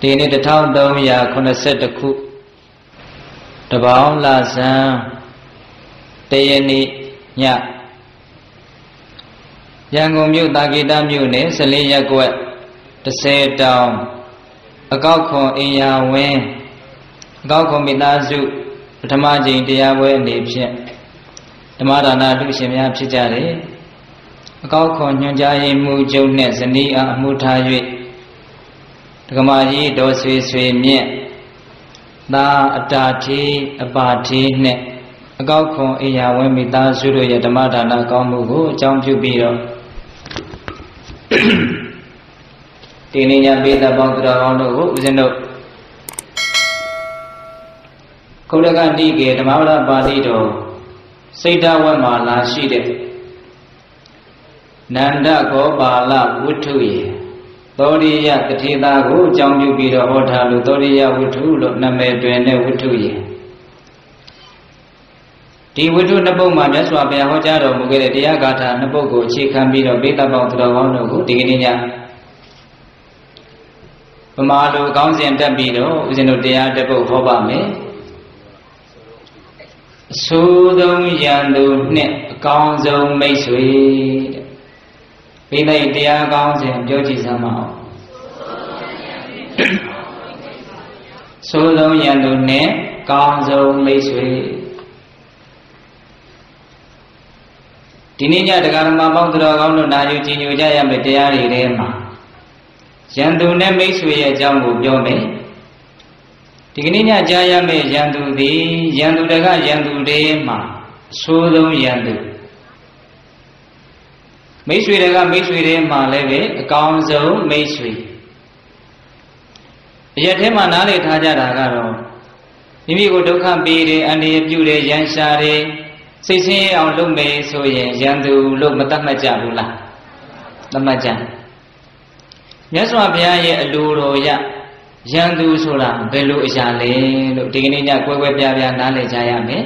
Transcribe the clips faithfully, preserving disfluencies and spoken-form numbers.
ဒီနေ့တစ်ထောင်သုံးရာခုနှစ်ဆယ့်တစ်ခုတပေါင်းလဆန်းတရနေ့ညရန်ကုန်မြို့တာဂီတမြို့နယ်ဆလေးရပ်ကွက်တစ်ဆယ်တောင်အကောက်ခွန်အင်ယာဝင်းအကောက်ခွန်မိသားစုပထမကြိမ်တရားပွဲအနေဖြင့်ဓမ္မဒါနလူရှင်များဖြစ်ကြတယ်အကောက်ခွန်ညွှန်ကြားရေးမှူးချုပ်နှင့်ဇနီးအားအမှုထား၍ဒကမာကြီးဒေါ်ဆွေဆွေမြင့်သာအတာထေအပါထေနှင့်အကောက်ခွန်အင်ယာဝင်းမိသားစုတို့ရဲ့ဓမ္မဒါနကောင်းမှုကိုအကြောင်းပြုပြီးတော့ဒီနေ့ညပေးတဲ့ပေါင်းသူတော်ကောင်းတို့ကိုဦးဇင်းတို့ခုလကတိကေဓမ္မဝရပါဠိတော်စိတ်ဓာဝတ်မှာလာရှိတဲ့နန္ဒကောပါလဝိထုရေသောရိယတထေသာကိုအကြောင်းပြုပြီးတော့ဟောထားလို့သောရိယဝိထုလို့နာမည်တွင်တဲ့ဝိထုရေဒီဝိထုနှစ်ပုဒ်မှာမြတ်စွာဘုရားဟောကြားတော်မူခဲ့တဲ့တရားဂါထာနှစ်ပုဒ်ကိုအခြေခံပြီးတော့ပေးသပေါင်းသူတော်ကောင်းတို့ကိုဒီကနေ့ညဗမာလိုကောင်းစဉ်တက်ပြီးတော့ဦးဇင်းတို့တရားတစ်ပုဒ်ဟောပါမယ်အဆိုးဆုံးရန်သူနှစ်အကောင်းဆုံးမိတ်ဆွေတဲ့ဘိသိက်တရားကောင်းစဉ်ပြောကြည့်စမ်းပါဦးဆိုးဆုံးရန်သူနှစ်ကောင်းဆုံးမိတ်ဆွေဒီနေ့ညတရားဓမ္မပေါင်းသူတော်ကောင်းတို့နာယူကြည်ညိုကြရမယ့်တရားတွေထဲမှာရန်သူနဲ့မိတ်ဆွေရဲ့အကြောင်းကိုပြောမယ်ဒီကနေ့ညကြားရမယ့်ရန်သူသည်ရန်သူတကရန်သူတွေမှာအဆိုးဆုံးရန်သူမိတ်ဆွေတကမိတ်ဆွေတွေမှာလည်းပဲအကောင်းဆုံးမိတ်ဆွေအရက်ထဲမှာနားလည်ထားကြတာကတော့မိမိကိုဒုက္ခပေးတယ်အန္တရာယ်ပြုတယ်ရန်ရှာတယ်စိတ်ဆင်းရဲအောင်လုပ်မယ်ဆိုရင်ရန်သူလို့မတတ်မှတ်ကြဘူးလားသတ်မှတ်ကြမြတ်စွာဘုရားရဲ့အလိုတော်ရရန်သူဆိုတာဘယ်လိုအရာလဲလို့ဒီကနေ့ညကွဲကွဲပြားပြားနားလည်ကြရမယ်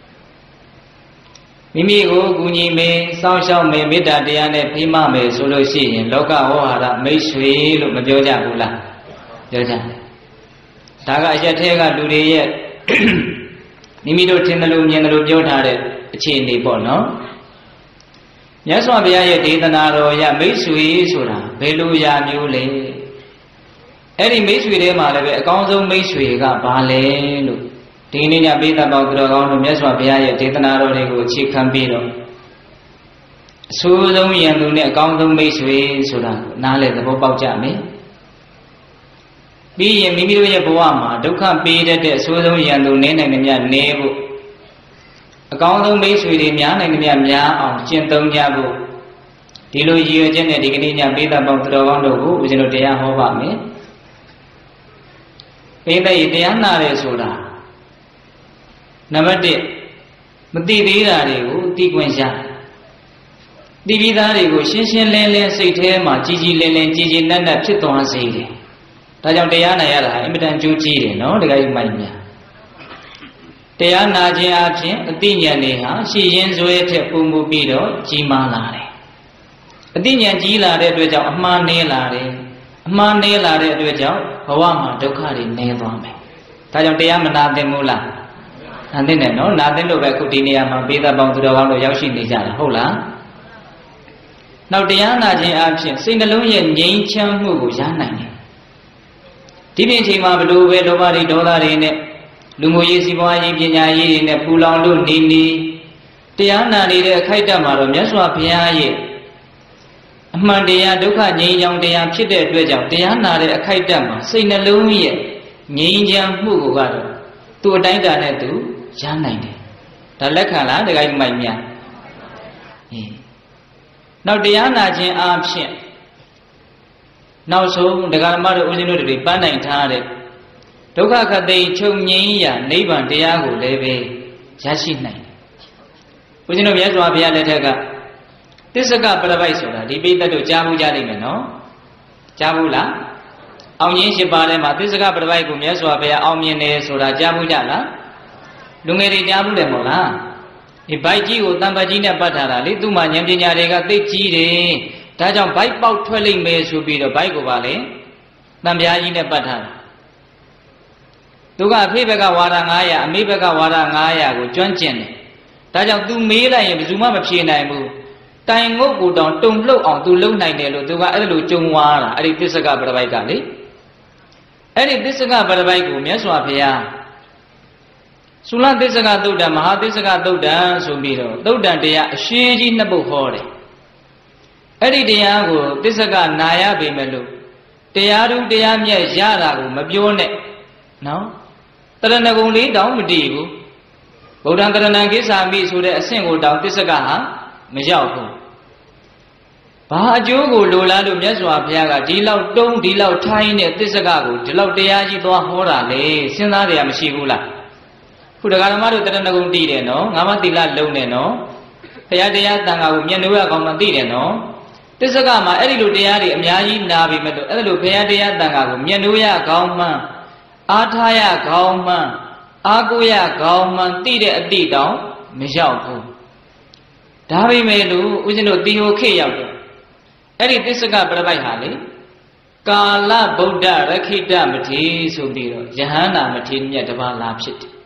မိမိကိုကူညီမယ်စောင့်ရှောက်မယ်မေတ္တာတရားနဲ့ဖိမမယ်ဆိုလို့ရှိရင်လောကဝေါဟာရမိတ်ဆွေလို့မပြောကြဘူးလားပြောကြတယ်ဒါကအရက်ထဲကလူတွေရဲ့မိမိတို့ထင်တယ်လို့မြင်တယ်လို့ပြောထားတဲ့အခြေအနေပေါ့နော်မြတ်စွာဘုရားရဲ့ဒေသနာတော်ရမိတ်ဆွေဆိုတာဘယ်လိုရာမျိုးလဲအဲ့ဒီမိတ်ဆွေထဲမှာလည်းပဲအကောင်းဆုံးမိတ်ဆွေကဘာလဲလို့ဒီနေ့ညပေးသပေါင်းသူတော်ကောင်းတို့မြတ်စွာဘုရားရဲ့ဒေသနာတော်တွေကိုအခြေခံပြီးတော့အဆိုးဆုံးယံသူနဲ့အကောင်းဆုံးမိတ်ဆွေဆိုတာနားလည်သဘောပေါက်ကြမယ်ပြီးရင်မိမိတို့ရဲ့ဘဝမှာဒုက္ခပေးတတ်တဲ့အဆိုးဆုံးယံသူနေနိုင်ကြနေဖို့အကောင်းဆုံးမိတ်ဆွေတွေများနိုင်ကြများအောင်ကျင့်သုံးကြဖို့ဒီလိုရည်ရွယ်ချက်နဲ့ဒီကနေ့ညပေးသပေါင်းသူတော်ကောင်းတို့ကိုဦးဇင်းတို့တရားဟောပါမယ်ပိဋကတ်တရားနာတယ်ဆိုတာနံပါတ်တစ်မသိသေးတာတွေကိုသိခွင့်ရသိပြီးသားတွေကိုရှင်းရှင်းလင်းလင်းစိတ်ထဲမှာကြည်ကြည်လင်းလင်းကြည်ကြည်နက်နက်ဖြစ်သွားစေတယ်ဒါကြောင့်တရားနာရတာအင်မတန်ကြိုးကြီးတယ်နော်တခါကြီးမိုက်များတရားနာခြင်းအပြင်အသိဉာဏ်တွေဟာရှည်ရင်းစွဲထက်ပုံမှုပြီးတော့ကြီးမားလာတယ်အသိဉာဏ်ကြီးလာတဲ့အတွက်ကြောင့်အမှားနည်းလာတယ်အမှားနည်းလာတဲ့အတွက်ကြောင့်ဘဝမှာဒုက္ခတွေနည်းသွားမယ်ဒါကြောင့်တရားမနာသင့်ဘူးလားနာသင့်တယ်နော်နာသင့်လို့ပဲအခုဒီနေရာမှာပေးသပေါင်းသူတော်ကောင်းတို့ရောက်ရှိနေကြတာဟုတ်လားနောက်တရားနာခြင်းအပြင်စိတ်နှလုံးရဲ့ငြိမ်းချမ်းမှုကိုရနိုင်တယ်ဒီပြင်ချိန်မှာဘလို့ပဲလောဘတွေဒေါသတွေနဲ့လူမှုရေးစီးပွားရေးပညာရေးတွေနဲ့ပူလောင်လို့နေနေတရားနာနေတဲ့အခိုက်အတန့်မှာတော့မြတ်စွာဘုရားရဲ့အမှန်တရားဒုက္ခငြိမ်းချမ်းတရားဖြစ်တဲ့အတွက်ကြောင့်တရားနာတဲ့အခိုက်အတန့်မှာစိတ်နှလုံးရဲ့ငြိမ်းချမ်းမှုကိုကတော့သူ့အတိုင်းတာနဲ့သူရနိုင်တယ်ဒါလက်ခံလားတခါကြီးမိုက်များအေးနောက်တရားနာခြင်းအပြင်နောက်ဆုံးဒကာဓမ္မတို့ဦးဇင်းတို့တွေပန်းနိုင်ထားတဲ့ဒုက္ခခသိချုပ်ငြိမ်းရာနိဗ္ဗာန်တရားကိုလည်းပဲရရှိနိုင်တယ်ဦးဇင်းတို့မြတ်စွာဘုရားလက်ထက်ကသစ္စကပရပိုက်ဆိုတာဒီပိဋကတ်တို့ကြားဘူးကြားနိုင်မယ်နော်ကြားဘူးလားအောင်ရင်းရှိပါထဲမှာသစ္စကပရပိုက်ကိုမြတ်စွာဘုရားအောင်မြင်တယ်ဆိုတာကြားဘူးကြလားလူငယ်တွေကြားဘူးတယ်မို့လားဒီဘိုက်ကြီးကိုတံပတ်ကြီးနဲ့ပတ်ထားတာလေသူ့မှာဉာဏ်ပညာတွေကသိကြီးတယ်ဒါကြောင့်ဘိုက်ပေါက်ထွက်လိမ့်မယ်ဆိုပြီးတော့ဘိုက်ကိုပါလေတံပြားကြီးနဲ့ပတ်ထားတာသူကအဖေဘက်ကဝါဒnine hundredအမေဘက်ကဝါဒnine hundredကိုကျွမ်းကျင်တယ်ဒါကြောင့် तू မေးလိုက်ရင်ဘယ်သူမှမဖြေနိုင်ဘူးတိုင်ငုတ်ကိုတောင်တုံလှုပ်အောင် तू လုံနိုင်တယ်လို့သူကအဲ့လိုကြုံဝါတာအဲ့ဒီသစ္စကပရပိုက်ကလေအဲ့ဒီသစ္စကပရပိုက်ကိုမြတ်စွာဘုရားသုလသစ္စကသုတ်တံမဟာသစ္စကသုတ်တံဆိုပြီးတော့သုတ်တံတရားအရှိကြီးနှစ်ပုဒ်ဟောတယ်အဲ့ဒီတရားကိုသစ္စကနာရပေမဲ့လို့တရားသူတရားမြတ်ရတာကိုမပြောနဲ့နော်တရဏဂုံလေးတောင်မတည်ဘူးဗုဒ္ဓံတရဏံကိစ္ဆာမိဆိုတဲ့အဆင့်ကိုတောင်သစ္စကဟာမရောက်ဘူးဘာအကျိုးကိုလိုလားလို့မြတ်စွာဘုရားကဒီလောက်တုံးဒီလောက်ထိုင်းတဲ့သစ္စကကိုဒီလောက်တရားကြီးသွားဟောတာလေစဉ်းစားတယ်မရှိဘူးလားခုတရားဓမ္မတို့တရဏဂုံတည်တယ်နော်ငါးပါးသီလလုံးတယ်နော်ဘုရားတရားတန်ခါကိုမျက်နှာရကောင်းမှသိတယ်နော်သစ္စကမှာအဲ့ဒီလိုတရားတွေအများကြီးနာပြီမဲ့လို့အဲ့လိုဘုရားတရားတန်ခါကိုမျက်နှာရကောင်းမှအားထားရကောင်းမှအားကိုးရကောင်းမှသိတဲ့အတိတောင်မရောက်ဘူးဒါပေမဲ့လို့ဦးဇင်းတို့တီဟိုခေတ်ရောက်တယ်အဲ့ဒီသစ္စကပရပိုက်ဟာလေကာလဗုဒ္ဓရခိတမထေရဆိုပြီးတော့ယဟန္တာမထေရမြတ်တပါးလာဖြစ်တယ်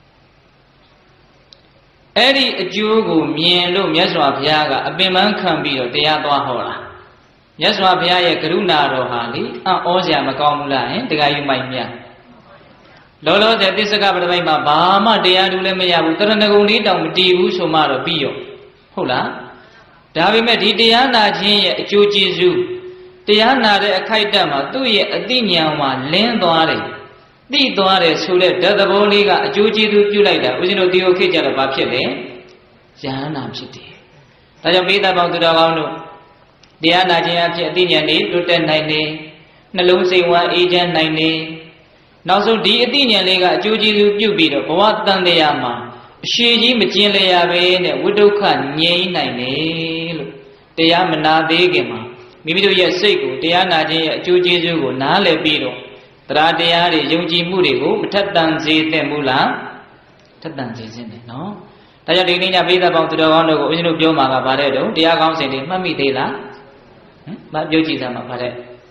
အဲ့ဒီအကျိုးကိုမြင်လို့မြတ်စွာဘုရားကအပင်ပန်းခံပြီးတော့တရားသွားဟောတာမြတ်စွာဘုရားရဲ့ကရုဏာတော်ဟာလေအံ့ဩစရာမကောင်းဘူးလားဟင်တခါယူမိုက်မြတ်လောလောဆယ်သစ္စကပရပိုက်မှာဘာမှတရားတူလည်းမရဘူးတရဏဂုံလေးတောင်မတည်ဘူးဆိုမှတော့ပြီးရောဟုတ်လားဒါပေမဲ့ဒီတရားနာခြင်းရဲ့အကျိုးကျေးဇူးတရားနာတဲ့အခိုက်အတန့်မှာသူ့ရဲ့အသိဉာဏ်မှာလင်းသွားတယ်သိသွားတယ်ဆိုတဲ့ဓာတ်သဘောလေးကအကျိုးကျေးဇူးပြုလိုက်တာဦးဇင်းတို့ဒီလိုခေတ်ကြတော့ဘာဖြစ်လဲယဟန္တာဖြစ်တယ်ဒါကြောင့်ပိဋကပေါင်းသူတော်ကောင်းတို့တရားနာခြင်းအဖြစ်အသိဉာဏ်တွေတိုးတက်နိုင်တယ်နှလုံးစိတ်ဝမ်းအေးချမ်းနိုင်တယ်နောက်ဆုံးဒီအသိဉာဏ်လေးကအကျိုးကျေးဇူးပြုပြီးတော့ဘဝတန်တရားမှာအရှိကြီးမကျင်လျာပဲနဲ့ဝိတုခငြိမ်းနိုင်တယ်လို့တရားမနာသေးခင်မှာမိမိတို့ရဲ့စိတ်ကိုတရားနာခြင်းရဲ့အကျိုးကျေးဇူးကိုနားလည်ပြီးတော့တရားတရားတွေယုံကြည်မှုတွေကိုမထက်တန်စေသင့်ဘူးလားထက်တန်စေခြင်းတယ်နော်ဒါကြောင့်ဒီနေ့ညပိဿပေါင်းသူတော်ကောင်းတို့ကိုဦးဇင်းတို့ပြောမှာကဗါတဲ့တော့တရားကောင်းစဉ်တွေမှတ်မိသေးလားဟမ်မပြောကြည့်စမ်းပါဗါ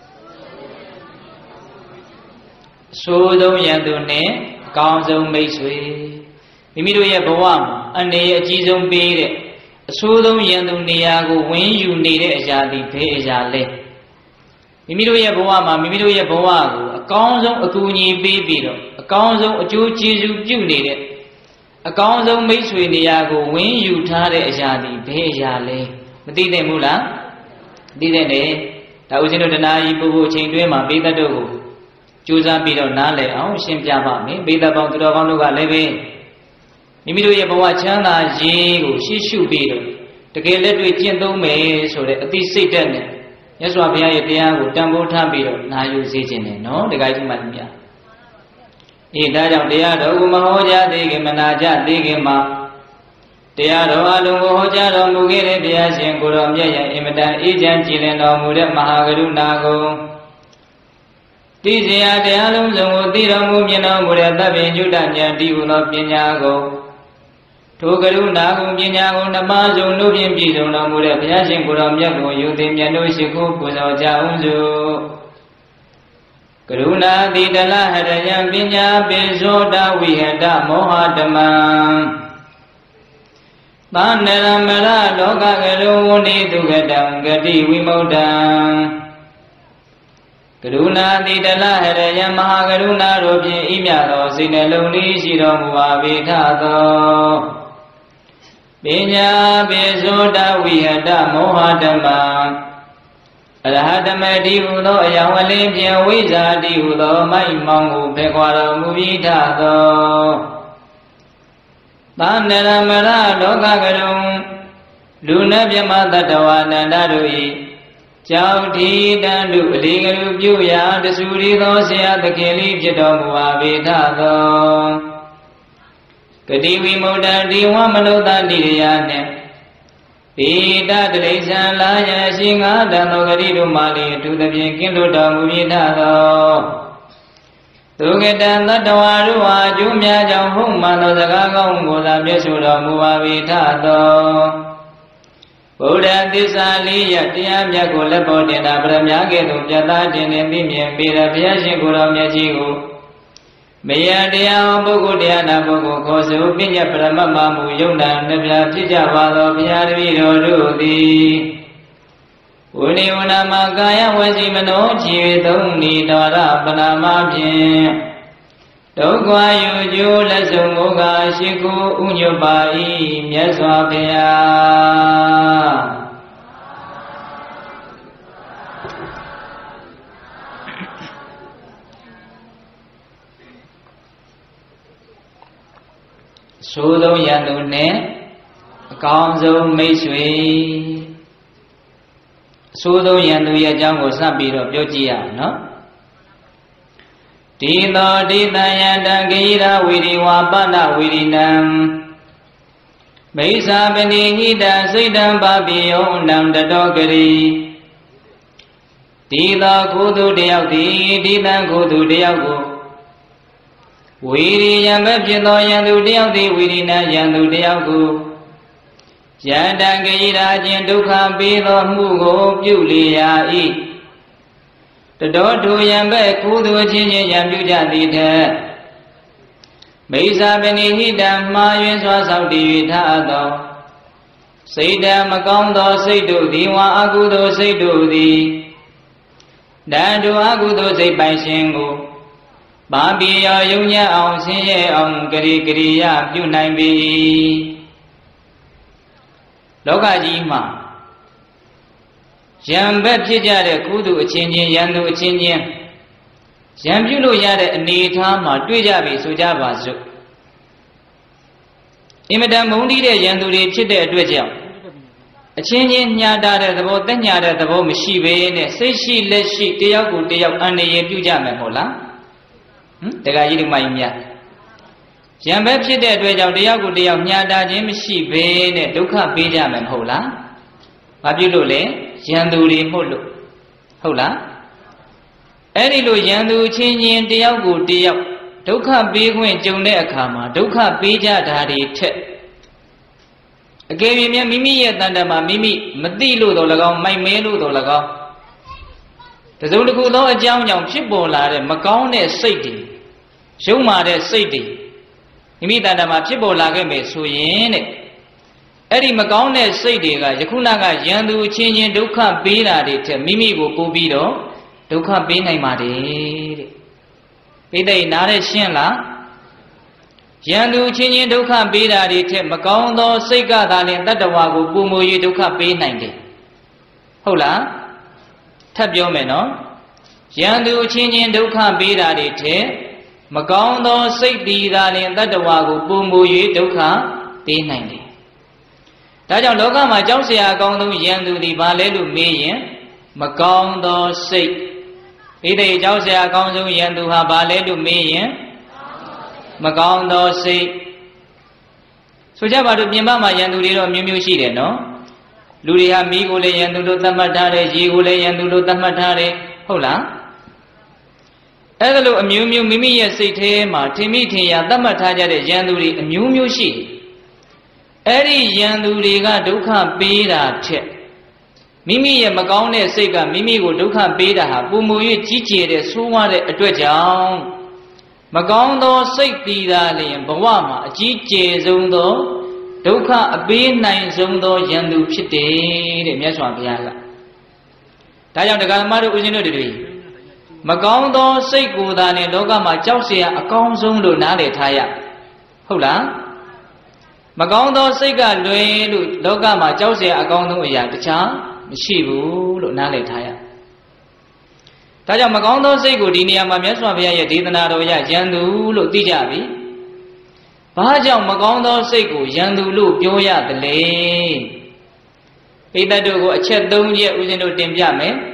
တဲ့အဆိုးဆုံးရန်သူနဲ့အကောင်းဆုံးမိတ်ဆွေမိမိတို့ရဲ့ဘဝမှာအနေအကြီးဆုံးပေးတဲ့အဆိုးဆုံးရန်သူနေရာကိုဝင်းယူနေတဲ့အရာဒီဘယ်အရာလဲမိမိတို့ရဲ့ဘဝမှာမိမိတို့ရဲ့ဘဝကိုအကောင်းဆုံးအကူအညီပေးပြီးတော့အကောင်းဆုံးအကျိုးကျေးဇူးပြုနေတဲ့အကောင်းဆုံးမိတ်ဆွေနေရာကိုဝင်းယူထားတဲ့အရာဒီဘယ်အရာလဲမသိသင့်ဘူးလားသိသင့်တယ်ဒါဦးဇင်းတို့တဏှာကြီးပူပူအချိန်တွင်းမှာပိဿတို့ကိုကြိုးစားပြီးတော့နားလည်အောင်ရှင်းပြပါမယ်ပိဿပေါင်းသူတော်ကောင်းတို့ကလည်းပဲမိမိတို့ရဲ့ဘဝချမ်းသာရေးကိုရှေ့ရှုပြီးတော့တကယ်လက်တွေ့ကျင့်သုံးမယ်ဆိုတဲ့အသိစိတ်ဓာတ်နဲ့မြတ်စွာဘုရားရဲ့တရားကိုတန်ဖိုးထားပြီးတော့နာယူစေခြင်းနဲ့နော်တခါကြီးမှလည်းမြတ်အေးဒါကြောင့်တရားတော်ကိုမဟောကြားသေးခင်မနာကြသေးခင်မှာတရားတော်အလုံးကိုဟောကြားတော်မူခဲ့တဲ့ဘုရားရှင်ကိုတော်မြတ်ရဲ့အင်မတန်အေးချမ်းကြည်လင်တော်မူတဲ့မဟာကရုဏာကိုသိစရာတရားလုံးစုံကိုသိတော်မူမြင်တော်မူတဲ့သဗ္ဗညုတဉာဏ်တည်ဟူသောပညာကိုထိုကရုဏာကုပညာကိုနှမစုံလို့ဖြင့်ပြည့်စုံတော်မူတဲ့ဘုရားရှင်ကိုယ်တော်မြတ်ကိုယုသိမြတ်တို့ရှိခိုးပူဇော်ကြအောင်စို့ကရုဏာတိတလဟရယံပညာပိဇောတဝိဟတမောဟဓမ္မံသန္နရမရလောကကရုဝဏိဒုက္ကတံဂတိဝိမု ഢ ံကရုဏာတိတလဟရယံမဟာကရုဏာတို့ဖြင့်ဤမြတ်သောစိတ်နှလုံးလေးရှိတော်မူပါပေထသောပညာပိဇောတဝိဟတမောဟဓမ္မံအရဟတမတိဟုသောအယောင်အလင်းဖြင့်ဝိဇာတိဟုသောမိုက်မောင်ကိုဖေခွာတော်မူပြီးထသောသန္နရမရလောကကရုံလူနတ်မြမတတ္တဝါနန္ဒတို့၏ကြောင့်ဒီတန်တို့အလေးကလူပြုရာတဆူရီသောဆရာသခင်လေးဖြစ်တော်မူပါပေထသောဂတိဝိမု ഢ ံဒီဝမနုဿတိရိယနှင့်ပိတတရိစ္ဆန်လာယရှင်ငါတန်သောဂတိတို့မှလည်းသူသဖြင့်ကင်းလွတ်တော်မူပြီးထသောသူကတံတတ္တဝါတို့ဟာအကျိုးများကြောင့်ဟုတ်မှန်သောစကားကောင်းကိုသာပြည့်စုံတော်မူပါပေထသောဗုဒ္ဓသစ္စာလေးရတရားမြတ်ကိုလက်ပေါ်တင်တာပရမညာကဲ့သို့ပြတ်သားခြင်းနှင့်သိမြင်ပေတဲ့ဘုရားရှင်ကိုယ်တော်မြတ်ကြီးကို Maya Dia Bogudiana Bogo Kosu Pinya Pramamamu Yuna Nebla Pija Valo Piari Rudi Uni Unama Gaya Wazimano Chivitoni Dora Panama Dogwa Yuju Lazungoga Shiku Unyubai Myaswapya Sudo Yandune Kaunzo Meisui Sudo Yandu Yajango Sabiro Pyogia, no? Tilo Dita Yanda Gira Wiriwa Bana Wirinam Mesa Benihida Sidam Babio Nam the Doggery Tila Kudu Diaudi, Dita Kudu Diago Wiri Yambapino Yandu Diaudi, Wirina Yandu Diago Yanda Gira Jenduka Bilo Mugo Julia E. The door to Yambe Kudu Jin Yambuja Dita Mesa Benihida Mayans was out the Tado Seda Macondo Sedu Diwa Agudo Sedu Di Dandu Agudo Se Baishingo Babi Yunya on Siye on Gari Gria Punai Bi Logajima Yambe Pijare Kudu Chinjin Yandu Chinjin Yambulo Yare Nitama Tujabi Sujabasu Imada Mundi Yanduri Chide Dwejam A Chinjin Yada the Botan Yada the Bomishibe say she let she Tiago Tiago and the Pujame Hola The Gayi Maya Yambe Chide Dwejam Tiago Tiago Yada Jimishibe Duka Pijam and Hola Babulole Yanduri Holo Hola Edilu Yandu Chinyin Diagu Diak Duka Big Win June Kama Duka Bija Dari Te Again Mimi Yandama Mimi Madilu Dolaga, my Melu Dolaga The Zulukulo a Jam Yam Chibola, Macone Sati Shuma de Sati Mimi Dandama Chibola Game Suyin Eddie Macone Sati Yakunaga Yandu Chinyin Duka Bida de Mimi Bubido Duka Bina Madi Bide Nare Shenla Yandu Chinyin Duka Bida de Macondo Sega Dalin Tatawago Bumuyi Duka B ninety Hola Tabio Meno Yandu Chinyin Duka Bida de Macondo Segi Dalin Tatawago Bumuyi Duka B ninety Taja Loga my Josia Gondo Yandu di Valelu Mayan Macondo Seg Ide Josia Gondo Yandu Habalelu Mayan Macondo Seg Sujaba to Bimama Yandu Mumushi, no? Luria Migule Yandu Tamatare, Jigule Yandu Tamatare, Hola Edalo a Mumu Mimia Sete, Martimiti Yadamataja Yanduri, a Mumushi Eri Yanduriga Duka Beda Che Mimi Macone Sega, Mimi will Duka Beda, Bumuyi Chichi, the Suwa de Dwejang Magondo Seki Dali, Bawama, Chichi Zundo, Duka B nine Zundo Yandu Chite, the Meswan Piaga. Tayan the Galamado Uzinudi Magondo Seku Dani, Logama Chausia, a Kong Zundo Nale Taya. Hola Magondo Sega Lue Logama Chausia, a Gondo Yakacha, Shibu, Nale Taya. Taja Magondo Segu Dinia Mameswavia Didanaro Yandu, Dijabi Baja Magondo Segu, Yandu Lu, Pioya the Lay Pita do a chet don't yet within the Timbjame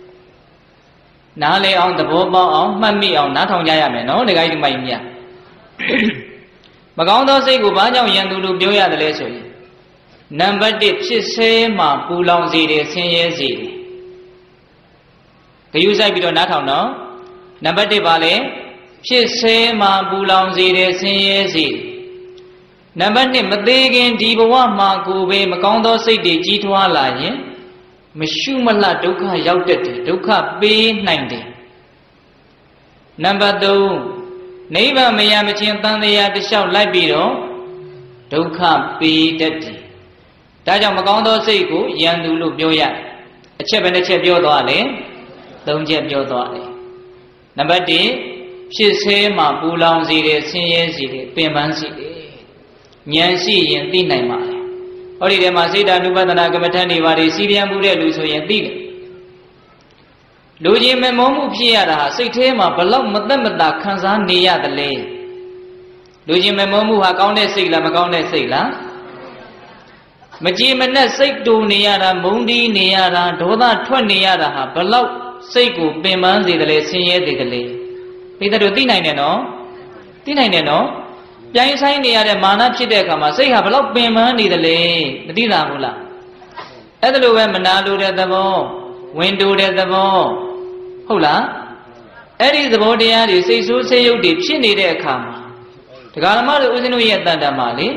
Nale on the Boba on Mammy on Naton Yayame, no, the guy in my Mia Magondo Segu Baja Yandu Lu, Pioya the Leso Number dip, she say Ma Pulong Zidi, Senior Zidi. The user we don't know. Number de Vale, she say Ma Bulang Zide, Senior Zidi. Number name Madegan Diva Magube, Macondo City, G2 Lion, Mishumala Duka Yautet, Duka B ninety. Number two, နိဗ္ဗာန်မရမချင်းတန်တရားတစ်လျှောက်လိုက်ပြီးတော့ဒုက္ခပေးတတ်တယ်ဒါကြောင့်မကောင်းသောစိတ်ကိုယံသူလို့ပြောရတယ်အချက်ပဲတစ်ချက်ပြောသွားတယ်သုံးချက်ပြောသွားတယ်နံပါတ်တစ်ဖြစ်ဆဲမှာပူလောင်စေတယ်ဆင်းရဲစေတယ်ပင်ပန်းစေတယ်ဉာဏ်ရှိရင်သိနိုင်ပါလေဟောဒီထဲမှာစိတ်ဓာနုပဒနာကမ္မထန်တွေပါတွေစီးပြန်မှုတဲ့လူဆိုရင်သိတယ်လူချင်းမမောမှုဖြစ်ရတာဟာစိတ်ထဲမှာဘလောက်မသက်မသာခံစားနေရတယ်လေလူချင်းမမောမှုဟာကောင်းတဲ့စိတ်လားမကောင်းတဲ့စိတ်လားမကြည်မနဲ့စိတ်တူနေရတာမုန်းတီးနေရတာဒေါသထွက်နေရတာဟာဘလောက်စိတ်ကိုပင်ပန်းစေတယ်လေဆင်းရဲစေတယ်လေပိဿတို့သိနိုင်တယ်နော်သိနိုင်တယ်နော်ပြိုင်ဆိုင်နေရတဲ့မာနဖြစ်တဲ့အခါမှာစိတ်ဟာဘလောက်ပင်ပန်းနေတယ်လေမသိလားဘူးလားအဲ့ဒါလိုပဲမနာလိုတဲ့သဘောဝင်တိုးတဲ့သဘောဟုတ်လားအဲ့ဒီသဘောတရားတွေစိတ်ဆိုးစိတ်ယုတ်တွေဖြစ်နေတဲ့အခါမှာတရားဓမ္မတို့ဦးဇင်းတို့ရဲ့တန်တမှာလေ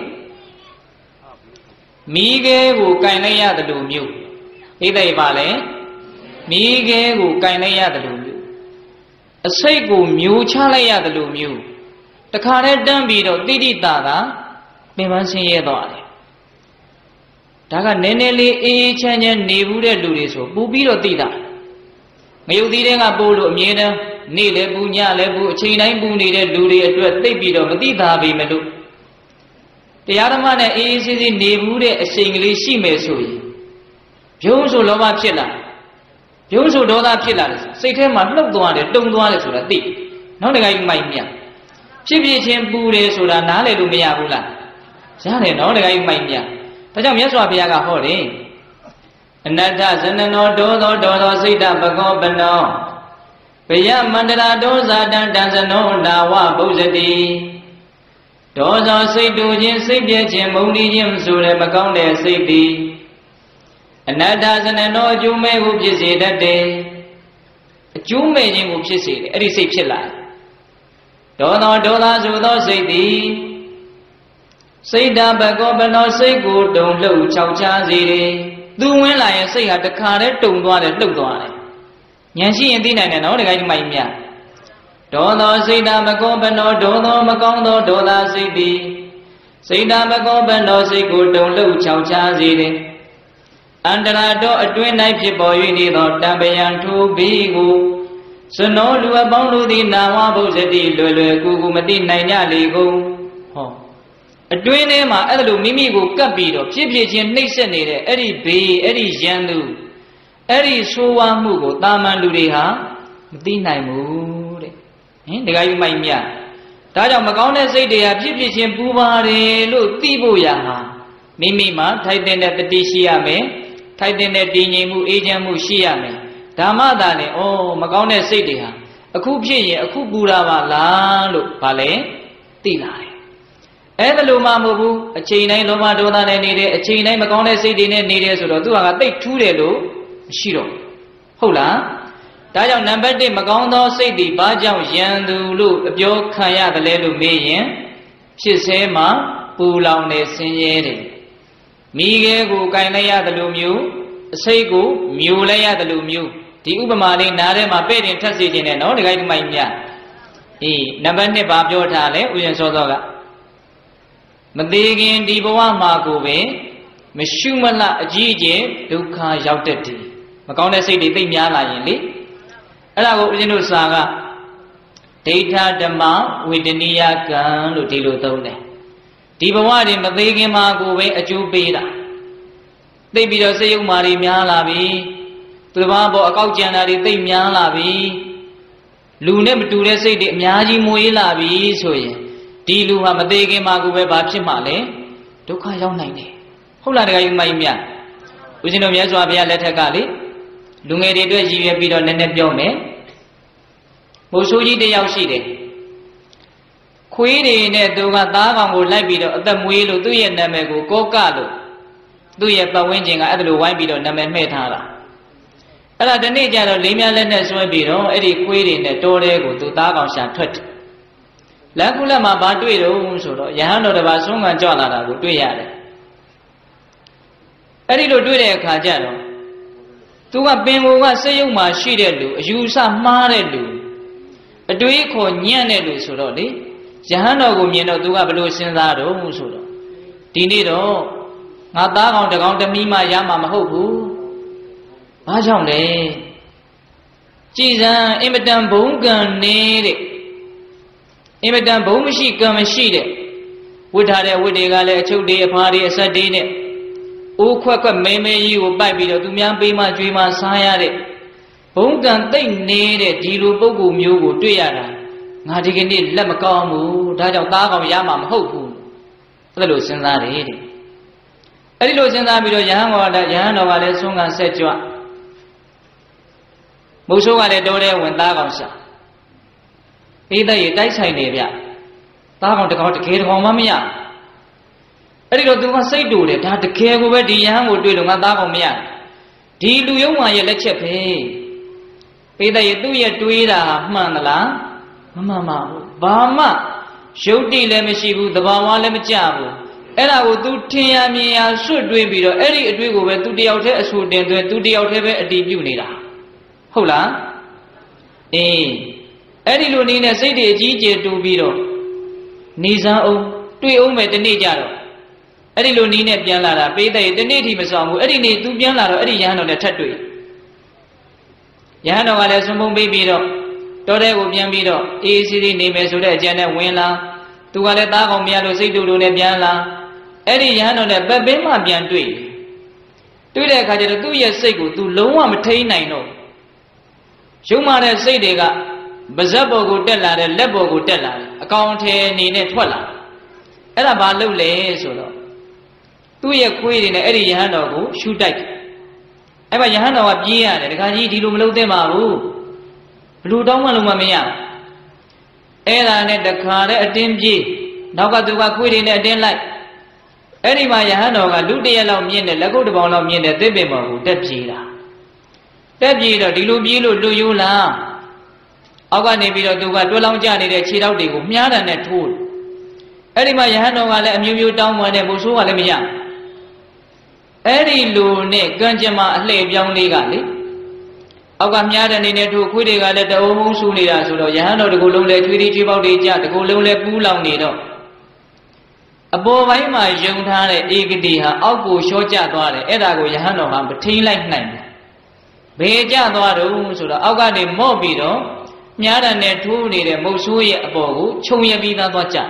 မိခဲကိုကင်လိုက်ရတယ်လို့မျိုးသိတဲ့ပါလေမိခဲကိုကင်လိုက်ရတယ်လို့မျိုးအစိတ်ကိုမျိုးချလိုက်ရတယ်လို့မျိုးတခါတည်းတန်းပြီးတော့တိတိတာတာပင်ပန်းဆင်းရဲသွားတယ်ဒါကနည်းနည်းလေးအေးအေးချမ်းချမ်းနေဘူးတဲ့လူတွေဆိုပူပြီးတော့သိတာမယုတ်သေးတဲ့ကပို့လို့အမြဲတမ်းနေ့လည်းပူညလည်းပူအချိန်တိုင်းပူနေတဲ့လူတွေအတွက်သိပြီးတော့မသိတာပဲမလို့တရားဓမ္မနဲ့အေးအေးဆေးဆေးနေဘူးတဲ့အချိန်ကလေးရှိမယ်ဆိုရင်ပြုံးဆိုလောဘဖြစ်လာပြုံးဆိုဒေါသဖြစ်လာတယ်စိတ်ထဲမှာလှုပ်သွားတယ်တုံသွားတယ်ဆိုတာသိနောက်တခါကြီးမိုက်မြဖြစ်ဖြစ်ချင်းပူတယ်ဆိုတာနားလည်လို့မရဘူးလားရတယ်နော်တခါကြီးမိုက်မြဒါကြောင့်မြတ်စွာဘုရားကဟောတယ်အနတ္တဇနနောဒေါသောဒေါသောစိတ်တပကောပနောဘယမန္တရာဒေါဇာတံတံဇနောနာဝဗုဇ္ဇတိဒေါသောစိတ်တူခြင်းစိတ်ပြည့်ခြင်းမုန်းတီးခြင်းဆိုတဲ့မကောင်းတဲ့စိတ်သည်အနတ္တဇနနောအကျိုးမဲ့ကိုဖြစ်စေတတ်တယ်အကျိုးမဲ့ခြင်းကိုဖြစ်စေတယ်အဲ့ဒီစိတ်ဖြစ်လာဒေါသောဒေါသဆိုသောစိတ်သည်စိတ်တပကောပနောစိတ်ကိုတုံလှုပ်ခြောက်ခြားစေတယ်သူဝင်လာရင်စိတ်ဟာတခါတည်းတုံသွားတယ်လှုပ်သွားတယ်ဉာဏ်ရှိရင်သိနိုင်တယ်နော်တခါကြီးမိုက်မြဒေါသောစိတ်တပကောပနောဒေါသောမကောင်းသောဒေါသစိတ်သည်စိတ်တပကောပနောစိတ်ကိုတုံလှုပ်ခြောက်ခြားစေတယ်အန္တရာတော်အတွင်း၌ဖြစ်ပေါ်၍နေသောတံပယံထိုဘီကိုစနောလူအပေါင်းတို့သည်နာဝဗုဇ္ဇတိလွယ်လွယ်ကူကူမသိနိုင်ကြလေကုန်ဟောအတွင်းထဲမှာအဲ့လိုမိမိကိုကပ်ပြီးတော့ဖြစ်ဖြစ်ချင်းနှိမ့်ဆက်နေတဲ့အဲ့ဒီဘေးအဲ့ဒီရန်သူအဲ့ဒီဆိုးဝါးမှုကိုတာမန်လူတွေဟာမသိနိုင်ဘူးတဲ့ဟင်ဒကာကြီးမိုက်မြဒါကြောင့်မကောင်းတဲ့စိတ်တွေဟာဖြစ်ဖြစ်ချင်းပူပါတယ်လို့သိဖို့ရဟာမိမိမှာထိုက်တဲ့တတိရှိရမယ်ထိုက်တဲ့တည်ငြိမ်မှုအေးချမ်းမှုရှိရမယ်ဓမ္မသာနဲ့ဩမကောင်းတဲ့စိတ်တွေဟာအခုဖြစ်ရင်အခုပူတာပါလားလို့ဗာလဲသိလာတယ်အဲ့ဒါလိုမှမဟုတ်ဘူးအချိန်တိုင်းလောဘဒေါသနဲ့နေတယ်အချိန်တိုင်းမကောင်းတဲ့စိတ်တွေနဲ့နေတယ်ဆိုတော့သူကတိတ်ထူးတယ်လို့မရှိတော့ဟုတ်လားဒါကြောင့်နံပါတ်တစ်မကောင်းသောစိတ်တွေဘာကြောင့်ယံသူလို့အပြောခံရတယ်လဲလို့မေးရင်ဖြစ်ဆဲမှာပူလောင်နေဆင်းရဲတယ်မိခဲကိုကင်လိုက်ရတယ်လို့မျိုးအစိတ်ကိုမြူလိုက်ရတယ်လို့မျိုးဒီဥပမာလေးနားထဲမှာပဲ့တင်ထပ်စီခြင်းနဲ့နော်ဒီကိစ္စမိုက်မြအေးနံပါတ်နှစ်ဘာပြောထားလဲဥယျာဉ်စောစောကမသေးခင်ဒီဘဝမှာကိုပဲမရှုမလအကြီးအကျယ်ဒုက္ခရောက်တတ်တယ်မကောင်းတဲ့စိတ်တွေသိများလာရင်လေအဲ့ဒါကိုဦးဇင်းတို့စာကဒိဋ္ဌဓမ္မဝေဒနိယကံလို့ဒီလိုသုံးတယ်ဒီဘဝတွေမသေးခင်မှာကိုပဲအကျိုးပေးတာသိပြီးတော့စိတ်ယုံမာတွေများလာပြီသူတစ်ပါးပေါ်အကောက်ကြံတာတွေသိများလာပြီလူနဲ့မတူတဲ့စိတ်တွေအများကြီးမွေးလာပြီဆိုရင်ဒီလူဟာမသေးခင်မှာကိုပဲဘာဖြစ်မှလဲဒုက္ခရောက်နိုင်တယ်ဟုတ်လားတခါယူမိုင်းမြဦးဇင်းတို့မြတ်စွာဘုရားလက်ထက်ကလေလူငယ်တွေအတွက်ရည်ရွယ်ပြီးတော့နည်းနည်းပြောမယ်မိုးဆိုးကြီးတစ်ယောက်ရှိတယ်ခွေးတွေနဲ့သူကသားကောင်ကိုလိုက်ပြီးတော့အသက်မွေးလို့သူ့ရဲ့နာမည်ကိုကောကလို့သူ့ရဲ့ပတ်ဝန်းကျင်ကအဲ့ဒါလိုဝိုင်းပြီးတော့နာမည်မှဲ့ထားတာအဲ့ဒါဒီနေ့ကျတော့လေးများလက်နဲ့ဆွဲပြီးတော့အဲ့ဒီခွေးတွေနဲ့တောထဲကိုသူသားကောင်ရှာထွက်တယ်လမ်းကူလက်မှာဘာတွေ့တော့ဆိုတော့ယဟန်တော်တစ်ပါးဆုံးခံကြွလာတာကိုတွေ့ရတယ်အဲ့ဒီလိုတွေ့တဲ့အခါကျတော့သူကပင်ကိုကစိတ်ယုံမှရှိတဲ့လူအယူဆမှားတဲ့လူအတွေးခေါ်ညံ့တဲ့လူဆိုတော့လေ Yahano Gumino Duga Blue Sinzado, Musudo. Dinido, not that on the ground, the Mima Yama Hobu. Ajone. Jesus, Imadam Bungan need it. Imadam Bumishi come and sheet it. Would have a woody gala two day party as a dinner. O Quacker Meme, you by me to Yambima Dreamer Sayade. Bungan thing needed, Dilu Bogu Mugu, Duyara. Not taking it, Lemakamu, Dada Dago Yamam Hopu. Little Sinari. A little Sinami Yang or the Yan of Alessunga said you up. Musuga le Dore when Dagonsa. Either you die Sinavia. Dagon to go to Kate Homamia. A little do what say do it, had to care over the young would do it on Dagomia. Dilu you want your lecture pay. Either you do your Tuida, Manala. Mama, Bama, Shoti Lemishibu, the Bama Lemichabu. And I would do Tiamia, should do it, or any adrigo went to the outer as would then to the outer a debut. Hola? Eh, Eddie Lunina said a G J to Bido. Niza o, two old met the Nijaro. Eddie Lunina Pianlara, pay the native song, Eddie need to Pianlara, Eddie Yano the Tattoo. Yano Alasumbo Baby. Tore will be a easy name as to Jana Willa, to Aleta on Miano Sidu Nebiala, Eddie Yano de Babema Biantui. Do that I did two years ago to Loam Tain I know. Shumara say they got Bazabo go tella, the Lebo go tella, account here in Twella. Ella Lule solo. Two year queen in Eddie Yano, shoot that. Ever Yano of Gia, the Kani Dilum Demaru. Ludamamia. Ella net the car at Dimji, Nagaduga quit in a day light. Eddie Mayahano, Ludi allow me and the Lago de Bola me and the Debemo, Debjida. Debjida, Dilubilo, do you la? Aga Nebida Duga, Dulang Jani, the Chidaudi, Miana and a tool. Eddie Mayahano, I let you down when they was so alemia. Eddie Lune, Ganjama, lay young legally. Agamyada in a two quiddy got the old Sulida, so Yano the Golule, Twitty about the Jat, the Golule Pulang Nido. Above I my young Tane, Egadiha, Algo Shoja Dware, Edago Yahano, but teen like nine. Beja Dwaro, so the Agani Mobido, Nyada ne two need a Mosuya Abogu, Choya Vida Wacha.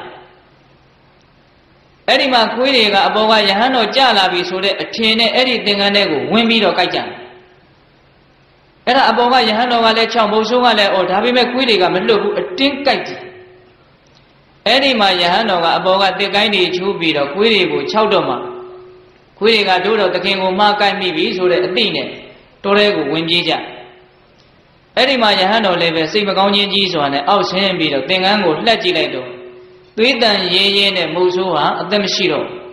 Eddie Maquidiga above Yahano Jalabi so that a chain anything a nego, Wimbido Kajan. Era abova Yahano Vale Chambosuale or Tabi Maquidiga, Melu, a tink kite. Eddie Mayahano, abova the Gaini Chubido, Quidigo, Chaudoma. Quidiga Dodo, the king of Maka Mibi, so that a dine, Torego, Wimjija. Eddie Mayahano live, Simagonian Giso and the house him be the Tingango, Legilato. Tweetan Yen and Musua, a Demshiro.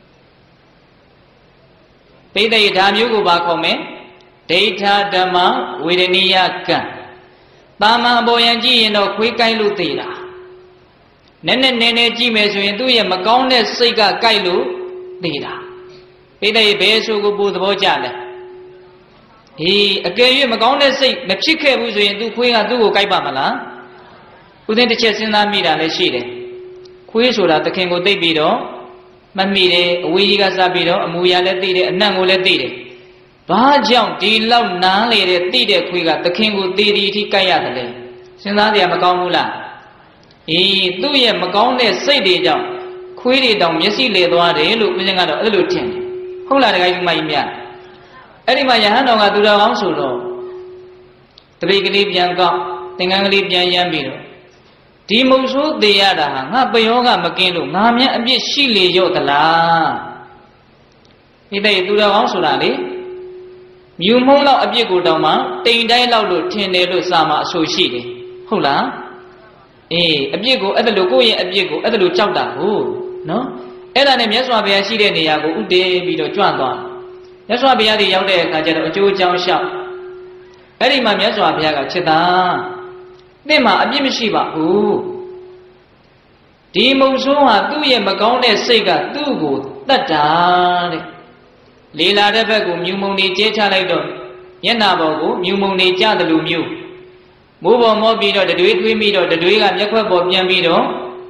Pay the time you go back home, Data Dama, Wideniaka. Bama Boyanji and no quick I lutila. Nene Nene Jimes into a Macone Siga Kailu, Dida. Pay the Besu go the Bojale. He again Macone say, the chicken was into Queen and do Kaibamala. Within the chest in Amida, let's see it. Quisura the king of Debido, Mamide, Wiga Sabido, Muyale Dide, Nangule Dide. Bajam, D. Love Nale, Dide Quiga, the king of Didi Kayadale. Sinadia Macamula. E. Duya Macone say they down. Quiddy down, Yesi Leduade, look within a little tin. Who like my mia? Eddie Mayahano, I do the also. The big leap young god, Tinganglip Yambino. Timosu de Yada, Napayoga Makino, Namia and Shili Yotala. If they do the also, you mola a bigo dama, they die loud, ten day sama, so she. Hula? Eh, a bigo, at the logo, a bigo, at the Luchauda, oh, no? Ella and Yaswa be a she de Yago, Ude, Bido Juan. Yaswa be a the Yaude, Kajado, Joe Chow Shop. Eddie Mamyaswa Piaga Cheta. Nema Abimishiba, who Timosuha, do ye Macone Sega, do good, that darling. Lila Rebecca, Mumoni Jeta Lido, Yanabogo, Mumoni Jadalu Mu. Move on Mobido, the Duit we meet or the Duig and Yakwa Bob Yamido,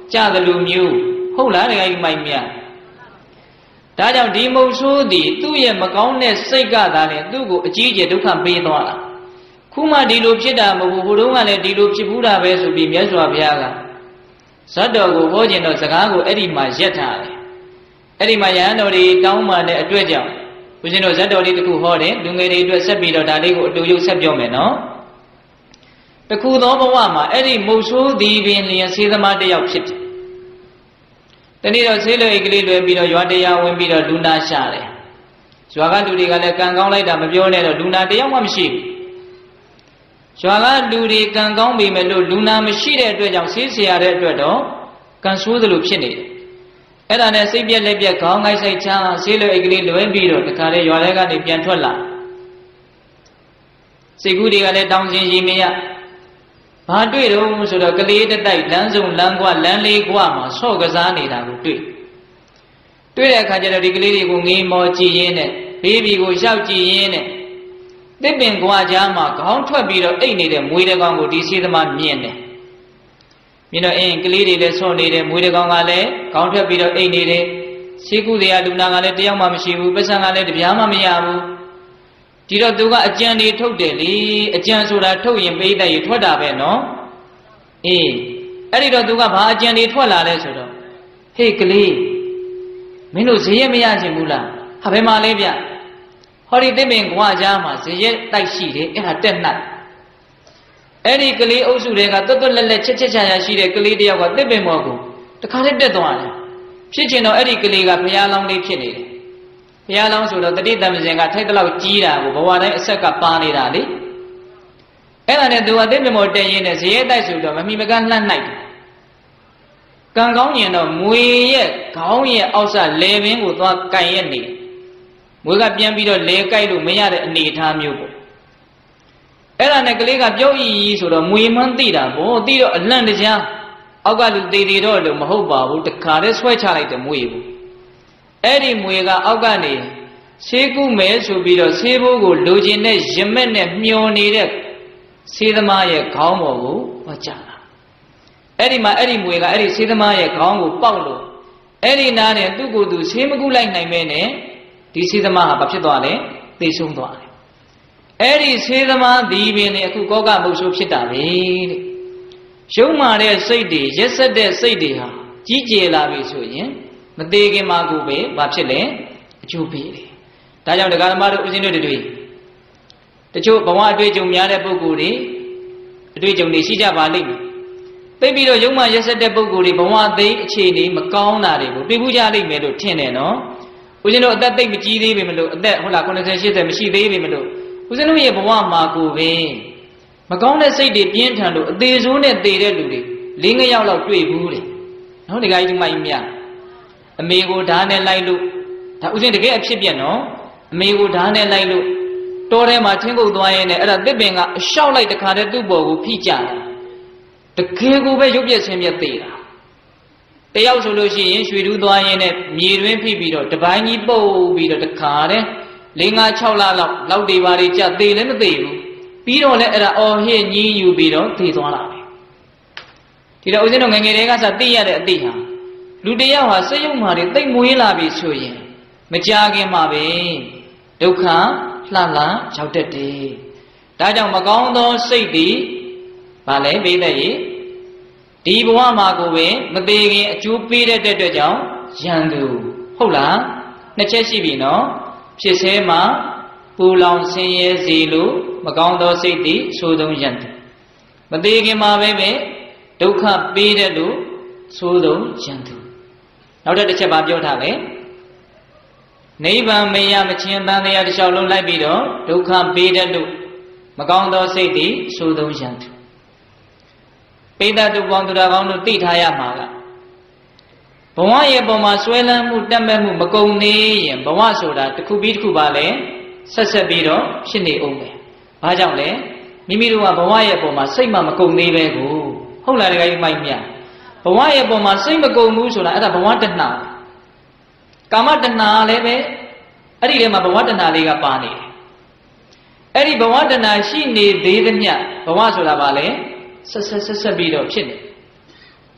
ကြာသလိုမျိုးဟုတ်လားတကယ်မိုက်မြတ်ဒါကြောင့်ဒီမုတ်ဆိုးသည်သူ့ရဲ့မကောင်းတဲ့စိတ်ကသာလေသူ့ကိုအကြီးအကျယ်ဒုက္ခပေးသွားတာခုမှဒီလိုဖြစ်တာမဟုတ်ဘူးဟိုတုန်းကလည်းဒီလိုဖြစ်ဘူးတာပဲဆိုပြီးမြတ်စွာဘုရားကဇတ်တော်ကိုဟောခြင်းတော့စကားကိုအဲ့ဒီမှာရက်ထားတယ်အဲ့ဒီမှာယဟန်တော်တွေတောင်းပန်တဲ့အတွက်ကြောင့်ဦးဇင်းတို့ဇတ်တော်လေးတစ်ခုဟောတယ်လူငယ်တွေအတွက်ဆက်ပြီးတော့ဒါလေးကိုအတူရုပ်ဆက်ပြောမယ်နော်တခုသောဘဝမှာအဲ့ဒီမုတ်ဆိုးသည်ပင်လျင်ဆေးသမားတစ်ယောက်ဖြစ်တယ်တနေ့တော့ဆေးလွယ်ကလေးလွယ်ပြီးတော့ရွာတရားဝင်ပြီးတော့လူနာရှာတယ်ရွာကလူတွေကလည်းကံကောင်းလိုက်တာမပြောနဲ့တော့လူနာတယောက်မှမရှိဘူးရွာကလူတွေကံကောင်းပြီမဲ့လို့လူနာမရှိတဲ့အတွက်ကြောင့်ဆေးဆရာတဲ့အတွက်တော့ကံဆိုးသလိုဖြစ်နေတယ်အဲ့ဒါနဲ့စိတ်ပြက်လက်ပြက်ခေါင်းငိုက်ဆိုင်ချမ်းဆေးလွယ်ကလေးလွယ်ပြီးတော့တခါလေရွာထဲကနေပြန်ထွက်လာစိတ်ကူးတွေကလည်းတောင်းစင်ရီမရဘာတွေ့တော့ဆိုတော့ကလေးတတိုက်လမ်းစုံလမ်းကွလမ်းလေးကွမှာဆော့ကစားနေတာကိုတွေ့တွေ့တဲ့အခါကျတော့ဒီကလေးတွေကိုငေးမောကြည့်ရင်းနဲ့ဘေးဘီကိုရှောက်ကြည့်ရင်းနဲ့တစ်ပင်ကွာကြားမှာခေါင်းထွက်ပြီးတော့အိတ်နေတဲ့မွေးတကောင်ကိုဒီဆေးသမားမြင်တယ်မြင်တော့အင်းကလေးတွေလည်းဆော့နေတယ်မွေးတကောင်ကလည်းခေါင်းထွက်ပြီးတော့အိတ်နေတယ်ဆေးကုတွေကလူနာကလည်းတယောက်မှမရှိဘူးပတ်စံကလည်းတပြားမှမရဘူးဒီတော့သူကအကြံတွေထုတ်တယ်လေအကြံဆိုတာထုတ်ရင်ပိဋကရထွက်တာပဲနော်အေးအဲ့ဒီတော့သူကဘာအကြံတွေထွက်လာလဲဆိုတော့ဟေးကလေးမင်းတို့ဇေယျမရချင်ဘူးလားဟာဘယ်မှာလဲဗျဟောဒီသစ်ပင်ကွာကြားမှာဇေယျတိုက်ရှိတယ်အဲ့ဒါတက်နှက်အဲ့ဒီကလေးအုပ်စုတွေကတွတ်တွတ်လက်လက်ချက်ချက်ချာချာရှိတဲ့ကလေးတယောက်ကသစ်ပင်ပေါ်ကိုတခါလေးတက်သွားတယ်ဖြစ်ချင်တော့အဲ့ဒီကလေးကဘုရားလောင်းလေးဖြစ်နေတယ်ဘုရားလောင်းဆိုတော့တတိတမဇင်ကထိုက်တလောက်ကြီးတာကိုဘဝတိုင်းအဆက်ကပါနေတာလေအဲ့ဒါနဲ့သူကသစ်ပင်ပေါ်တက်ရင်းနဲ့ဇေယျတိုက်ဆိုတော့မမီမကလှမ်းနိုင်တယ်ကံကောင်းရင်တော့မွေရဲ့ခေါင်းရဲ့အောက်ဆလေပင်ကိုသွားကန်ရက်နေမွေကပြန်ပြီးတော့လေကြိုက်လို့မရတဲ့အနေအထားမျိုးပေါ့အဲ့ဒါနဲ့ကလေးကပြုတ်ဤဆိုတော့မွေမှန်းသိတာပေါ့သိတော့အလန့်တကြားအောက်ကလူသေးသေးတော့လို့မဟုတ်ပါဘူးတခါတည်းဆွဲချလိုက်တယ်မွေကိုအဲ့ဒီမွေကအောက်ကနေဆေးကုမယ်ဆိုပြီးတော့ဆေးဘိုးကိုလိုချင်တဲ့ရမက်နဲ့မျောနေတဲ့ဆေးသမားရဲ့ခေါင်းပေါ်ကိုဟောကြတာအဲ့ဒီမှာအဲ့ဒီမွေကအဲ့ဒီဆေးသမားရဲ့ခေါင်းကိုပေါက်လို့အဲ့ဒီနားနဲ့သူ့ကိုယ်သူဆေးမကုလိုက်နိုင်မဲနဲ့ဒီဆေးသမားဟာဘာဖြစ်သွားလဲသိဆုံးသွားတယ်အဲ့ဒီဆေးသမားဒီပင်နဲ့အခုကောကမုတ်ဆိုးဖြစ်တာပဲတဲ့ရုံမာတဲ့စိတ်တွေရက်ဆက်တဲ့စိတ်တွေဟာကြီးကျယ်လာပြီဆိုရင်မသေးခင်မှာကိုပဲဘာဖြစ်လဲအကျိုးပေးတယ်ဒါကြောင့်ဒကာဓမ္မတို့ဦးဇင်းတို့တွေတချို့ဘဝအတွေ့အကြုံများတဲ့ပုဂ္ဂိုလ်တွေအတွေ့အကြုံတွေရှိကြပါလိမ့်မယ်သိပြီးတော့ရုံမာရက်ဆက်တဲ့ပုဂ္ဂိုလ်တွေဘဝသိအခြေအနေမကောင်းတာတွေကိုတွေ့ဘူးကြလိမ့်မယ်လို့ထင်တယ်နော်ဦးဇင်းတို့အသက်သိမကြီးသေးပေမလို့အသက်ဟုတ်လား90 80မရှိသေးပေမလို့ဦးဇင်းတို့ရဲ့ဘဝမှာကိုပဲမကောင်းတဲ့စိတ်တွေပြင်းထန်လို့အသေးဆိုးနဲ့သေတဲ့လူတွေလေးငယောက်လောက်တွေ့ဘူးတဲ့နော်ဒီကကြီးမိုက်မြအမေကိုဓာတ်နဲ့လိုက်လို့ဒါဦးဇင်းတကယ်အဖြစ်ပြက်နော်အမေကိုဓာတ်နဲ့လိုက်လို့တောထဲမှာထင်းကုတ်သွားရင်းနဲ့အဲ့ဒါတစ်ပင်ကအလျှောက်လိုက်တခါတည်းသူ့ပေါ်ကိုဖိကြတယ်တကယ်ကိုပဲရုပ်ပြက်ဆင်းပြက်သေးတာတယောက်ဆိုလို့ရှိရင်ရွှေတူးသွားရင်းနဲ့မြေတွင်းဖိပြီးတော့တပိုင်းကြီးပုတ်ပြီးတော့တခါတည်း၄၅၆လလောက်လောက်တွေပါတွေကြသေးလည်းမသေးဘူးပြီးတော့လည်းအဲ့ဒါအော်ဟစ်ညီးယူပြီးတော့သေသွားတာပဲဒီတော့ဦးဇင်းတို့ငယ်ငယ်တွေကစသိရတဲ့အသိဟာလူတယောက်ဟာစိတ်ယုံမာတွေတိတ်မွေးလာပြီဆိုရင်မကြခင်မှာပဲဒုက္ခလှလှရောက်တတ်တယ်ဒါကြောင့်မကောင်းသောစိတ်တွေဘာလဲပေးတဲ့ရေဒီဘဝမှာကိုပဲမသေးခင်အကျိုးပေးတဲ့အတွက်ကြောင့်ယံသူဟုတ်လားနှစ်ချက်ရှိပြီနော်ဖြစ်ဆဲမှာပူလောင်ဆင်းရဲစေလို့မကောင်းသောစိတ်သည်ဆိုဆုံးယံသူမသေးခင်မှာပဲပဲဒုက္ခပေးတဲ့လို့ဆိုဆုံးယံသူနောက်တစ်ချက်ပါပြောထားလေနိဗ္ဗာန်မရမချင်းတန်တရားတစ်လျှောက်လုံးလိုက်ပြီးတော့ဒုက္ခပေးတဲ့လို့မကောင်းသောစိတ်သည်ဆိုဆုံးယံသူပိဋကတုပေါင်းသူတော်ကောင်းတို့သိထားရမှာကဘဝရဲ့ပုံမှာဆွဲလန်းမှုတက်မဲ့မှုမကုန်သေးရင်ဘဝဆိုတာတစ်ခုပြီးတစ်ခုပါလဲဆက်ဆက်ပြီးတော့ဖြစ်နေအောင်ပဲ။ဘာကြောင့်လဲမိမိတို့ကဘဝရဲ့ပုံမှာစိတ်မှမကုန်သေးပဲကိုဟုတ်လားတကယ်မိုက်မြဘဝရဲ့ပုံမှာစိတ်မကုန်ဘူးဆိုတာအဲ့ဒါဘဝတဏှာကာမတဏှာလည်းပဲအဲ့ဒီထဲမှာဘဝတဏှာလေးကပါနေတယ်။အဲ့ဒီဘဝတဏှာရှိနေသေးသမျှဘဝဆိုတာပါလဲဆက်ဆက်ဆက်ဆက်ပြီးတော့ဖြစ်နေ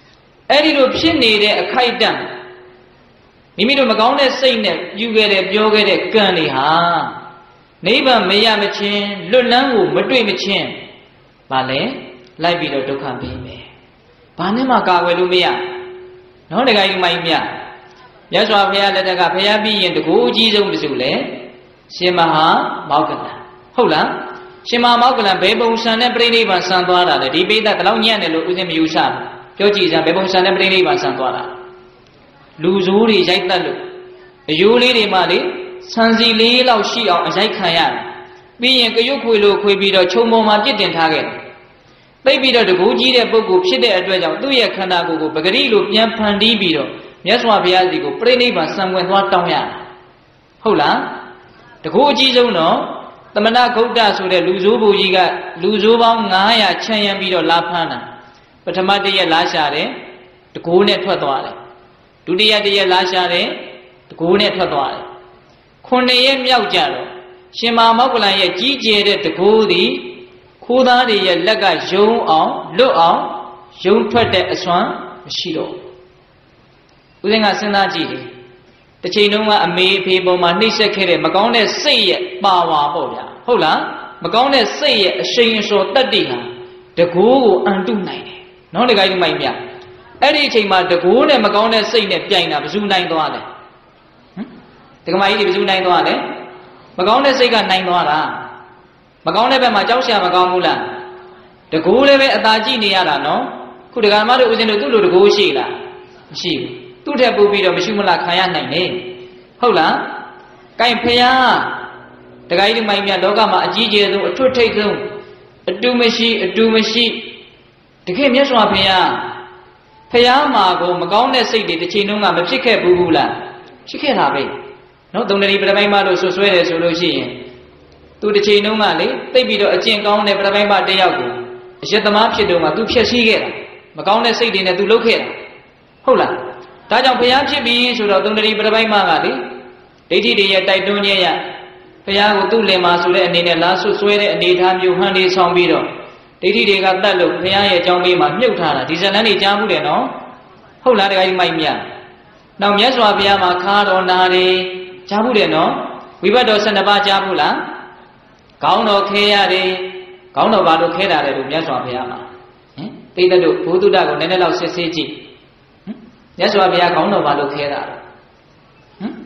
အဲ့ဒီလိုဖြစ်နေတဲ့အခိုက်အတန့်မိမိတို့မကောင်းတဲ့စိတ်နဲ့ယူခဲ့တဲ့ပြောခဲ့တဲ့ကံတွေဟာနိဗ္ဗာန်မရမချင်းလွတ်လန်းကိုမတွေ့မချင်းဗာလဲလိုက်ပြီးတော့ဒုက္ခပေးမယ်ဘာနဲ့မှကာကွယ်လို့မရနော်တခါကြီးမိုင်းမြတ်မြတ်စွာဘုရားလက်ထက်ကဘုရားပြီးရင်တကူအကြီးဆုံးတစုလေရှင်မဟာမောက္ကလံဟုတ်လားရှင်မဟာမောက္ကလံဘယ်ပုံစံနဲ့ပြိဋိဘံဆံသွားတာလဲဒီပိဋကတလောက်ညံ့တယ်လို့ဦးဇင်းမယူဆပြောကြည့်စမ်းဘယ်ပုံစံနဲ့ပြိဋိဘံဆံသွားတာလူဆိုးတွေရိုက်တက်လို့အယိုးလေးတွေမှလေဆန်စီလေးလောက်ရှိအောင်အရိုက်ခံရတယ်ပြီးရင်ကရွတ်ခွေလို့ခွေပြီးတော့ခြုံပေါ်မှာပြစ်တင်ထားခဲ့သိပြီးတော့တကူကြီးတဲ့ပုဂ္ဂိုလ်ဖြစ်တဲ့အတွက်ကြောင့်သူ့ရဲ့ခန္ဓာကိုယ်ကိုပဂရိလိုပြန်ဖန်တီးပြီးတော့မြတ်စွာဘုရားစီကိုပြိဋိဘံဆံဝင်သွားတောင်းရဟုတ်လားတကူအကြီးဆုံးတော့သမဏဂုတ်တဆိုတဲ့လူဆိုးဘူကြီးကလူဆိုးပေါင်းငါးရာခြံရံပြီးတော့လာဖမ်းတာပထမတည့်ရက်လာရှာတယ်တကူနဲ့ထွက်သွားတယ်ဒုတိယတည့်ရက်လာရှာတယ်တကူနဲ့ထွက်သွားတယ်ခုနှစ်ရက်မြောက်ကြတော့ရှင်မဟာမောက္ကလံရဲ့ကြီးကျယ်တဲ့တကူသည်ခိုးသားတွေရဲ့လက်ကယုံအောင်လွတ်အောင်ယုံထွက်တဲ့အစွမ်းမရှိတော့ဦးဇင်းကစဉ်းစားကြည့်တယ်တစ်ချိန်လုံးကအမေအဖေပေါ်မှာနှိမ့်ဆက်ခဲ့တဲ့မကောင်းတဲ့စိတ်ရဲ့ပါဝါပေါ့ဗျာဟုတ်လားမကောင်းတဲ့စိတ်ရဲ့အရှိန်အစောတတ္တိဟာတကူကိုအန်တုနိုင်တယ်နော်တခါကြီးမိုက်မြအဲ့ဒီအချိန်မှာတကူနဲ့မကောင်းတဲ့စိတ်နဲ့ပြိုင်တာဘယ်သူနိုင်သွားလဲဟမ်တက္ကမကြီးတွေဘယ်သူနိုင်သွားလဲမကောင်းတဲ့စိတ်ကနိုင်သွားတာမကောင်းတဲ့ဘက်မှာကြောက်ရှာမကောင်းဘူးလားတကူလည်းပဲအသာကြည့်နေရတာနော်ခုဒကာမတို့ဦးဇင်းတို့သူ့လိုတကူရှိလားမရှိဘူးသူ့ထက်ပိုပြီးတော့မရှိမလားခံရနိုင်တယ်ဟုတ်လားကဲဖရာတခါကြီးဒီမိုင်းမြတ်လောကမှာအကြီးကျယ်ဆုံးအထွတ်ထိပ်ဆုံးအတူမရှိအတူမရှိတကယ်မြတ်စွာဘုရားဖရာမှာကိုမကောင်းတဲ့စိတ်တွေတစ်ချိန်လုံးကမဖြစ်ခဲ့ဘူးဘူးလားဖြစ်ခဲ့တာပဲနော်သုံးတရီပရမိုင်းမလို့ဆွဆွဲတယ်ဆိုလို့ရှိရင်သူတစ်ချိန်လုံးကလေသိပ်ပြီးတော့အကျင့်ကောင်းတဲ့ပရမိုင်းမတယောက်ကိုအယက်သမားဖြစ်တော့မှသူဖြည့်ဆည်းခဲ့တာမကောင်းတဲ့စိတ်တွေနဲ့သူလှုပ်ခဲ့တာဟုတ်လားဒါကြောင့်ဘုရားဖြစ်ပြီးဆိုတော့သုံးတရီပရပိုက်မကလေဒိဋ္ဌိတွေရဲ့တိုက်တွန်းခြင်းရဘုရားကိုသူ့လင်မာဆိုတဲ့အနေနဲ့လာဆွဆွဲတဲ့အနေထားမျိုးဟန်လေးဆောင်ပြီးတော့ဒိဋ္ဌိတွေကတတ်လို့ဘုရားရဲ့အကြောင်းပေးမှာမြုပ်ထားတာဒီဇလန်းတွေကြားမှုတယ်နော်ဟုတ်လားတခါကြီးမိုက်မြနောက်မြတ်စွာဘုရားမှာခါတော်နာတွေကြားမှုတယ်နော်ဝိဘတ်တော်ဆယ်နှစ်ပါးကြားဘူးလားခေါင်းတော်ခဲရတယ်ခေါင်းတော်ဘာလို့ခဲတာလဲလို့မြတ်စွာဘုရားမှာဟင်ပိဋကတို့ဘုသူတ္တကိုနည်းနည်းလောက်စစ်ဆေးကြည့်မြတ်စွာဘုရားခေါင်းတော်ဘာလို့ခဲတာလဲဟမ်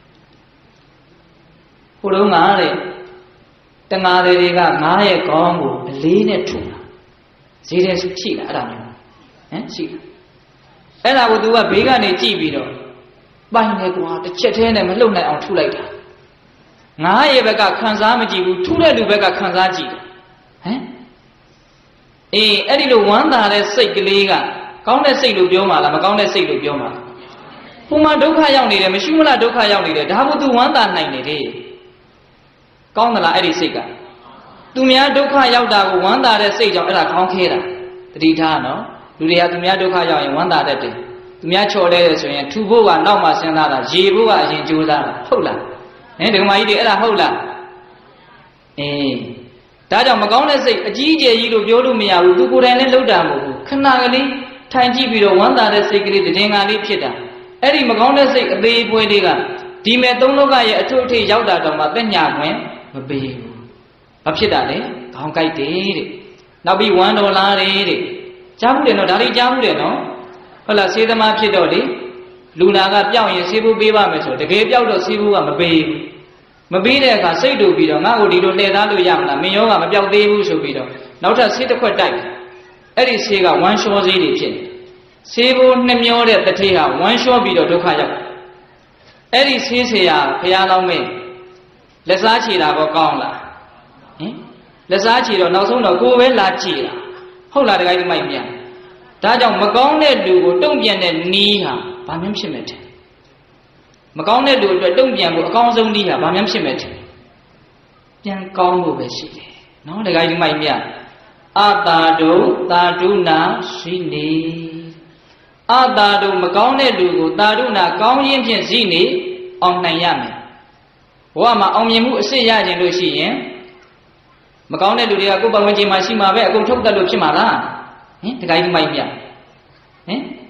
ဟိုတုန်းကတဲ့တငါတွေကငါးရဲ့ခေါင်းကိုအလေးနဲ့ထုတာဈေးထဲရှိလားအဲ့ဒါမျိုးဟမ်ရှိအဲ့ဒါကို तू ကဘေးကနေကြည့်ပြီးတော့ပိုင်နေကွာတစ်ချက်သေးနဲ့မလှုပ်နိုင်အောင်ထုလိုက်တာငါးရဲ့ဘက်ကခံစားမကြည့်ဘူးထုတဲ့လူဘက်ကခံစားကြည့်တယ်ဟမ်အေးအဲ့ဒီလိုဝမ်းသာတဲ့စိတ်ကလေးကကောင်းတဲ့စိတ်လို့ပြောမှာလားမကောင်းတဲ့စိတ်လို့ပြောမှာလားဟိုမှာဒုက္ခရောက်နေတယ်မရှိမလားဒုက္ခရောက်နေတယ်ဒါမှ तू ဝမ်းသာနိုင်နေတယ်ကောင်းသလားအဲ့ဒီစိတ်ကသူများဒုက္ခရောက်တာကိုဝမ်းသာတဲ့စိတ်ကြောင့်အဲ့ဒါခေါင်းခဲတာတတိထားနော်လူတွေကသူများဒုက္ခရောက်ရင်ဝမ်းသာတတ်တယ်သူများချော်လဲတယ်ဆိုရင်ထူဖို့ကနောက်မှစဉ်းစားတာရေဖို့ကအရင်ကြိုးစားတာဟုတ်လားဟင်ဒကမာကြီးတွေအဲ့ဒါဟုတ်လားအေးဒါကြောင့်မကောင်းတဲ့စိတ်အကြီးအကျယ်ကြီးလို့ပြောလို့မရဘူးသူကိုယ်တိုင်လည်းလှုပ်တာမဟုတ်ဘူးခဏကလေးထိုင်ကြည့်ပြီးတော့ဝမ်းသာတဲ့စိတ်ကလေးတည်ငါလေးဖြစ်တာအဲ့ဒီမကောင်းတဲ့စိတ်အသေးအဖွဲလေးကဒီမဲ့သုံးလောကရဲ့အထွတ်အထိပ်ရောက်တာတော့မှသက်ညာခွင့်မပေးဘူးဘာဖြစ်တာလဲခေါင်းကိုက်တယ်တဲ့နောက်ပြီးဝမ်းတော်လားတဲ့ကြားမှုတယ်နော်ဒါလေးကြားမှုတယ်နော်ဟုတ်လားဆေးသမားဖြစ်တော့လေလူနာကပြောင်းရင်ဆေးဖို့ပေးပါမယ်ဆိုတကယ်ပြောက်တော့ဆေးဖို့ကမပေးဘူးမပေးတဲ့အခါစိတ်တူပြီးတော့ငါ့ကိုဒီလိုလှည့်သားလို့ရမလားမင်းယောဂမပြောက်သေးဘူးဆိုပြီးတော့နောက်ထပ်ဆေးတစ်ခွက်တိုက်အဲ့ဒီဆေးကဝမ်းလျှောဆေးတွေဖြစ်နေဆေးဖို့နှမျောတဲ့တထေးဟာဝမ်းလျှောပြီးတော့ဒုက္ခရောက်အဲ့ဒီဆေးဆရာဘုရားလောင်းမင်းလက်စားချေတာကောကောင်းလားဟင်လက်စားချေတော့နောက်ဆုံးတော့ကိုယ်ပဲလာချေတာဟုတ်လားတခါကြီးမိုက်ပြန်ဒါကြောင့်မကောင်းတဲ့လူကိုတုံ့ပြန်တဲ့နီးဟာဘာမှမဖြစ်မဲ့တယ်မကောင်းတဲ့လူအတွက်တုံ့ပြန်ဖို့အကောင်းဆုံးနီးဟာဘာမှမဖြစ်မဲ့တယ်ပြန်ကောင်းဖို့ပဲရှိတယ်နော်တခါကြီးမိုက်ပြန်အတာတုသာတုနာရှိနေအတာတုမကောင်းတဲ့လူကိုသာတုနာကောင်းခြင်းဖြင့်ရှိနေအောင်နိုင်ရမယ်ဘဝမှာအောင်မြင်မှုအစ်စ်ရခြင်းလို့ရှိရင်မကောင်းတဲ့လူတွေကကိုယ်ပတ်ဝန်းကျင်မှာရှိမှာပဲအကုန်ထုတ်တတ်လို့ဖြစ်မှာလားဟင်တခါကြီးမိုက်ပြဟင်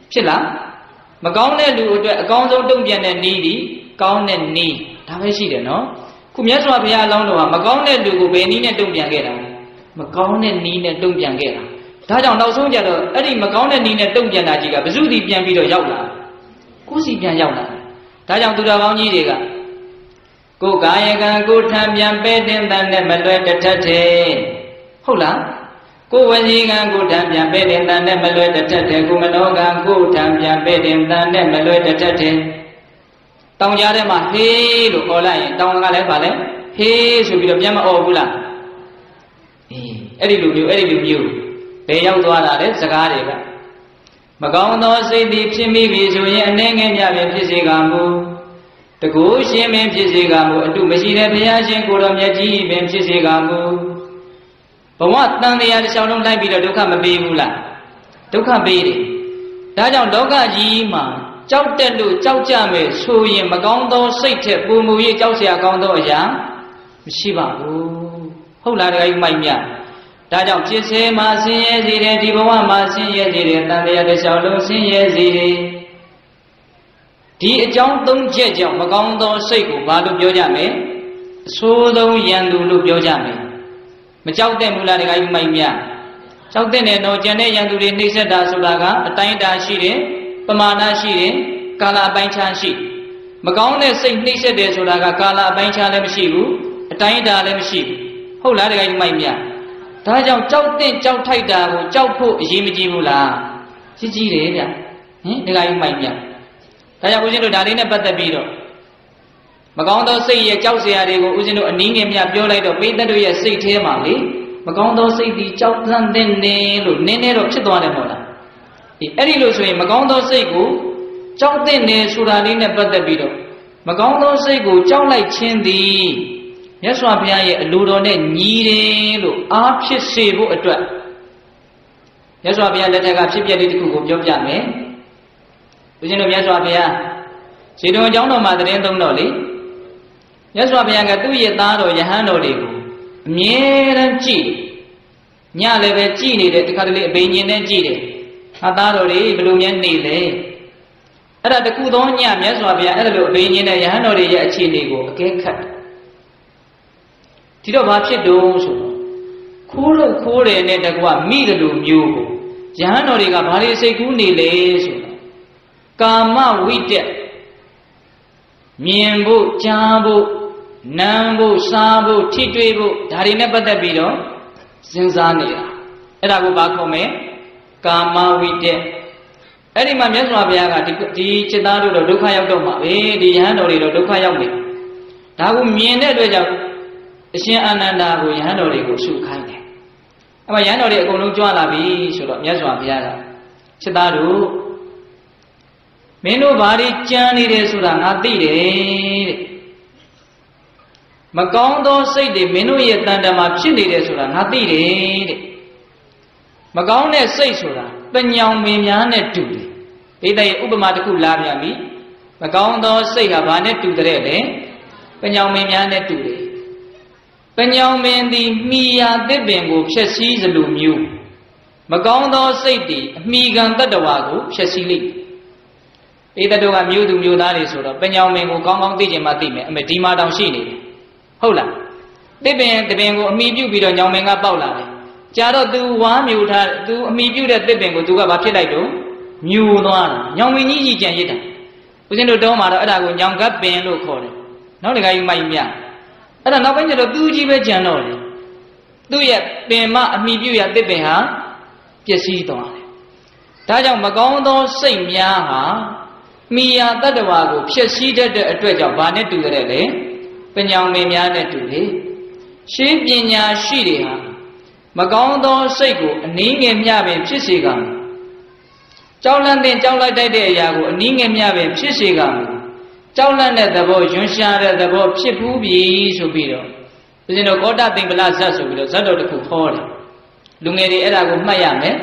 ဖြစ်လားမကောင်းတဲ့လူအတွက်အကောင်းဆုံးတုံ့ပြန်တဲ့နည်းဒီကောင်းတဲ့နည်းဒါပဲရှိတယ်နော်ခုမြတ်စွာဘုရားအလောင်းတော်ကမကောင်းတဲ့လူကိုဘယ်နည်းနဲ့တုံ့ပြန်ခဲ့တာမကောင်းတဲ့နည်းနဲ့တုံ့ပြန်ခဲ့တာဒါကြောင့်နောက်ဆုံးကြတော့အဲ့ဒီမကောင်းတဲ့နည်းနဲ့တုံ့ပြန်တာကြီးကဘယ်သူဒီပြန်ပြီးတော့ရောက်လာကိုယ်စီပြန်ရောက်လာဒါကြောင့်သူတော်ကောင်းကြီးတွေကကိုယ်ကာယကံကိုယ်ထံပြန်ပဲတင်တဲ့နဲ့မလွဲတထက်တဲ့ဟုတ်လားကိုယ်ဝစီကံကိုယ်ထံပြန်ပဲတင်တဲ့နဲ့မလွဲတထက်တဲ့ကိုယ်မနောကံကိုယ်ထံပြန်ပဲတင်တဲ့နဲ့မလွဲတထက်တဲ့တောင်ကြားထဲမှာဟေးလို့ခေါ်လိုက်ရင်တောင်ကလည်းပါလဲဟေးဆိုပြီးတော့ပြန်မអော်ဘူးလားအေးအဲ့ဒီလိုမျိုးအဲ့ဒီလိုမျိုးဘယ်ရောက်သွားတာလဲစကားတွေကမကောင်းသောစိတ်သည်ဖြစ်မိပြီဆိုရင်အနေငယ်မြပင်ဖြစ်စေကမူတကူရှင်ပင်ဖြစ်စေကမူအတုမရှိတဲ့ဘုရားရှင်ကိုတော်မြတ်ကြီးပင်ဖြစ်စေကမူဘဝတန်တရားတစ်ချောင်းလုံးလိုက်ပြီးတော့ဒုက္ခမပေးဘူးလားဒုက္ခပေးတယ်ဒါကြောင့်လောကကြီးမှာကြောက်တက်လို့ကြောက်ကြမယ်ဆိုရင်မကောင်းသောစိတ်ထက်ပုံမူရေးကြောက်เสียကောင်းသောအရာမရှိပါဘူးဟုတ်လားတခါကြီးမိုက်မြဒါကြောင့်ဖြစ်စေမှာဆင်းရဲစေတယ်ဒီဘဝမှာဆင်းရဲစေတယ်တန်တရားတစ်လျှောက်လုံးဆင်းရဲစေတယ်ဒီအကြောင်းသုံးချက်ကြောင့်မကောင်းသောစိတ်ကိုဘာလို့ပြောကြမလဲအဆိုးဆုံးရန်သူလို့ပြောကြမယ်မကြောက်တဲ့မူလားတခါကြီးမိုက်မြကြောက်တဲ့နဲ့တော့ကျန်တဲ့ရန်သူတွေနှိမ့်ဆက်တာဆိုတာကအတိုင်းအတာရှိတယ်ပမာဏရှိတယ်ကာလအပိုင်းခြားရှိမကောင်းတဲ့စိတ်နှိမ့်ဆက်တယ်ဆိုတာကကာလအပိုင်းခြားလည်းမရှိဘူးအတိုင်းအတာလည်းမရှိဘူးဟုတ်လားတခါကြီးမိုက်မြဒါကြောင့်ကြောက်တဲ့ကြောက်ထိုက်တာကိုကြောက်ဖို့အရေးမကြီးဘူးလားကြီးကြီးတယ်ဗျဟင်ဒကာကြီးမိုက်မြဒါကြောင့်ဦးဇင်းတို့ဒါလေးနဲ့ပတ်သက်ပြီးတော့မကောင်းသောစိတ်ရဲ့ကြောက်စရာတွေကိုဦးဇင်းတို့အနည်းငယ်များပြောလိုက်တော့ပိဋကတ်တို့ရဲ့စိတ်ထဲမှာလေမကောင်းသောစိတ်ဒီကြောက်သန့်တဲ့နေလို့နည်းနည်းတော့ဖြစ်သွားတယ်မဟုတ်လားဒီအဲ့ဒီလိုဆိုရင်မကောင်းသောစိတ်ကိုကြောက်တဲ့နေဆိုတာလေးနဲ့ပတ်သက်ပြီးတော့မကောင်းသောစိတ်ကိုကြောက်လိုက်ခြင်းသည်မြတ်စွာဘုရားရဲ့အလိုတော်နဲ့ညီတယ်လို့အားဖြစ်စေဖို့အတွက်မြတ်စွာဘုရားလက်ထက်ကဖြစ်ပျက်လေးတစ်ခုကိုပြောပြမယ်။ဦးဇင်းတို့မြတ်စွာဘုရားဇေတဝန်ကျောင်းတော်မှာတရင်သုံးတော့လေမြတ်စွာဘုရားကသူ့ရဲ့သားတော်ယဟန်တော်တွေကိုအမြဲတမ်းကြည့်ညလည်းပဲကြည့်နေတယ်တခါတလေအဘိညာဉ်နဲ့ကြည့်တယ်။ဟာသားတော်တွေဘယ်လိုများနေလဲ။အဲ့ဒါတခုသောညမြတ်စွာဘုရားအဲ့ဒါလိုအဘိညာဉ်နဲ့ယဟန်တော်တွေရဲ့အခြေအနေကိုအကဲခတ်ဒီတော့ဘာဖြစ်တုံးဆိုတော့ခိုးလို့ခိုးတယ်နဲ့တကွမိတယ်လို့မျိုးကိုယဟန်တော်တွေကဘာတွေစိတ်ကူးနေလဲဆိုတော့ကာမဝိတက်မြင်ဖို့ကြားဖို့နားဖို့စားဖို့ထိတွေ့ဖို့ဒါတွေနဲ့ပတ်သက်ပြီးတော့စဉ်းစားနေတာအဲ့ဒါကိုဘာခေါ်မလဲကာမဝိတက်အဲ့ဒီမှာမြတ်စွာဘုရားကဒီဒီจิตသားတို့တော့ဒုက္ခရောက်တော့မှာပဲဒီယဟန်တော်တွေတော့ဒုက္ခရောက်နေဒါကိုမြင်တဲ့အတွက်ကြောင့်အရှင်အာနန္ဒာကိုယဟန်တော်တွေကိုရှုခိုင်းတယ်။အဲ့မှာယဟန်တော်တွေအကုန်လုံးကြွလာပြီဆိုတော့မြတ်စွာဘုရားကချစ်သားတို့မင်းတို့ဘာတွေကြမ်းနေတယ်ဆိုတာငါသိတယ်တဲ့။မကောင်းသောစိတ်တွေမင်းတို့ရဲ့တန်တမှာဖြစ်နေတယ်ဆိုတာငါသိတယ်တဲ့။မကောင်းတဲ့စိတ်ဆိုတာတညောင်မင်းများနဲ့တူတယ်။ဒီတဲ့ဥပမာတစ်ခုလာပြန်ပြီ။မကောင်းသောစိတ်ကဘာနဲ့တူတဲ့လဲ။တညောင်မင်းများနဲ့တူတယ်ပညောင်မင်းသည်မိယာသစ်ပင်ကိုဖျက်ဆီးစလိုမျိုးမကောင်းသောစိတ်သည်အမိခံတတ္တဝါကိုဖျက်ဆီးလိမ့်ပိဋကတ်တို့ကမျိုးသူမျိုးသားတွေဆိုတော့ပညောင်မင်းကိုကောင်းကောင်းသိချင်မှသိမယ်အမေဒီမှာတောင်ရှိနေတယ်ဟုတ်လားသစ်ပင်တပင်ကိုအမိပြုတ်ပြီးတော့ညောင်မင်းကပေါက်လာတယ်ကြာတော့ तू ဝါမျိုးထား तू အမိပြုတ်တဲ့သစ်ပင်ကို तू ကဘာဖြစ်လိုက်တော့မျိုးသွားတာညောင်မင်းကြီးကြီးကြံရစ်တာဦးဇင်းတို့တောမှာတော့အဲ့ဒါကိုညောင်ကပ်ပင်လို့ခေါ်တယ်နောက်တခါကြီးမိုက်မြအဲ့ဒါနောက်ပိုင်းကျတော့သူကြီးပဲကြံတော့တယ်သူ့ရဲ့ပင်မအမိပြုရတစ်ပင်ဟာပျက်စီးသွားတယ်ဒါကြောင့်မကောင်းသောစိတ်များဟာမိယာတတ္တဝါကိုဖျက်ဆီးတတ်တဲ့အတွက်ကြောင့်ဘာနဲ့တူကြတဲ့လဲပညောင်မင်းများနဲ့တူတယ်ရှင်းပညာရှိတွေဟာမကောင်းသောစိတ်ကိုအနည်းငယ်မျှပင်ဖြစ်စေကမူကြောက်လန့်တဲ့ကြောက်လိုက်တတ်တဲ့အရာကိုအနည်းငယ်မျှပင်ဖြစ်စေကမူကြောက်လန့်တဲ့သဘောယွန်းရှားတဲ့သဘောဖြစ်ဘူးပြီဆိုပြီးတော့ဦးဇင်းတို့ကောတသိမ္ပလဇတ်ဆိုပြီးတော့ဇတ်တော်တစ်ခုဟောတယ်လူငယ်တွေအဲ့ဒါကိုမှတ်ရမယ်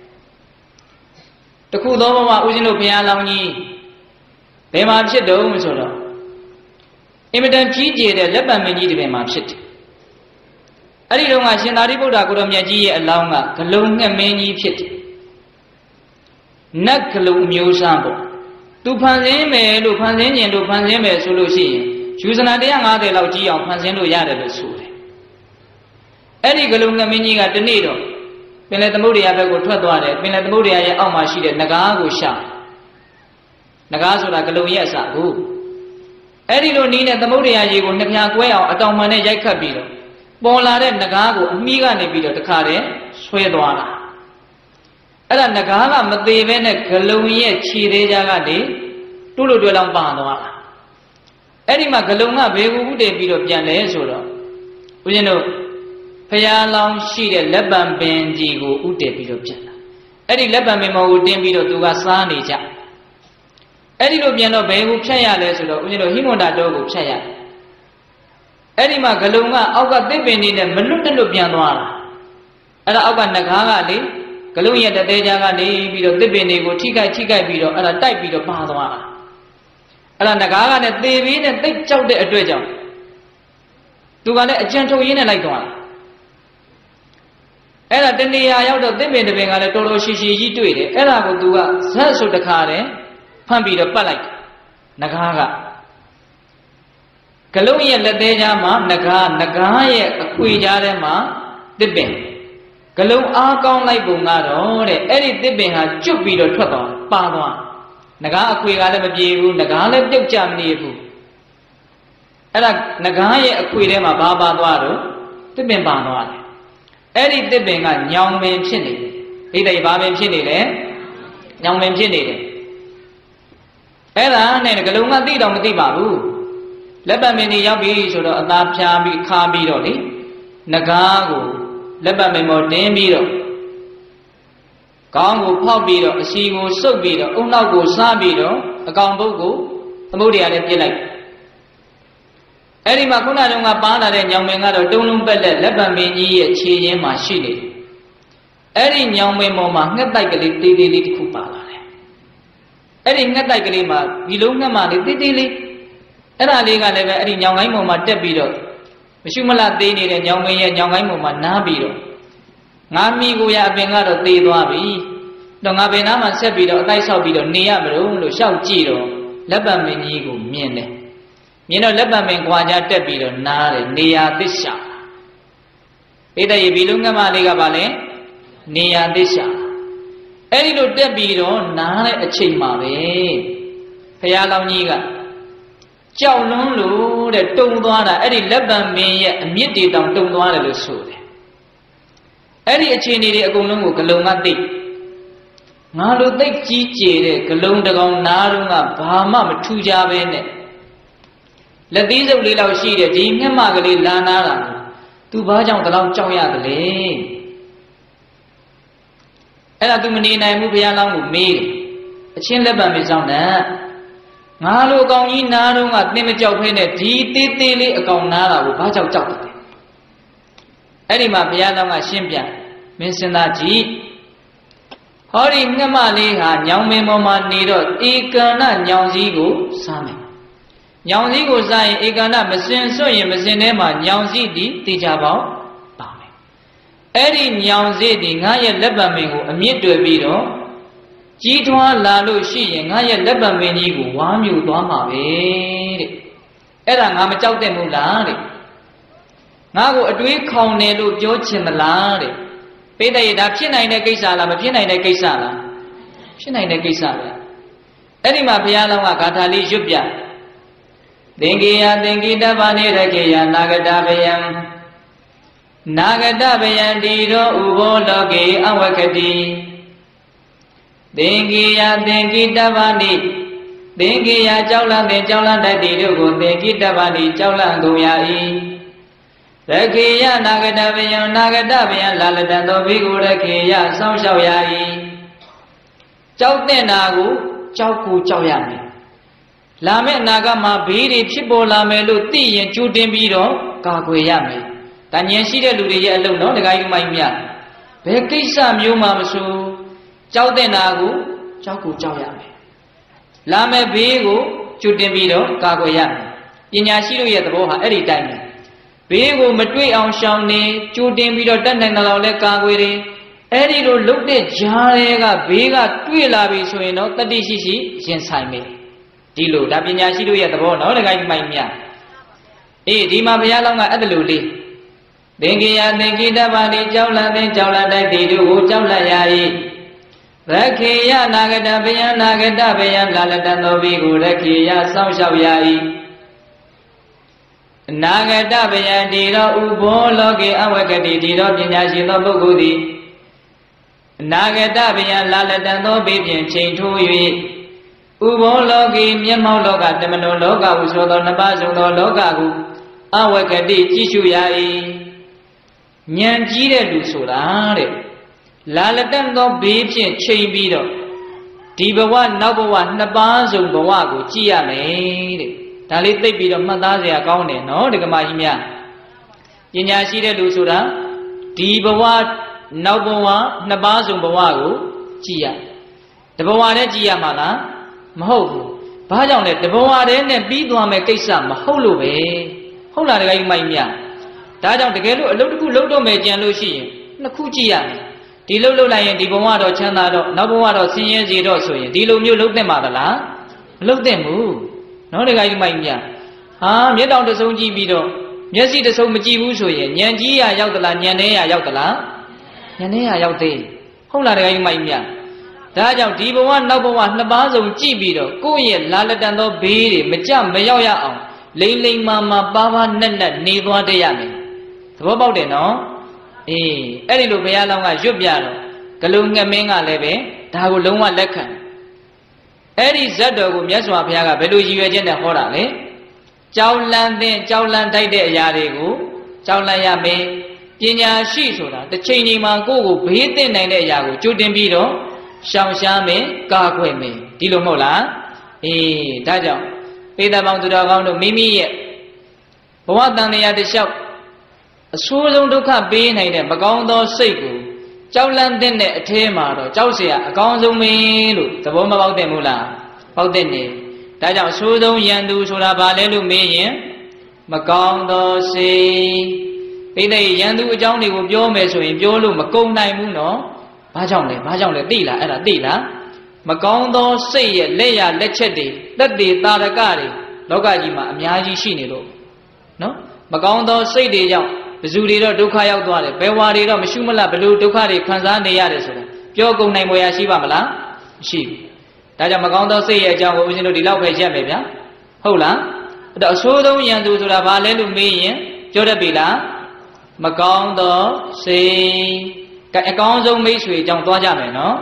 တခုသောဘဝဦးဇင်းတို့ဘုရားလောင်းကြီးဘယ်မှာဖြစ်တုံးဆိုတော့အင်မတန်ကြီးကျယ်တဲ့လက်ပံမင်းကြီးတစ်ပင်မှာဖြစ်တယ်အဲ့ဒီတော့ကရှင်သာရိပုတ္တရာကိုရောမြတ်ကြီးရဲ့အလောင်းကဂလုံငှက်မင်းကြီးဖြစ်တယ် nát lục miêu sang bộ tu phan sinh mẹ lục phan sinh nhìn lục phan sinh mẹ số lục xí chú sơn để ăn để lau chỉ ông phan sinh lục ra để lục số đấy ấy đi cái lục cái mình cái tên này đó bên này tấm bút này phải có thuật toán đấy bên này tấm bút này ông mà xí đấy naga có sao naga số là cái lục gì sao cô ấy đi lục ní này tấm bút này gì cũng nhập nhà quay ông ở trong mà này giải khắp đi rồi bỏ lại đấy naga có mi cái này bị rồi tất cả đấy xoay toán àအဲ့ဒါငကားကမသေးဘဲနဲ့ဂလုံရဲ့ခြေသေးကြကလေတူလို့တွေ့လောက်ပါသွားတာအဲ့ဒီမှာဂလုံကဘေကူဥတည်ပြီးတော့ပြန်လဲဆိုတော့ဦးဇင်းတို့ဖရာလောင်းရှိတဲ့လက်ပံပင်ကြီးကိုဥတည်ပြီးတော့ပြန်လာအဲ့ဒီလက်ပံပင်မော်ကိုတင်းပြီးတော့သူကစားနေကြအဲ့ဒီလိုပြန်တော့ဘေကူဖြတ်ရလဲဆိုတော့ဦးဇင်းတို့ဟိမွန်တာတော်ကိုဖြတ်ရတယ်အဲ့ဒီမှာဂလုံကအောက်ကသစ်ပင်နေနဲ့မလွတ်တလွတ်ပြန်သွားတာအဲ့ဒါအောက်ကငကားကလေကလုံးရဲ့တသေးကြကနေပြီးတော့တစ်ပင်တွေကိုထိခိုက်ထိခိုက်ပြီးတော့အဲ့ဒါတိုက်ပြီးတော့ပါသွားတာအဲ့ဒါငကားကလည်းသေပြီးနဲ့တိတ်ကြောက်တဲ့အတွက်ကြောင့်သူကလည်းအကြံထုတ်ရင်းနဲ့လိုက်သွားတာအဲ့ဒါတနေရာရောက်တော့တစ်ပင်တစ်ပင်ကလည်းတော်တော်ရှိရှိကြီးတွေ့တယ်အဲ့ဒါကိုသူကဇက်ဆိုတခါတည်းဖမ်းပြီးတော့ပတ်လိုက်ငကားကကလုံးရဲ့လက်သေးကြားမှာငကားငကားရဲ့အခွေကြားထဲမှာတစ်ပင်ကလုံးအားကောင်းလိုက်ပုံကတော့တဲ့အဲ့ဒီတစ်ပင်ဟာကျွတ်ပြီးတော့ထွက်သွားပါသွားငကားအခွေကလည်းမပြေဘူးငကားလည်းပြုတ်ကျမနေဘူးအဲ့ဒါငကားရဲ့အခွေထဲမှာဘာပါသွားတော့တစ်ပင်ပါသွားတယ်အဲ့ဒီတစ်ပင်ကညောင်ပင်ဖြစ်နေတယ်ဒိဋ္ဌိဘာပင်ဖြစ်နေလဲညောင်ပင်ဖြစ်နေတယ်အဲ့ဒါနဲ့ကလုံးကသိတော့မသိပါဘူးလက်ပံပင်ကြီးရောက်ပြီဆိုတော့အသားဖြာပြီးခါပြီးတော့လေငကားကိုလက်ပတ်မေမောတင်းပြီးတော့ကောင်းကိုဖောက်ပြီးတော့အစီကိုစုပ်ပြီးတော့အုံနောက်ကိုစားပြီးတော့အကောင်ပုတ်ကိုသမုဒ္ဒရာနဲ့ပြစ်လိုက်အဲ့ဒီမှာခုနကကပါလာတဲ့ညောင်ပင်ကတော့တုံးလုံးပက်လက်လက်ပတ်မင်းကြီးရဲ့ခြေရင်းမှာရှိနေတယ်အဲ့ဒီညောင်ပင်ပေါ်မှာငှက်တိုက်ကလေးတေးသေးလေးတစ်ခုပါလာတယ်အဲ့ဒီငှက်တိုက်ကလေးမှာဒီလုံးငှက်မှလေးတေးသေးလေးအဲ့ဒါလေးကလည်းပဲအဲ့ဒီညောင်ကိုင်းပေါ်မှာတက်ပြီးတော့မရှိမလားသေးနေတဲ့ညောင်မင်းရဲ့ညောင်ကိုင်းပေါ်မှာနားပြီးတော့ငါမိကိုရအပင်ကတော့သေသွားပြီတော့ငါပင်သားမှာဆက်ပြီးတော့အတိုက်ဆောက်ပြီးတော့နေရမလို့လို့ရှောက်ကြည့်တော့လက်ပံမင်းကြီးကိုမြင်တယ်မြင်တော့လက်ပံမင်းကွာကြတက်ပြီးတော့နားတယ်နေရာသစ္စာပိဋကရေဘီလုံးငတ်မလေးကပါလဲနေရာသစ္စာအဲ့ဒီလိုတက်ပြီးတော့နားတဲ့အချိန်မှာပဲဘုရားလောင်းကြီးကကြောက်လွန်းလို့တဲ့တုံသွားတာအဲ့ဒီလက်ပံမင်းရဲ့အမြင့်တေတောင်တုံသွားတယ်လို့ဆိုတယ်အဲ့ဒီအခြေအနေတွေအကုန်လုံးကိုဂလုံကသိငါလိုသိကြီးကျယ်တဲ့ဂလုံတကောင်နားတော့ကဘာမှမထူကြပဲနဲ့လက်သီးစုပ်လေးလောက်ရှိတဲ့ဒီမျက်မှကလေးလာနာတာသူဘာကြောင့်ဒီလောက်ကြောက်ရတယ်လဲအဲ့ဒါသူမနေနိုင်ဘူးဘုရားလောင်းကိုမေးတယ်အချင်းလက်ပံမင်းဆောင်တဲ့ငါလိုအကောင်ကြီးနားတော့ကသင်မကြောက်ဖဲနဲ့ဒီသေးသေးလေးအကောင်နားတာကိုဘာကြောက်ကြောက်တယ်အဲ့ဒီမှာဘုရားတော်ကရှင်းပြမင်းစဉ်းစားကြည့်ဟောဒီငှက်မလေးဟာညောင်မင်းပေါ်မှာနေတော့ဧကန္နညောင်စည်းကိုစားမယ်ညောင်စည်းကိုစားရင်ဧကန္နမစင်စွန့်ရင်မစင်ထဲမှာညောင်စည်းဒီတေချာပေါင်းပါမယ်အဲ့ဒီညောင်စည်းဒီငါရဲ့လက်ပံမင်းကိုအမြင့်တွေ့ပြီးတော့ကြီးထွားလာလို့ရှိရင်ငါရဲ့လက်ပံမင်းကြီးကိုဝါမြူသွားမှာပဲတဲ့အဲ့ဒါငါမကြောက်တဲ့မို့လားတဲ့ငါကိုအတွေးခေါင်တယ်လို့ပြောချင်မလားတဲ့ပိဋကရေဒါဖြစ်နိုင်တဲ့ကိစ္စလားမဖြစ်နိုင်တဲ့ကိစ္စလားဖြစ်နိုင်တဲ့ကိစ္စပဲအဲ့ဒီမှာဘုရားလောင်းကဂါထာလေးရွတ်ပြသင်္ကေယသင်္ကိတဗာနေရခေယနာဂတဗယံနာဂတဗယံတိရောဥဘောလောကေအဝကတိသင်္ကေယသင်္ကိတဗာနိသင်္ကေယကြောက်လန့်တဲ့ကြောက်လန့်တတ်တိတို့ကိုသင်္ကိတဗာနိကြောက်လန့်ကုန်ရ၏ရခေယနာဂတဗယံနာဂတဗယံလာလတံသောဘိက္ခုရခေယစောင့်ရှောက်ရ၏ကြောက်တဲ့နာကိုကြောက်ကိုကြောက်ရမယ်လာမယ့်အနာဂတ်မှာဘေးတွေဖြစ်ပေါ်လာမယ်လို့သိရင်ကြိုတင်ပြီးတော့ကာကွယ်ရမယ်ဒါဉာဏ်ရှိတဲ့လူတွေရဲ့အလုပ်နော်ဒကာကြီးမိုင်းမြတ်ဘယ်ကိစ္စမျိုးမှမဆိုကြောက်တဲ့နာကိုကြောက်ကိုကြောက်ရမယ်လာမယ့်ဘေးကိုကြိုတင်ပြီးတော့ကာကွယ်ရမယ်ပညာရှိတို့ရဲ့သဘောဟာအဲ့ဒီတိုင်းပဲဘေးကိုမတွေ့အောင်ရှောင်နေကြိုတင်ပြီးတော့တတ်နိုင်တဲ့လောက်လဲကာကွယ်တယ်အဲ့ဒီလိုလုတ်တဲ့ကြားတွေကဘေးကတွေ့လာပြီဆိုရင်တော့တတိရှိရှိရင်ဆိုင်မယ်ဒီလိုဒါပညာရှိတို့ရဲ့သဘောနော်တခါကြီးမိုင်မြအေးဒီမှာဘုရားလောင်းကအဲ့ဒါလိုလေးသင်္ကေယသင်္ကိတပါဠိကြောက်လန့်သင်ကြောက်လန့်တိုက်ဒီတို့ကိုကြောက်လန့်ရ၏ရခေယနာဂတဘယံနာဂတဘယံလာလတံသောဘိကိုရခေယစောင့်ရှောက်ရ၏နာဂတဘယံဒီတော့ဥဘောလောကေအဝကတိဒီတော့ပညာရှိသောပုဂ္ဂိုလ်သည်နာဂတဘယံလာလတံသောဘိဖြင့်ချိန်ထိုး၍ဥဘောလောကေမျက်မှောက်လောကတမနောလောကဟုဆိုသောနှစ်ပါးစုံသောလောကကိုအဝကတိကြည့်ရှုရ၏ဉာဏ်ကြီးတဲ့လူဆိုတာတဲ့လာလတံသောဘေးဖြင့်ချိန်ပြီးတော့ဒီဘဝနောက်ဘဝနှစ်ပါးစုံဘဝကိုကြည့်ရမယ်တဲ့ဒါလေးသိပြီးတော့မှတ်သားစရာကောင်းတယ်နော်ဒကမာကြီးများပညာရှိတဲ့လူဆိုတာဒီဘဝနောက်ဘဝနှစ်ပါးစုံဘဝကိုကြည့်ရတဘဝတည်းကြည့်ရမှာလားမဟုတ်ဘူးဘာကြောင့်လဲတဘဝတည်းနဲ့ပြီးသွားမယ်ကိစ္စမဟုတ်လို့ပဲဟုတ်လားဒကာကြီးမိုက်မြဒါကြောင့်တကယ်လို့အလုပ်တစ်ခုလုပ်တော့မယ်ကြံလို့ရှိရင်နှစ်ခုကြည့်ရမယ်ဒီလှုပ်လှုပ်လိုက်ရင်ဒီဘဝတော့ချမ်းသာတော့နောက်ဘဝတော့ဆင်းရဲစေတော့ဆိုရင်ဒီလိုမျိုးလှုပ်တဲ့မှာသလားမလှုပ်တဲ့ဘူးနော်တခါကြီးမိုက်မြဟာမျက်တောင်တဆုံကြည့်ပြီးတော့မျက်စိတဆုံမကြည့်ဘူးဆိုရင်ဉာဏ်ကြီးရရောက်သလားဉာဏ်ထဲရရောက်သလားဉာဏ်ထဲရရောက်သေးဟုတ်လားတခါကြီးမိုက်မြဒါကြောင့်ဒီဘဝနောက်ဘဝနှစ်ပါးစုံကြည့်ပြီးတော့ကိုယ့်ရဲ့လာလတန်သောဘေးတွေမကြမရောက်ရအောင်လိမ့်လိမ့်မာမာပါပါနက်နက်နေသွားတတ်ရမယ်သဘောပေါက်တယ်နော်အေးအဲ့ဒီလိုဘုရားလောင်းကရွတ်ပြတော့ဂလုံငှက်မင်းကလည်းပဲဒါကိုလုံးဝလက်ခံအဲ့ဒီဇတ်တော်ကိုမြတ်စွာဘုရားကဘယ်လိုရည်ရွယ်ချက်နဲ့ဟောတာလဲကြောက်လန့်တဲ့ကြောက်လန့်ထိုက်တဲ့အရာတွေကိုကြောက်လန့်ရမယ်ပညာရှိဆိုတာတစ်ချိန်ချိန်မှာကိုယ့်ကိုဘေးသင့်နိုင်တဲ့အရာကိုကြိုတင်ပြီးတော့ရှောင်ရှားမယ်ကာကွယ်မယ်ဒီလိုမဟုတ်လားအေးဒါကြောင့်ပေတပေါင်းသူတော်ကောင်းတို့မိမိရဲ့ဘဝတန်တရားတစ်လျှောက်အဆိုးဆုံးဒုက္ခပေးနိုင်တဲ့မကောင်းသောစိတ်ကိုကြောက်လန့်တဲ့အထဲမှာတော့ကြောက်เสียအကောင်းဆုံးပဲလို့သဘောမပေါက်တဲ့မို့လားပေါက်တဲ့နေဒါကြောင့်အဆိုးဆုံးယန္တုဆိုတာဘာလဲလို့မေးရင်မကောင်းသောစိတ်ပိဋိယန္တုအကြောင်းတွေကိုပြောမယ်ဆိုရင်ပြောလို့မကုန်နိုင်ဘူးနော်ဘာကြောင့်လဲဘာကြောင့်လဲသိလားအဲ့ဒါသိလားမကောင်းသောစိတ်ရဲ့လက်ရလက်ချက်တွေတက်တွေတာရကတွေလောကကြီးမှာအများကြီးရှိနေလို့နော်မကောင်းသောစိတ်တွေကြောင့်ဘယ်သူတွေတော့ဒုက္ခရောက်သွားတယ်ဘယ်ဝါတွေတော့မရှုမလဘလို့ဒုက္ခတွေခံစားနေရတယ်ဆိုတာပြောကုန်နိုင်ပေါ်ရရှိပါမလားမရှိဘူးဒါကြောင့်မကောင်းသောစိတ်ရဲ့အကြောင်းကိုဦးဇင်းတို့ဒီလောက်ပဲရက်မယ်ဗျာဟုတ်လားအဲ့တော့အဆိုးဆုံးယန္တုဆိုတာဘာလဲလို့မေးရင်ပြောတတ်ပြီလားမကောင်းသောစိတ်ကအကောင်းဆုံးမိတ်ဆွေအကြောင်းသွားကြမယ်နော်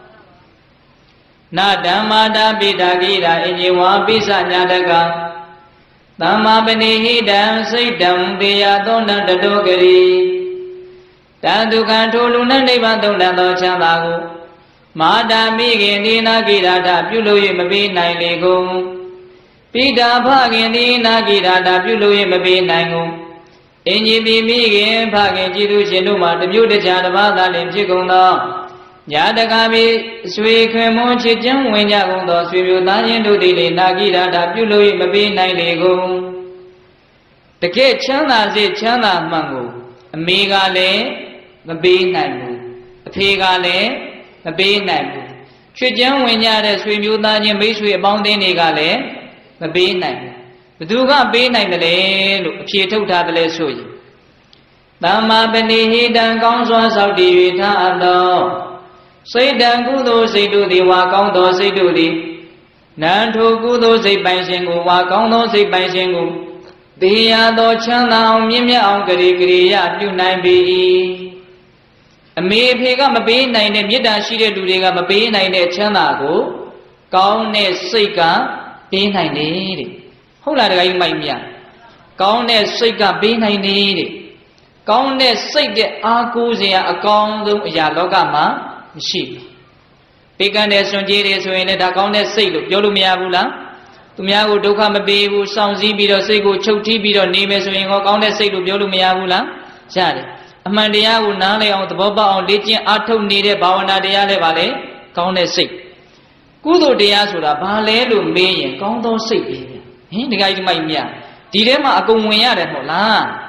နာဓမ္မာတာပိတာကိတာအင်ဂျေဝါပိစညာတကသမ္မာပနိဟိတံစိတ်တံတေယသောဏတတောကရိတံဒုက္ခံထိုလူနဲ့နိဗ္ဗာန်သုံးတန်သောချမ်းသာကိုမာတာမိခင်ဒီနာကိရာထပြုလို့၍မပေးနိုင်လေကုန်ပိတာဖခင်ဒီနာကိရာထပြုလို့၍မပေးနိုင်ကုန်အင်ကြီးပြီးမိခင်ဖခင်ကြည်သူရှင်တို့မှာတမျိုးတခြားတစ်ပါးသာလျှင်ဖြစ်ကုန်သောညာတကားပြီးဆွေခွင်မွန်ချစ်ချင်းဝင်ကြကုန်သောဆွေမျိုးသားချင်းတို့သည်လေနာကိရာထပြုလို့၍မပေးနိုင်လေကုန်တကယ်ချမ်းသာစေချမ်းသာမှန်ကိုအမေကလည်းမပေးနိုင်ဘူးအဖေကလည်းမပေးနိုင်ဘူးချစ်ချင်းဝင်ကြတဲ့ဆွေမျိုးသားချင်းမိတ်ဆွေအပေါင်းအသင်းတွေကလည်းမပေးနိုင်ဘူးဘသူကပေးနိုင်တယ်လေလို့အဖြေထုတ်ထားတယ်လေဆိုရင်သမ္မာပဏိဟိတံကောင်းစွာဆောက်တည်၍ထားအပ်သောစိတ်တံကုသိုလ်စိတ်တို့သည်ဝါကောင်းသောစိတ်တို့သည်နံထိုကုသိုလ်စိတ်ပိုင်ရှင်ကိုဝါကောင်းသောစိတ်ပိုင်ရှင်ကိုသေရသောချမ်းသာအောင်မြင့်မြတ်အောင်ကရေကရေရပြုနိုင်ပေ၏အမေအဖေကမပေးနိုင်တဲ့မေတ္တာရှိတဲ့လူတွေကမပေးနိုင်တဲ့ချမ်းသာကိုကောင်းတဲ့စိတ်ကပေးနိုင်တယ်တဲ့ဟုတ်လားတခါကြီးမိုက်မြကောင်းတဲ့စိတ်ကပေးနိုင်တယ်တဲ့ကောင်းတဲ့စိတ်တဲ့အားကိုးစရာအကောင်းဆုံးအရာလောကမှာမရှိဘူးပေးကမ်းတဲ့စွန့်ကြည်တယ်ဆိုရင်လည်းဒါကောင်းတဲ့စိတ်လို့ပြောလို့မရဘူးလားသူများကိုဒုက္ခမပေးဘူးစောင့်စည်းပြီးတော့စိတ်ကိုချုပ်ထီးပြီးတော့နေမယ်ဆိုရင်ကောကောင်းတဲ့စိတ်လို့ပြောလို့မရဘူးလားရတယ်အမှန်တရားကိုနားလည်အောင်သဘောပေါက်အောင်လေ့ကျင့်အားထုတ်နေတဲ့ဘာဝနာတရားလည်းပါလေကောင်းတဲ့စိတ်ကုသိုလ်တရားဆိုတာဘာလဲလို့မေးရင်ကောင်းသောစိတ်ပဲဟင်ဒီကကြီးမိုက်မြဒီထဲမှာအကုန်ဝင်ရတယ်မဟုတ်လား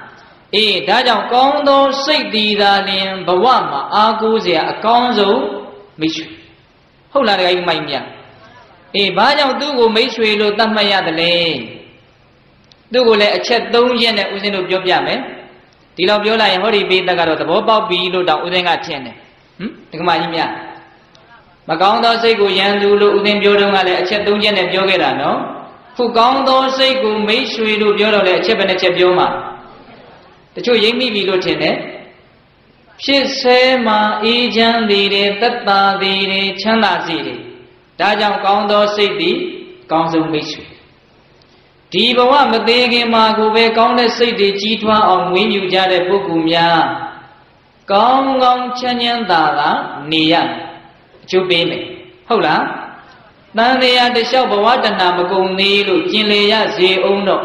ê đã chọn con đó xây đi ra liền bảoว่า mà a cô gì à con dấu mấy suy không là cái mày nhỉ ê ba nhau tu của mấy suy luôn tâm mày à đấy tu của lại chết đông nhiên này usen được job mấy thìเราပြောlạiဟောဒီပေးတကတော့သဘောပေါက်ပြီလို့တောင်ဥစဉ်ကထင်တယ်ဟမ်ဒီကမကြီးများမကောင်းသောစိတ်ကိုရန်သူလို့ဥစဉ်ပြောတော့ကလည်းအချက်သုံးချက်နဲ့ပြောခဲ့တာနော်ခုကောင်းသောစိတ်ကိုမိတ်ဆွေလို့ပြောတော့လည်းအချက်ပဲနဲ့ချက်ပြောမှာတချို့ရိပ်မိပြီလို့ထင်တယ်ဖြစ်ဆဲမှာအေးချမ်းသေးတယ်သက်သာသေးတယ်ချမ်းသာစေတယ်ဒါကြောင့်ကောင်းသောစိတ်သည်ကောင်းဆုံးမိတ်ဆွေဒီဘဝမသေးခင်မှာကိုပဲကောင်းတဲ့စိတ်တွေကြီးထွားအောင်မွေးမြူကြတဲ့ပုဂ္ဂိုလ်များကောင်းကောင်းချမ်းချမ်းသာသာနေရအကျိုးပေးမယ်ဟုတ်လားတန်တရားတစ်လျှောက်ဘဝတဏမကုန်သေးလို့ကျင်လေရစေအောင်တော့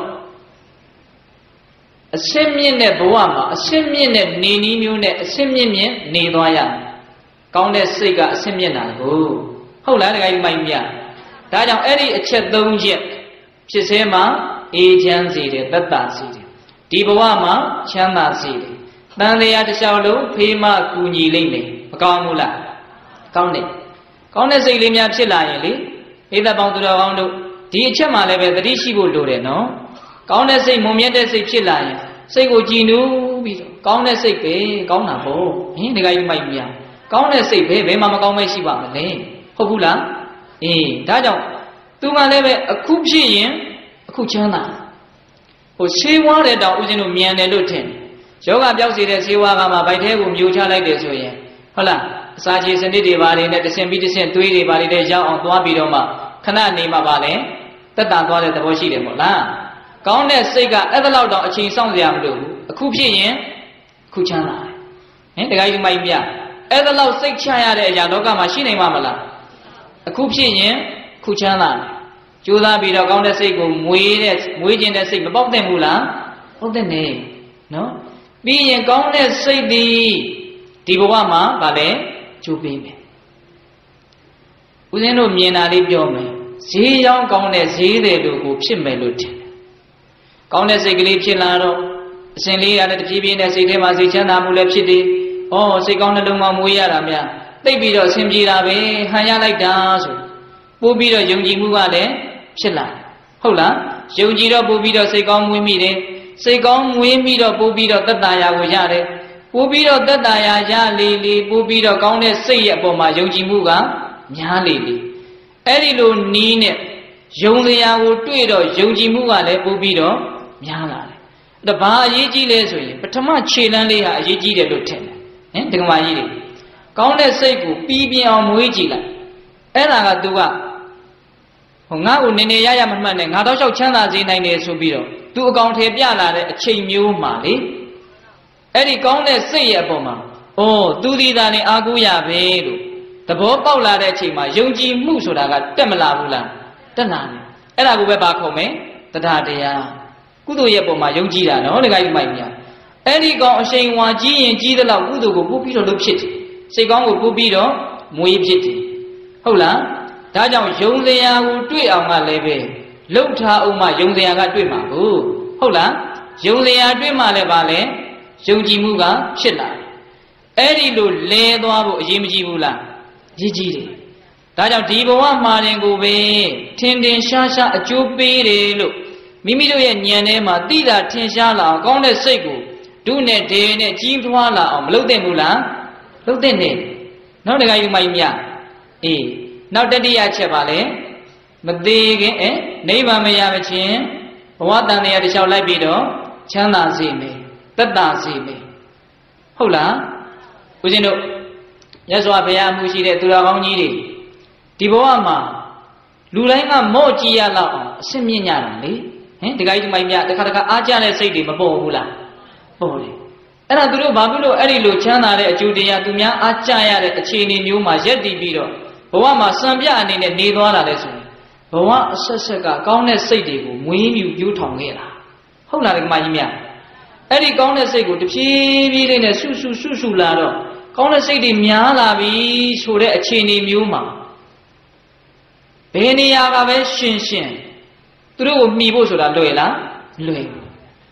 အစင်းမြင့်တဲ့ဘဝမှာအစင်းမြင့်တဲ့နေနည်းမျိုးနဲ့အစင်းမြင့်မြင့်နေသွားရကောင်းတဲ့စိတ်ကအစင်းမြင့်တာကိုဟုတ်လားတခါကြီးမိုင်းမြဒါကြောင့်အဲ့ဒီအချက်သုံးချက်ဖြစ်စေမှာအေးချမ်းစေတယ်သက်သာစေတယ်ဒီဘဝမှာချမ်းသာစေတယ်တန်တရားတစ်လျှောက်လုံးဖေးမကူညီလိမ့်မယ်မကောင်းဘူးလားကောင်းတယ်ကောင်းတဲ့စိတ်လေးများဖြစ်လာရင်လေဣဒ္ဓပေါင်းသူတော်ကောင်းတို့ဒီအချက်မှလည်းပဲသတိရှိဖို့လိုတယ်နော်ကောင်းတဲ့စိတ်မုံမြတ်တဲ့စိတ်ဖြစ်လာရင်စိတ်ကိုကြည်နူးပြီးတော့ကောင်းတဲ့စိတ်ပဲကောင်းတာပေါ့ဟင်ဒီကကြီးမိုက်မြကောင်းတဲ့စိတ်ပဲဘယ်မှမကောင်းမဲရှိပါမလဲဟုတ်ဘူးလားအေးဒါကြောင့်သူကလည်းပဲအခုဖြစ်ရင်အခုချမ်းသာဟိုဆေးဝါးတဲ့တောင်ဦးဇင်းတို့မြန်တယ်လို့ထင်ယောဂပြောက်စေတဲ့ဆေးဝါးကမှဗိုက်ထဲကိုမြူချလိုက်တယ်ဆိုရင်ဟုတ်လားအစာချေစနစ်တွေဘာတွေနဲ့တဆင်ပြီးတဆင်သွေးတွေဘာတွေနဲ့ရောက်အောင်သွားပြီးတော့မှခဏနေမှပါလဲတက်တာသွားတဲ့သဘောရှိတယ်မို့လားကောင်းတဲ့စိတ်ကအဲ့ဒါလောက်တော့အချိန်စောင့်စရာမလိုဘူးအခုဖြစ်ရင်အခုချမ်းသာတယ်ဟင်တခါကြီးမိုက်မြအဲ့ဒါလောက်စိတ်ချရတဲ့အရာလောကမှာရှိနိုင်မှာမလားအခုဖြစ်ရင်ခုချမ်းသာတယ်ကြိုးစားပြီးတော့ကောင်းတဲ့စိတ်ကိုမွေးတဲ့မွေးခြင်းတဲ့စိတ်မပေါက်သင့်ဘူးလားပေါက်သင့်တယ်နော်ပြီးရင်ကောင်းတဲ့စိတ်ဒီဒီဘဝမှာဗာလဲကျိုးပေးမယ်ဦးဇင်းတို့မြင်တာလေးပြောမယ်ဈေးရောင်းကောင်းတဲ့ဈေးတယ်လို့ကိုဖြစ်မယ်လို့ထင်တယ်ကောင်းတဲ့စိတ်ကလေးဖြစ်လာတော့အစဉ်လေးရတဲ့တပြေးပြေးနဲ့စိတ်ထဲမှာစိတ်ချမ်းသာမှုလည်းဖြစ်တယ်ဩစိတ်ကောင်းတဲ့လုံးမှာမွေးရတာများသိပြီးတော့အစဉ်ပြေတာပဲဟန်ရလိုက်တာဆိုပို့ပြီးတော့ယုံကြည်မှုကလည်းဖြစ်လာဟုတ်လားယုံကြည်တော့ပို့ပြီးတော့စိတ်ကောင်းမွေးမိတယ်စိတ်ကောင်းမွေးပြီးတော့ပို့ပြီးတော့သက်သာရာကိုရတယ်ပို့ပြီးတော့သက်သာရာရလေလေပို့ပြီးတော့ကောင်းတဲ့စိတ်ရဲ့အပေါ်မှာယုံကြည်မှုကများလေလေအဲ့ဒီလိုနီးနဲ့ယုံတရားကိုတွေ့တော့ယုံကြည်မှုကလည်းပို့ပြီးတော့များလာတယ်အဲ့ဒါဘာအရေးကြီးလဲဆိုရင်ပထမခြေလှမ်းလေးဟာအရေးကြီးတယ်လို့ထင်တယ်ဟင်ဒကမာကြီးတွေကောင်းတဲ့စိတ်ကိုပြီးပြင်းအောင်မွေးကြည့်လိုက်အဲ့ဒါကသူကဟိုငါ့ကိုနေနေရရမမှတ်နဲ့ငါတော့လျှောက်ချမ်းသာစေနိုင်တယ်ဆိုပြီးတော့သူအကောင်ထဲပြလာတဲ့အချိန်မျိုးမှာလေအဲ့ဒီကောင်းတဲ့စိတ်ရဲ့အပေါ်မှာအိုးသူဒီသားနဲ့အာကိုရပဲလို့သဘောပေါက်လာတဲ့အချိန်မှာယုံကြည်မှုဆိုတာကတက်မလာဘူးလားတက်လာတယ်အဲ့ဒါကိုပဲပါခုံမယ်တရားတရားကုသိုလ်ရဲ့အပေါ်မှာယုံကြည်တာနော်တခါကြီးမိုက်မြအဲ့ဒီကောင်အရှိန်ဝါကြီးရင်ကြီးသလောက်ကုသိုလ်ကိုပို့ပြီးတော့လုပ်ဖြစ်တယ်စိတ်ကောင်းကိုပို့ပြီးတော့မွေးဖြစ်တယ်ဟုတ်လားဒါကြောင့်ယုံတရားကိုတွေ့အောင်ကလည်းပဲလှုပ်ထားအောင်မှယုံတရားကတွေ့မှာကိုဟုတ်လားယုံတရားတွေ့မှလည်းပါလေယုံကြည်မှုကဖြစ်လာတယ်အဲ့ဒီလိုလဲသွားဖို့အရေးမကြီးဘူးလားအရေးကြီးတယ်ဒါကြောင့်ဒီဘဝမှာတင်ကိုပဲထင်ထင်ရှားရှားအကျိုးပေးတယ်လို့မိမိတို့ရဲ့ဉာဏ်ထဲမှာသိတာထင်ရှားလာအောင်ကောင်းတဲ့စိတ်ကိုဒုနဲ့ဒေနဲ့ကြီးထွားလာအောင်မလုပ်သင့်ဘူးလားလုပ်သင့်တယ်နောက်တခါယူမိုင်းမြအေးနောက်တတိယချက်ပါလေမသေးခင်အဲနိဗ္ဗာန်မရမချင်းဘဝတန်တရားတစ်လျှောက်လိုက်ပြီးတော့ချမ်းသာစေမယ်သက်သာစေမယ်ဟုတ်လားဦးဇင်းတို့ရသော်ဘုရားမှုရှိတဲ့သူတော်ကောင်းကြီးတွေဒီဘဝမှာလူတိုင်းကမော့ကြည့်ရလောက်အောင်အရှင်းမြင့်ကြတာလေဟင်ဒီကိစ္စမိုင်းမြတခါတခါအားကြတဲ့စိတ်တွေမပေါ်ဘူးလားပေါ်တယ်အဲ့ဒါသူတို့ဘာဖြစ်လို့အဲ့ဒီလိုချမ်းသာတဲ့အကျိုးတရားသူများအားကြရတဲ့အခြေအနေမျိုးမှာရက်တည်ပြီးတော့ဘဝမှာစံပြအနေနဲ့နေသွားတာလဲဆိုရင်ဘဝအဆက်ဆက်ကကောင်းတဲ့စိတ်တွေကိုမွေးမြူပြိုးထောင်ခဲ့တာဟုတ်လားဒီမကြီးမြအဲ့ဒီကောင်းတဲ့စိတ်ကိုတဖြည်းဖြည်းလေးနဲ့ဆူဆူဆူဆူလာတော့ကောင်းတဲ့စိတ်တွေများလာပြီဆိုတဲ့အခြေအနေမျိုးမှာဘယ်နေရာကပဲရှင်ရှင်သူတို့ကိုမှီဖို့ဆိုတာလွယ်လားလွယ်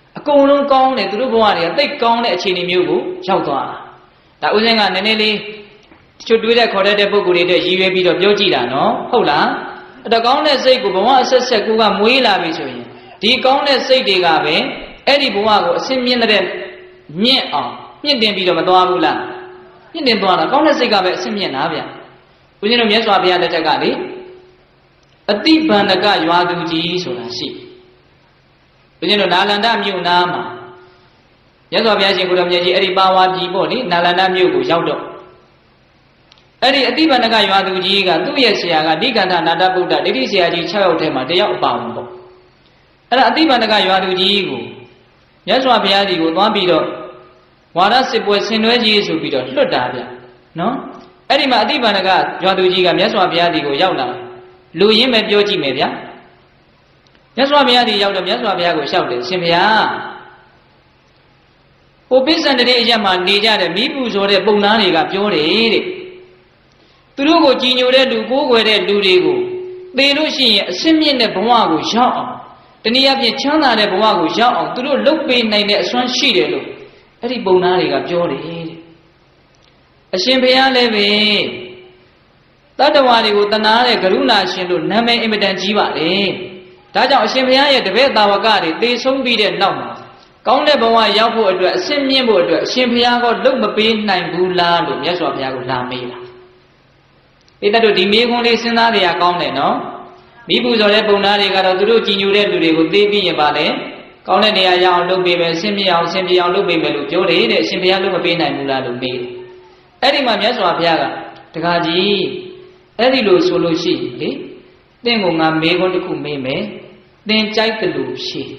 အကုန်လုံးကောင်းတယ်သူတို့ဘဝတွေကသိကောင်းတဲ့အခြေအနေမျိုးကိုရောက်သွားတာဒါဥစဉ်ကနည်းနည်းလေးချွတ်တွေးတဲ့ခေါ်တဲ့ပုဂ္ဂိုလ်တွေတဲ့ရည်ရွယ်ပြီးတော့ပြောကြည့်တာနော်ဟုတ်လားအဲ့တော့ကောင်းတဲ့စိတ်ကိုဘဝအဆက်ဆက်ကူကမွေးလာပြီဆိုရင်ဒီကောင်းတဲ့စိတ်တွေကပဲအဲ့ဒီဘဝကိုအစင်းမြင့်တဲ့မြင့်အောင်မြင့်တင်ပြီးတော့မသွားဘူးလားမြင့်တင်သွားတာကောင်းတဲ့စိတ်ကပဲအစင်းမြင့်တာဗျဦးဇင်းတို့မြတ်စွာဘုရားလက်ထက်ကလေအတိဗန္ဒကရွာသူကြီးဆိုတာရှိဦးဇင်းတို့နာလန္ဒမြို့နာမှာမြတ်စွာဘုရားရှင်ကိုယ်တော်မြတ်ကြီးအဲ့ဒီပါဝါပြည်ပေါ့လေနာလန္ဒမြို့ကိုရောက်တော့အဲ့ဒီအတိဗန္ဒကရွာသူကြီးကသူ့ရဲ့ဆရာကဒီကန္ထနာတဗုဒ္ဓဒိဋ္ဌိဆရာကြီး၆ယောက်ထဲမှာတယောက်အပါဝင်ပေါ့အဲ့ဒါအတိဗန္ဒကရွာသူကြီးကိုမြတ်စွာဘုရားကြီးကိုသွားပြီးတော့ဝါရစစ်ပွဲဆင်နွှဲကြီးဆိုပြီးတော့လွတ်တာဗျနော်အဲ့ဒီမှာအတိဗန္ဒကရွာသူကြီးကမြတ်စွာဘုရားကြီးကိုရောက်လာလူရင်းပဲပြောကြည့်မယ်ဗျာမြတ်စွာဘုရားကြီးရောက်တော့မြတ်စွာဘုရားကိုလျှောက်တယ်ရှင်ဘုရားဟိုပိဿန္တရေအရက်မှာနေကြတဲ့မိပူဇော်တဲ့ပုံသားတွေကပြောတယ်တဲ့သူတို့ကိုကြည်ညိုတဲ့လူကိုးကွယ်တဲ့လူတွေကိုသေလို့ရှိရင်အစင်းမြင့်တဲ့ဘဝကိုရောက်အောင်တနည်းအားဖြင့်ချမ်းသာတဲ့ဘဝကိုရောက်အောင်သူတို့လုပ်ပေးနိုင်တဲ့အစွမ်းရှိတယ်လို့အဲ့ဒီပုံသားတွေကပြောတယ်တဲ့အရှင်ဘုရားလည်းပဲတတ္တဝါတွေကိုတနာတဲ့ကရုဏာရှင်လို့နာမည်အင်မတန်ကြီးပါတယ်ဒါကြောင့်အရှင်ဘုရားရဲ့တပည့်တာဝကတွေသေဆုံးပြီးတဲ့နောက်မှာကောင်းတဲ့ဘဝရောက်ဖို့အတွက်အစင်းမြင့်ဖို့အတွက်အရှင်ဘုရားကလုပ်မပေးနိုင်ဘူးလားလို့မြတ်စွာဘုရားကလာမေးတာပိဋကတို့ဒီမေးခွန်းလေးစဉ်းစားကြရကောင်းတယ်နော်မိပူဇော်တဲ့ပုံသားတွေကတော့သူတို့ကြည်ညိုတဲ့လူတွေကိုသိပြီးရင်ပါလေကောင်းတဲ့နေရာရအောင်လုပ်ပေးမယ်ဆင်းပြေအောင်ဆင်းပြေအောင်လုပ်ပေးမယ်လို့ပြောတယ်တဲ့အရှင်ဘုရားလုပ်မပေးနိုင်ဘူးလားလို့မေးတယ်အဲ့ဒီမှာမြတ်စွာဘုရားကတခါကြီးအဲ့ဒီလိုဆိုလို့ရှိရင်လေသင်ကိုငါမေးခွန်းတစ်ခုမေးမယ်သင်ကြိုက်တယ်လို့ဖြေ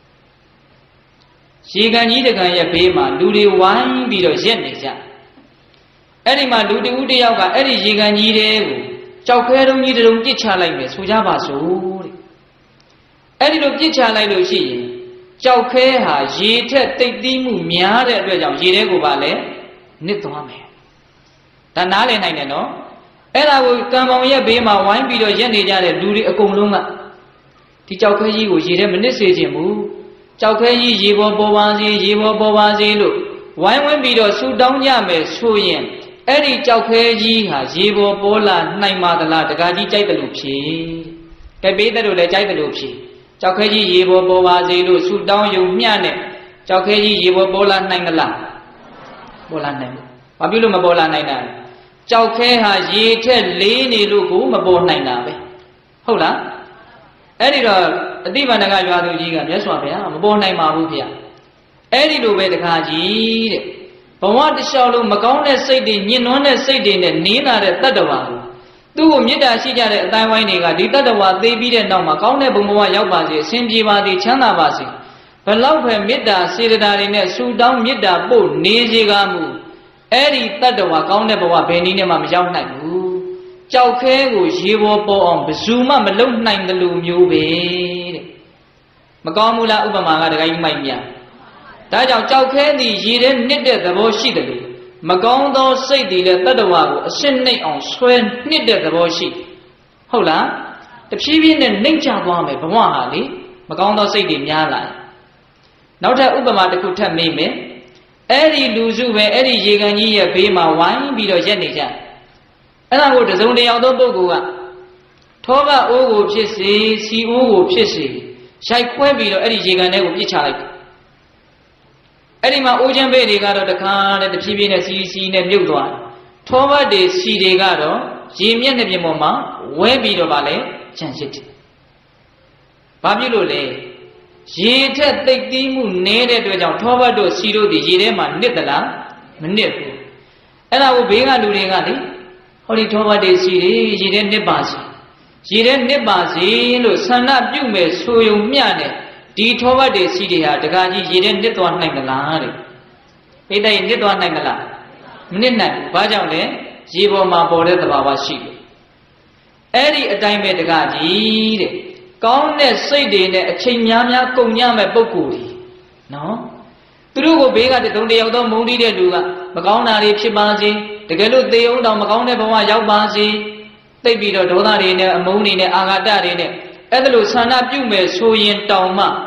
ရေကန်ကြီးတကန်ရဲ့ဘေးမှာလူတွေဝိုင်းပြီးတော့ရက်နေကြအဲ့ဒီမှာလူတဦးတယောက်ကအဲ့ဒီရေကန်ကြီးတွေကိုကြောက်ခဲတုံးကြီးတုံးပြစ်ချလိုက်မယ်ဆိုကြပါစို့တဲ့အဲ့ဒီလိုပြစ်ချလိုက်လို့ရှိရင်ကြောက်ခဲဟာရေထက်တိတ်သီးမှုများတဲ့အတွက်ကြောင့်ရေထဲကိုပါလဲနစ်သွားမယ်ဒါနားလည်နိုင်တယ်နော်အဲ့ဒါကိုကံပေါင်ရဲ့ဘေးမှာဝိုင်းပြီးတော့ရက်နေကြတဲ့လူတွေအကုန်လုံးကဒီကြောက်ခဲကြီးကိုရေထဲမနစ်စေခြင်းဘူးကြောက်ခဲကြီးရေပေါ်ပေါ်ပါစေရေပေါ်ပေါ်ပါစေလို့ဝိုင်းဝန်းပြီးတော့ဆူတောင်းကြမယ်ဆိုရင်အဲ့ဒီကြောက်ခဲကြီးဟာရေပေါ်ပေါ်လာနိုင်ပါသလားတကားကြီးကြိုက်တယ်လို့ဖြေကဲပေးတယ်လို့လည်းကြိုက်တယ်လို့ဖြေကြောက်ခဲကြီးရေပေါ်ပေါ်ပါစေလို့ဆူတောင်းယုံမျှနဲ့ကြောက်ခဲကြီးရေပေါ်ပေါ်လာနိုင်သလားပေါ်လာနိုင်ဘူးဘာဖြစ်လို့မပေါ်လာနိုင်တာလဲကြောက်ခဲဟာရေထက်လေးနေလို့ကိုမပေါ်နိုင်တာပဲဟုတ်လားအဲ့ဒီတော့အတိဗန္ဒကရွာသူကြီးကမြတ်စွာဘုရားမပေါ်နိုင်ပါဘူးဗျာအဲ့ဒီလိုပဲတခါကြီးတဲ့ဘဝတစ်လျှောက်လုံးမကောင်းတဲ့စိတ်တွေညှဉ်းနှွမ်းတဲ့စိတ်တွေနဲ့နေလာတဲ့တတ္တဝါကိုသူ့ကိုမေတ္တာရှိကြတဲ့အတိုင်းဝိုင်းတွေကဒီတတ္တဝါသိပြီးတဲ့နောက်မှာကောင်းတဲ့ဘုံဘဝရောက်ပါစေအစဉ်ပြေပါစေချမ်းသာပါစေဘလောက်ပဲမေတ္တာစေတနာတွေနဲ့ဆူတောင်းမေတ္တာပို့နေစေကားမူအဲ့ဒီတတ္တဝါကောင်းတဲ့ဘဝဘယ်နည်းနဲ့မှမရောက်နိုင်ဘူးကြောက်ခဲကိုရေပေါ်ပေါ်အောင်ဘယ်သူမှမလုံနိုင်တယ်လို့မျိုးပဲတဲ့မကောင်းဘူးလားဥပမာကတခါကြီးမိုက်မြဒါကြောင့်ကြောက်ခဲသည်ရေထဲနစ်တဲ့သဘောရှိတယ်လို့မကောင်းသောစိတ်တွေလည်းတတ္တဝါကိုအရှင်းနှိမ့်အောင်ဆွဲနှစ်တဲ့သဘောရှိဟုတ်လားတဖြည်းဖြည်းနဲ့နှိမ့်ချသွားမယ်ဘဝဟာလေမကောင်းသောစိတ်တွေများလာနောက်ထပ်ဥပမာတစ်ခုထပ်မေးမယ်အဲ့ဒီလူစုပဲအဲ့ဒီရေကန်ကြီးရဲ့ဘေးမှာဝိုင်းပြီးတော့ရက်နေကြအဲ့ဒါကိုတစုံတယောက်သောပုဂ္ဂိုလ်ကထောကအိုးကိုဖြစ်စေစီအိုးကိုဖြစ်စေရိုက်ခွဲပြီးတော့အဲ့ဒီရေကန်ထဲကိုပြစ်ချလိုက်တယ်အဲ့ဒီမှာအိုးချမ်းဘဲတွေကတော့တခါနဲ့တဖြည်းဖြည်းနဲ့စီစီနဲ့မြုပ်သွားတယ်ထောဘတ်တွေစီတွေကတော့ရေမျက်နှာပြင်ပေါ်မှာဝဲပြီးတော့ဗာလဲချန်ရှစ်တယ်ဘာဖြစ်လို့လဲရေထက်တိတ်သီးမှုနည်းတဲ့အတွက်ကြောင့်ထောဘတ်တို့စီတို့ဒီရေထဲမှာနစ်သလားမနစ်ဘူးအဲ့ဒါကိုဘေးကလူတွေကလေဟောဒီထောဘတ်တွေစီတွေရေထဲနစ်ပါစေရေထဲနစ်ပါစေလို့ဆန္ဒပြုမယ်ဆိုယုံမျှနဲ့ဒီထောဘတ်တွေစီတွေဟာတကားကြီးရေထဲနစ်သွားနိုင်မလားတဲ့ပိဋကနစ်သွားနိုင်မလားမနစ်နိုင်ဘူးဘာကြောင့်လဲရေပေါ်မှာပေါ်တဲ့သဘာဝရှိတယ်အဲ့ဒီအတိုင်းပဲတကားကြီးတဲ့ကောင်းတဲ့စိတ်တွေနဲ့အချိန်များများကုန်ညမဲ့ပုံကိုယ်ကြီးနော်သူတို့ကိုဘေးကတုံတယောက်သောမုန်းတီးတဲ့လူကမကောင်းတာတွေဖြစ်ပါစေတကယ်လို့သေအောင်တောင်မကောင်းတဲ့ဘဝရောက်ပါစေသိပ်ပြီးတော့ဒေါသတွေနဲ့အမုန်းတွေနဲ့အာဃာတတွေနဲ့အဲ့ဒါလို့ဆန္ဒပြုမယ်ဆိုရင်တောင်မှ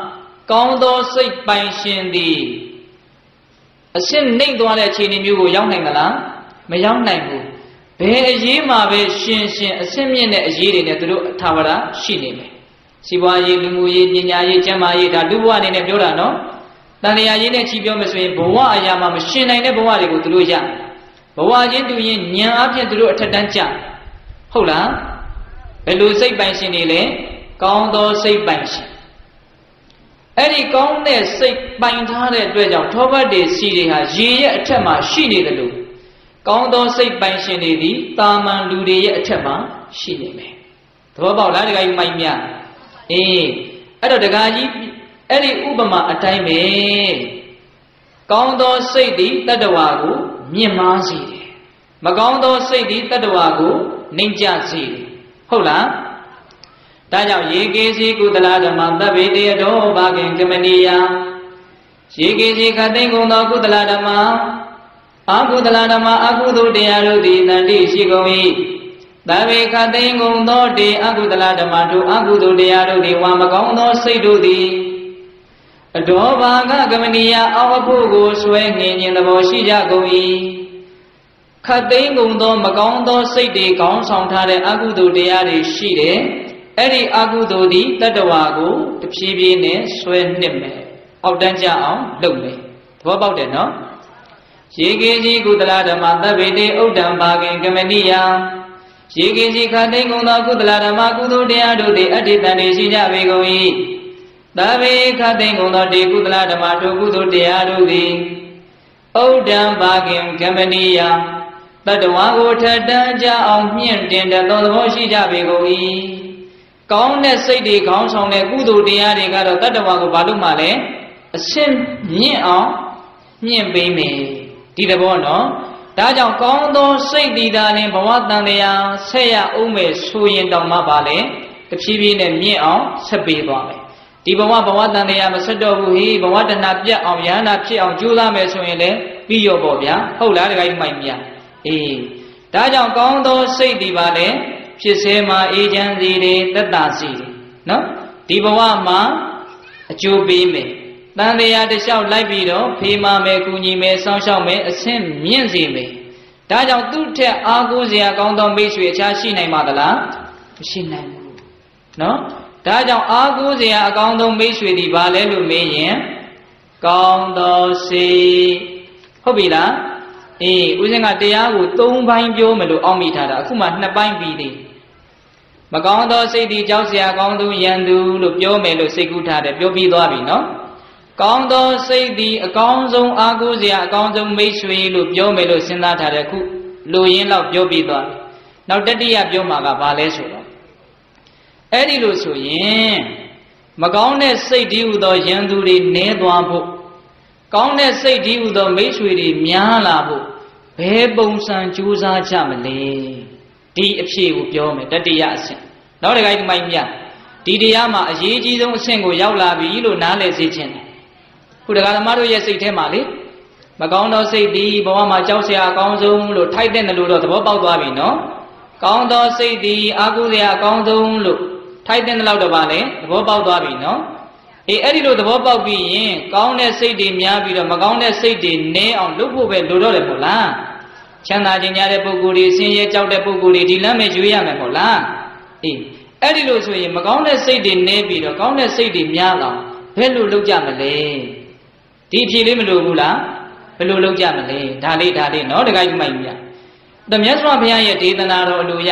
高多水半仙的，现那段的前年有个养那个啦，没养那个，白野马白新鲜，现面的野的呢都他们啦新的没，西瓜叶、苹果叶、人家叶、芝麻叶，他都不按那标准喏。但是啊，人家指标没说，不话哎呀嘛，么现在的不话这个都有讲，不话人都人年阿片都有特单讲，好啦，白露水半仙的嘞，高多水半仙。而你讲的水半他的对象，他把的系列哈，一夜出嘛系列的路，讲到水半仙的的，他们路的也出嘛系列没，他把来这个有买面，哎，而到这个一，而你乌巴嘛阿太没，讲到水的得的话个面麻系列，嘛讲到水的得的话个人家系列，好啦。大家也给是古德拉的嘛，特别的多巴跟根本的呀，也给是看天空的古德拉的嘛，阿古德拉的嘛，阿古都的呀，都的那的是公益，特别看天空的的阿古德拉的嘛，都阿古都的呀，都的我们讲到谁都的，多巴跟根本的呀，阿我不过说年年的我是家公益，看天空的嘛，讲到谁的讲上他的阿古都的呀的是的。အဲ့ဒီအကုသိုလ်ဒီတတ္တဝါကိုတဖြည်းဖြည်းနဲ့ဆွဲနှစ်မယ်အောက်တန်းကြအောင်လုပ်မယ်သဘောပေါက်တယ်နော်ရေကေကြီးကုသလဓမ္မသဗ္ဗေတိဥဒ္ဒံဘာကင်ကမဏိယရေကေကြီးခတိန်ကုန်သောကုသလဓမ္မကုသိုလ်တရားတို့သည်အဋ္ဌိတန်နေရှိကြပေကုန်၏သဗ္ဗေခတိန်ကုန်သောဒီကုသလဓမ္မတို့ကုသိုလ်တရားတို့သည်ဥဒ္ဒံဘာကင်ကမဏိယတတ္တဝါကိုထက်တန်းကြအောင်မြင့်တင်တဲ့သောသဘောရှိကြပေကုန်၏ကောင်းတဲ့စိတ်တွေခေါင်းဆောင်တဲ့ကုသိုလ်တရားတွေကတော့တတ္တဝါကိုဘာလို့မှလဲအရှင်းမြင့်အောင်မြင့်ပေးမယ်ဒီသဘောနော်ဒါကြောင့်ကောင်းသောစိတ်တည်တာရင်ဘဝတန်တရားဆက်ရအောင်မယ်ဆိုရင်တောင်မှပါလေတဖြည်းဖြည်းနဲ့မြင့်အောင်ဆက်ပေးသွားမယ်ဒီဘဝဘဝတန်တရားမဆက်တော့ဘူးဟေးဘဝတဏပြတ်အောင်ယန္တာဖြစ်အောင်ကြိုးစားမယ်ဆိုရင်လည်းပြီးရောပေါ့ဗျာဟုတ်လားတခါကြီးမိုက်မြတ်အေးဒါကြောင့်ကောင်းသောစိတ်တည်ပါလေဖြစ်စေမှာအေးချမ်းစီတွေသက်သာစီတွေနော်ဒီဘဝမှာအကျိုးပေးမယ်တန်တရားတစ်လျှောက်လိုက်ပြီးတော့ဖေးမမယ်ကူညီမယ်စောင့်ရှောက်မယ်အဆင့်မြင့်စေမယ်ဒါကြောင့်သူ့ထက်အားကိုးစရာကောင်းသောမိတ်ဆွေအခြားရှိနိုင်ပါသလားမရှိနိုင်ဘူးနော်ဒါကြောင့်အားကိုးစရာအကောင်းဆုံးမိတ်ဆွေဒီဘာလဲလို့မေးရင်ကောင်းသောစိတ်ဟုတ်ပြီလားအေးဦးဇင်းကတရားကို၃ပိုင်းပြောမယ်လို့အောက်မိထားတာအခုမှ၂ပိုင်းပြီးသေးမကောင်းသောစိတ်ဒီကြောက်เสียကောင်းသူယံသူလို့ပြောမယ်လို့စိတ်ကူးထားတယ်ပြောပြီးသွားပြီနော်ကောင်းသောစိတ်ဒီအကောင်းဆုံးအားကိုးစရာအကောင်းဆုံးမိတ်ဆွေလို့ပြောမယ်လို့စဉ်းစားထားတယ်အခုလူရင်းလောက်ပြောပြီးသွားပြီနောက်တတိယပြောမှာကဘာလဲဆိုတော့အဲ့ဒီလို့ဆိုရင်မကောင်းတဲ့စိတ်ဒီဟူသောယံသူတွေနည်းသွားဖို့ကောင်းတဲ့စိတ်ဒီဟူသောမိတ်ဆွေတွေများလာဖို့ဘယ်ပုံစံကြိုးစားကြမလဲဒီအဖြစ်ကိုပြောမယ်တတိယအဆင့်နောက်တစ်ခါဒီမိုင်းမြဒီတရားမှာအရေးကြီးဆုံးအဆင့်ကိုရောက်လာပြီလို့နားလည်စေခြင်းတယ်ခုတက္ကသမားတို့ရဲ့စိတ်ထဲမှာလေမကောင်းသောစိတ်ဒီဘဝမှာကြောက်စရာအကောင်းဆုံးလို့ထိုက်တဲ့လို့တော့သဘောပေါက်သွားပြီနော်ကောင်းသောစိတ်ဒီအာဟုစရာအကောင်းဆုံးလို့ထိုက်တဲ့လောက်တော့ပါလေသဘောပေါက်သွားပြီနော်အေးအဲ့ဒီလိုသဘောပေါက်ပြီးရင်ကောင်းတဲ့စိတ်တွေများပြီးတော့မကောင်းတဲ့စိတ်တွေနည်းအောင်လုပ်ဖို့ပဲလိုတော့တယ်မို့လားချမ်းသာခြင်းများတဲ့ပုဂ္ဂိုလ်တွေဆင်းရဲကြောက်တဲ့ပုဂ္ဂိုလ်တွေဒီလမ်းပဲရွေးရမယ်မို့လားအေးအဲ့ဒီလိုဆိုရင်မကောင်းတဲ့စိတ်တွေနည်းပြီးတော့ကောင်းတဲ့စိတ်တွေများလာဘယ်လိုလုပ်ကြမလဲဒီအဖြေလေးမလိုဘူးလားဘယ်လိုလုပ်ကြမလဲဒါလေးဒါလေးနော်တခါကြီးမိုက်မြတ်တမြတ်စွာဘုရားရဲ့ဒေသနာတော်အလိုရ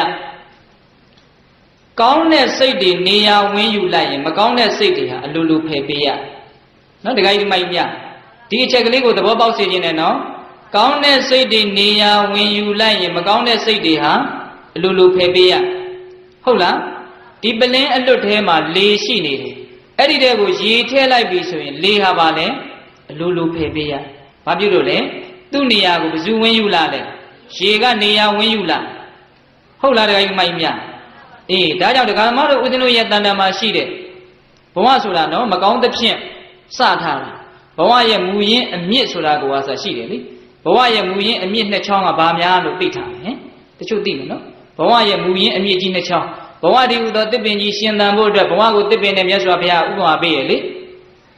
ကောင်းတဲ့စိတ်တွေနေရာဝင်းယူလိုက်ရင်မကောင်းတဲ့စိတ်တွေဟာအလိုလိုဖယ်ပေးရနော်တခါကြီးမိုက်မြတ်ဒီအချက်ကလေးကိုသဘောပေါက်စေခြင်းနဲ့နော်ကောင်းတဲ့စိတ်တွေနေရာဝင်ယူလိုက်ရင်မကောင်းတဲ့စိတ်တွေဟာအလိုလိုဖယ်ပေးရဟုတ်လားဒီပလင်းအလွတ်ထဲမှာလေရှိနေတယ်အဲ့ဒီတဲ့ကိုရေထဲလိုက်ပြီဆိုရင်လေဟာပါလဲအလိုလိုဖယ်ပေးရဘာဖြစ်လို့လဲသူ့နေရာကိုဘယ်သူဝင်ယူလာလဲရေကနေရာဝင်ယူလာဟုတ်လားတခါကြီးမိုက်မြအေးဒါကြောင့်ဒကာမတို့ဦးဇင်းတို့ရဲ့တန်တန်မှာရှိတဲ့ဘဝဆိုတာနော်မကောင်းသဖြင့်စထားတာဘဝရဲ့မူရင်းအမြင့်ဆိုတာကိုအစရှိတယ်လေဘဝရဲ့မူရင်းအမြင့်နှစ်ချောင်းကဘာများလို့သိထားတယ်ဟင်တချို့သိမယ်နော်ဘဝရဲ့မူရင်းအမြင့်ကြီးနှစ်ချောင်းဘဝဒီဟူသောတစ်ပင်ကြီးရှင်သန်ဖို့အတွက်ဘဝကိုတစ်ပင်နဲ့မြတ်စွာဘုရားဥပမာပေးရလေ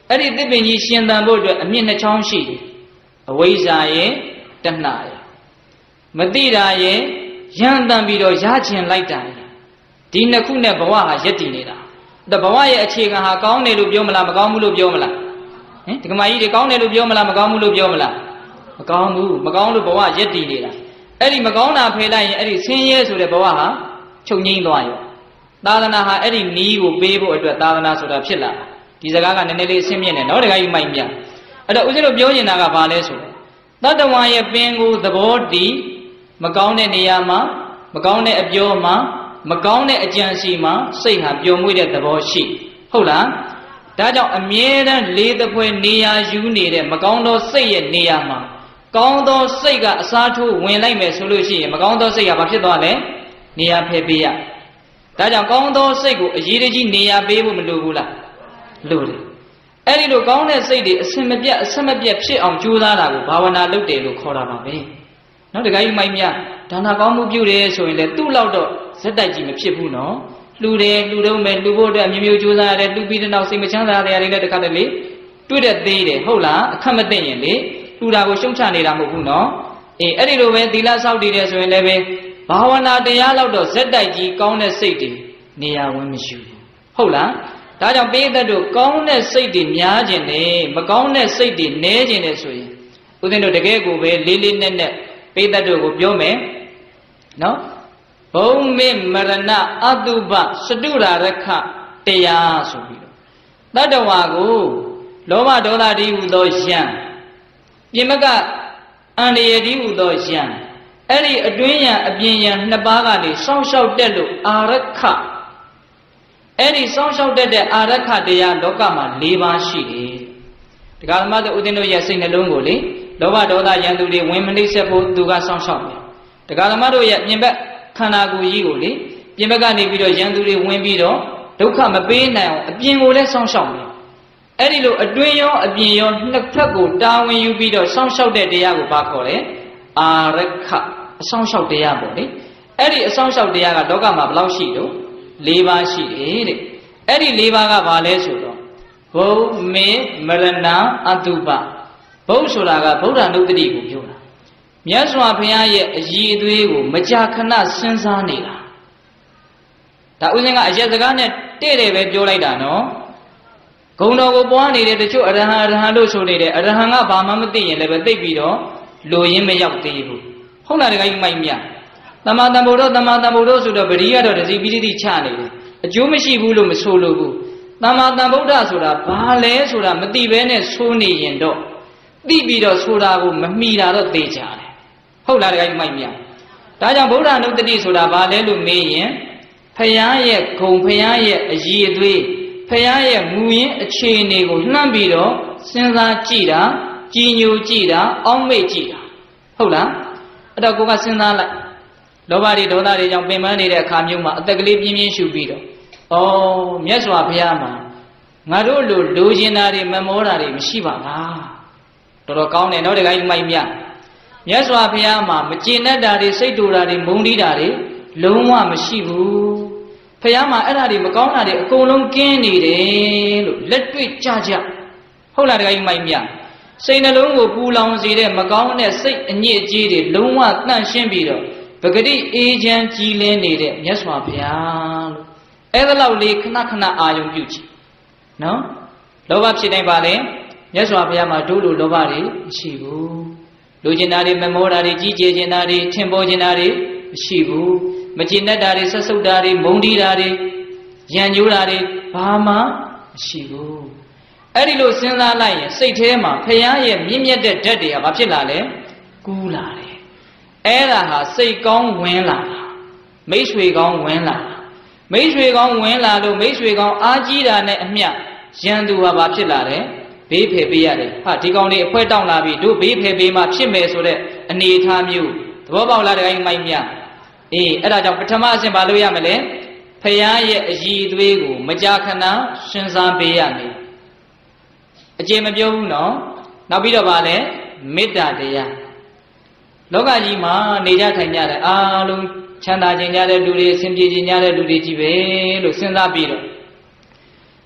အဲ့ဒီသစ်ပင်ကြီးရှင်သန်ဖို့အတွက်အမြင့်နှစ်ချောင်းရှိတယ်အဝိဇ္ဇာရဲ့တဏှာရဲ့မတိတာရဲ့ရန်တန်ပြီးတော့ရချင်လိုက်တာရဲ့ဒီနှစ်ခုနဲ့ဘဝဟာယက်တည်နေတာဒါဘဝရဲ့အခြေခံဟာကောင်းတယ်လို့ပြောမလားမကောင်းဘူးလို့ပြောမလားဟင်ဒီကမာကြီးတွေကောင်းတယ်လို့ပြောမလားမကောင်းဘူးလို့ပြောမလားမကောင်းဘူးမကောင်းလို့ဘဝယက်တည်နေတာအဲ့ဒီမကောင်းတာဖယ်လိုက်ရင်အဲ့ဒီဆင်းရဲဆိုတဲ့ဘဝဟာချုပ်ငိမ့်သွားရောသာသနာဟာအဲ့ဒီနီးကိုပေးဖို့အတွက်သာသနာဆိုတာဖြစ်လာဒီစကားကနည်းနည်းလေးအဆင့်မြင့်တယ်နော်တခါကြီးမိုက်မြအဲ့တော့ဦးဇင်းတို့ပြောနေတာကဘာလဲဆိုတော့တတ္တဝါရဲ့ပင်ကိုသဘောတည်မကောင်းတဲ့နေရာမှာမကောင်းတဲ့အပြောမှာမကောင်းတဲ့အကြံစီမှာစိတ်ဟာပျော်မွေ့တဲ့သဘောရှိဟုတ်လားဒါကြောင့်အမြဲတမ်းလေးသဖွယ်နေရာယူနေတဲ့မကောင်းသောစိတ်ရဲ့နေရာမှာကောင်းသောစိတ်ကအစားထိုးဝင်လိုက်မယ်ဆိုလို့ရှိရင်မကောင်းသောစိတ်ကဘာဖြစ်သွားလဲနေရာဖယ်ပေးရဒါကြောင့်ကောင်းသောစိတ်ကိုအရေးတကြီးနေရာပေးဖို့မလိုဘူးလားလိုတယ်အဲ့ဒီလိုကောင်းတဲ့စိတ်တွေအစင်မပြတ်အစမပြတ်ဖြစ်အောင်ကြိုးစားတာကိုဘာဝနာလုပ်တယ်လို့ခေါ်တာပါပဲနော်တခါကြီးမိုက်မြဒါနာကောင်းမှုပြုတယ်ဆိုရင်လေသူ့လောက်တော့ဇက်တိုက်ကြီးမဖြစ်ဘူးနော်လှူတယ်လှူတော့မယ်လှူဖို့အတွက်အမျိုးမျိုးကြိုးစားရတယ်လှူပြီးတဲ့နောက်စိတ်မချမ်းသာတဲ့နေရာတွေလည်းတခါတည်းလေတွေ့တဲ့သေးတယ်ဟုတ်လားအခက်မသိရင်လေလှူတာကိုရှုံချနေတာမဟုတ်ဘူးနော်အေးအဲ့ဒီလိုပဲသီလဆောက်တည်တယ်ဆိုရင်လည်းပဲဘာဝနာတရားလောက်တော့ဇက်တိုက်ကြီးကောင်းတဲ့စိတ်တွေနေရာဝင်မရှိဘူးဟုတ်လားဒါကြောင့်ပိဋကတ်တို့ကောင်းတဲ့စိတ်တွေများခြင်းနဲ့မကောင်းတဲ့စိတ်တွေနည်းခြင်းနဲ့ဆိုရင်ဦးဇင်းတို့တကယ်ကိုပဲလေးလေးနက်နက်ပိဋကတ်တို့ကိုပြောမယ်နော်ဘုံမေမရဏအတုပစတုရာရခတရားဆိုပြီးတော့တတ္တဝါကိုလောဘဒေါသတည်းဟူသောယံပြင်မကအန္တရာယ်တည်းဟူသောယံအဲ့ဒီအတွင်းယံအပြင်ယံနှစ်ပါးကနေစောင့်ရှောက်တက်လို့အာရခအဲ့ဒီစောင့်ရှောက်တတ်တဲ့အာရခတရားလောကမှာ၄ပါးရှိတယ်။တရားဓမ္မတို့ဦးဇင်းတို့ရဲ့စိတ်နှလုံးကိုလေလောဘဒေါသရန်သူတွေဝင်မနှိမ့်ဆက်ဖို့သူကစောင့်ရှောက်တယ်။တရားဓမ္မတို့ရဲ့ပြင်ဘက်ခန္ဓာကိုယ်ကြီးကိုလေပြင်ဘက်ကနေပြီးတော့ရန်သူတွေဝင်ပြီးတော့ဒုက္ခမပေးနိုင်အောင်အပြင်ကိုလည်းစောင့်ရှောက်တယ်။အဲ့ဒီလိုအတွင်းရောအပြင်ရောနှစ်ဖက်ကိုတာဝန်ယူပြီးတော့စောင့်ရှောက်တဲ့တရားကိုဘာခေါ်လဲ။အာရခအစောင့်ရှောက်တရားပေါ့လေ။အဲ့ဒီအစောင့်ရှောက်တရားကလောကမှာဘယ်လောက်ရှိတော့၄ပါးရှိတယ်တဲ့အဲ့ဒီ၄ပါးကဘာလဲဆိုတော့ဘုံမေမရဏအတုပဘုံဆိုတာကဗုဒ္ဓနုတ္တိကိုပြောတာမြတ်စွာဘုရားရဲ့အည်အသွေးကိုမကြာခဏစဉ်းစားနေတာဒါဥစဉ်ကအရက်စကားနဲ့တဲ့တယ်ပဲပြောလိုက်တာနော်ဂုံတော်ကိုပွားနေတဲ့တချို့အရဟံအရဟံလို့ဆိုနေတယ်အရဟံကဘာမှမသိရင်လည်းပဲသိပြီးတော့လိုရင်းမရောက်သေးဘူးဟုတ်လားတခါကြီးမိုက်မြသမ္မာသမ္ဗုဒ္ဓသမ္မာသမ္ဗုဒ္ဓဆိုတော့ပရိယတော့တစီပိဋိတိချနေတယ်အကျိုးမရှိဘူးလို့မဆိုလို့ဘူးသမ္မာသမ္ဗုဒ္ဓဆိုတာဘာလဲဆိုတာမသိဘဲနဲ့ဆိုနေရင်တော့သိပြီးတော့ဆိုတာကိုမမိတာတော့သိကြတယ်ဟုတ်လားတခါကြီးမိုက်မြဒါကြောင့်ဗုဒ္ဓနုတ္တိဆိုတာဘာလဲလို့မေးရင်ဖယားရဲ့ဂုံဖယားရဲ့အည်အသွေးဖယားရဲ့မူရင်းအခြေအနေကိုနှမ်းပြီးတော့စဉ်းစားကြည့်တာကြည်ညိုကြည့်တာအောက်မေ့ကြည့်တာဟုတ်လားအဲ့တော့ကိုကစဉ်းစားလိုက်လောဘတွေဒေါသတွေကြောင့်ပင်ပန်းနေတဲ့အခါမျိုးမှာအသက်ကလေးပြင်းပြင်းရှူပြီးတော့ဩမြတ်စွာဘုရားမှာငါတို့လိုလိုချင်တာတွေမမောတာတွေမရှိပါလားတော်တော်ကောင်းတယ်နော်တခါကြီးမိုက်မြမြတ်စွာဘုရားမှာမကျေနပ်တာတွေစိတ်တူတာတွေမုန်းတီးတာတွေလုံးဝမရှိဘူးဘုရားမှာအဲ့ဒါတွေမကောင်းတာတွေအကုန်လုံးကင်းနေတယ်လို့လက်တွေ့ကြကြဟုတ်လားတခါကြီးမိုက်မြစိတ်နှလုံးကိုပူလောင်စေတဲ့မကောင်းတဲ့စိတ်အညစ်အကြေးတွေလုံးဝတန့်ရှင်းပြီးတော့ပဂတိအေးချမ်းကြည်လင်းနေတဲ့မြတ်စွာဘုရားလို့အဲ့ဒါလောက်လေးခဏခဏအာယုံပြုကြည့်နော်လောဘဖြစ်တိုင်းပါလေမြတ်စွာဘုရားမှာတို့လိုလောဘတွေမရှိဘူးလူကျင်တာတွေမမောတာတွေကြီးကျယ်ကျင်တာတွေထင်ပေါ်ကျင်တာတွေမရှိဘူးမကျေနပ်တာတွေဆက်ဆုပ်တာတွေမုန်းတီးတာတွေရန်ညိုးတာတွေဘာမှမရှိဘူးအဲ့ဒီလိုစဉ်းစားလိုက်ရင်စိတ်ထဲမှာဘုရားရဲ့မြင့်မြတ်တဲ့ဓာတ်တွေကဘာဖြစ်လာလဲကူးလာတယ်အဲ့ဒါဟာစိတ်ကောင်းဝင်လာတာမိတ်ဆွေကောင်းဝင်လာတာမိတ်ဆွေကောင်းဝင်လာလို့မိတ်ဆွေကောင်းအားကြီးတာနဲ့အမျှရန်သူဟာဘာဖြစ်လာတယ်ဘေးဖယ်ပေးရတယ်ဟာဒီကောင်လေးအဖွဲတောင်းလာပြီတို့ဘေးဖယ်ပေးမှဖြစ်မယ်ဆိုတဲ့အနေအထားမျိုးသဘောပေါက်လားတခါကြီးမိုက်မြအေးအဲ့ဒါကြောင့်ပထမအဆင့်ဘာလို့ရမလဲဖယားရဲ့အည်အသွေးကိုမကြာခဏစဉ်းစားပေးရမယ်အကျေမပြောဘူးနော်နောက်ပြီးတော့ဗာလဲမေတ္တာတရားလောကကြီးမှာနေကြထိုင်ကြတဲ့အားလုံးချမ်းသာခြင်းကြတဲ့လူတွေအဆင်ပြေခြင်းကြတဲ့လူတွေကြီးပဲလို့စဉ်းစားပြီးတော့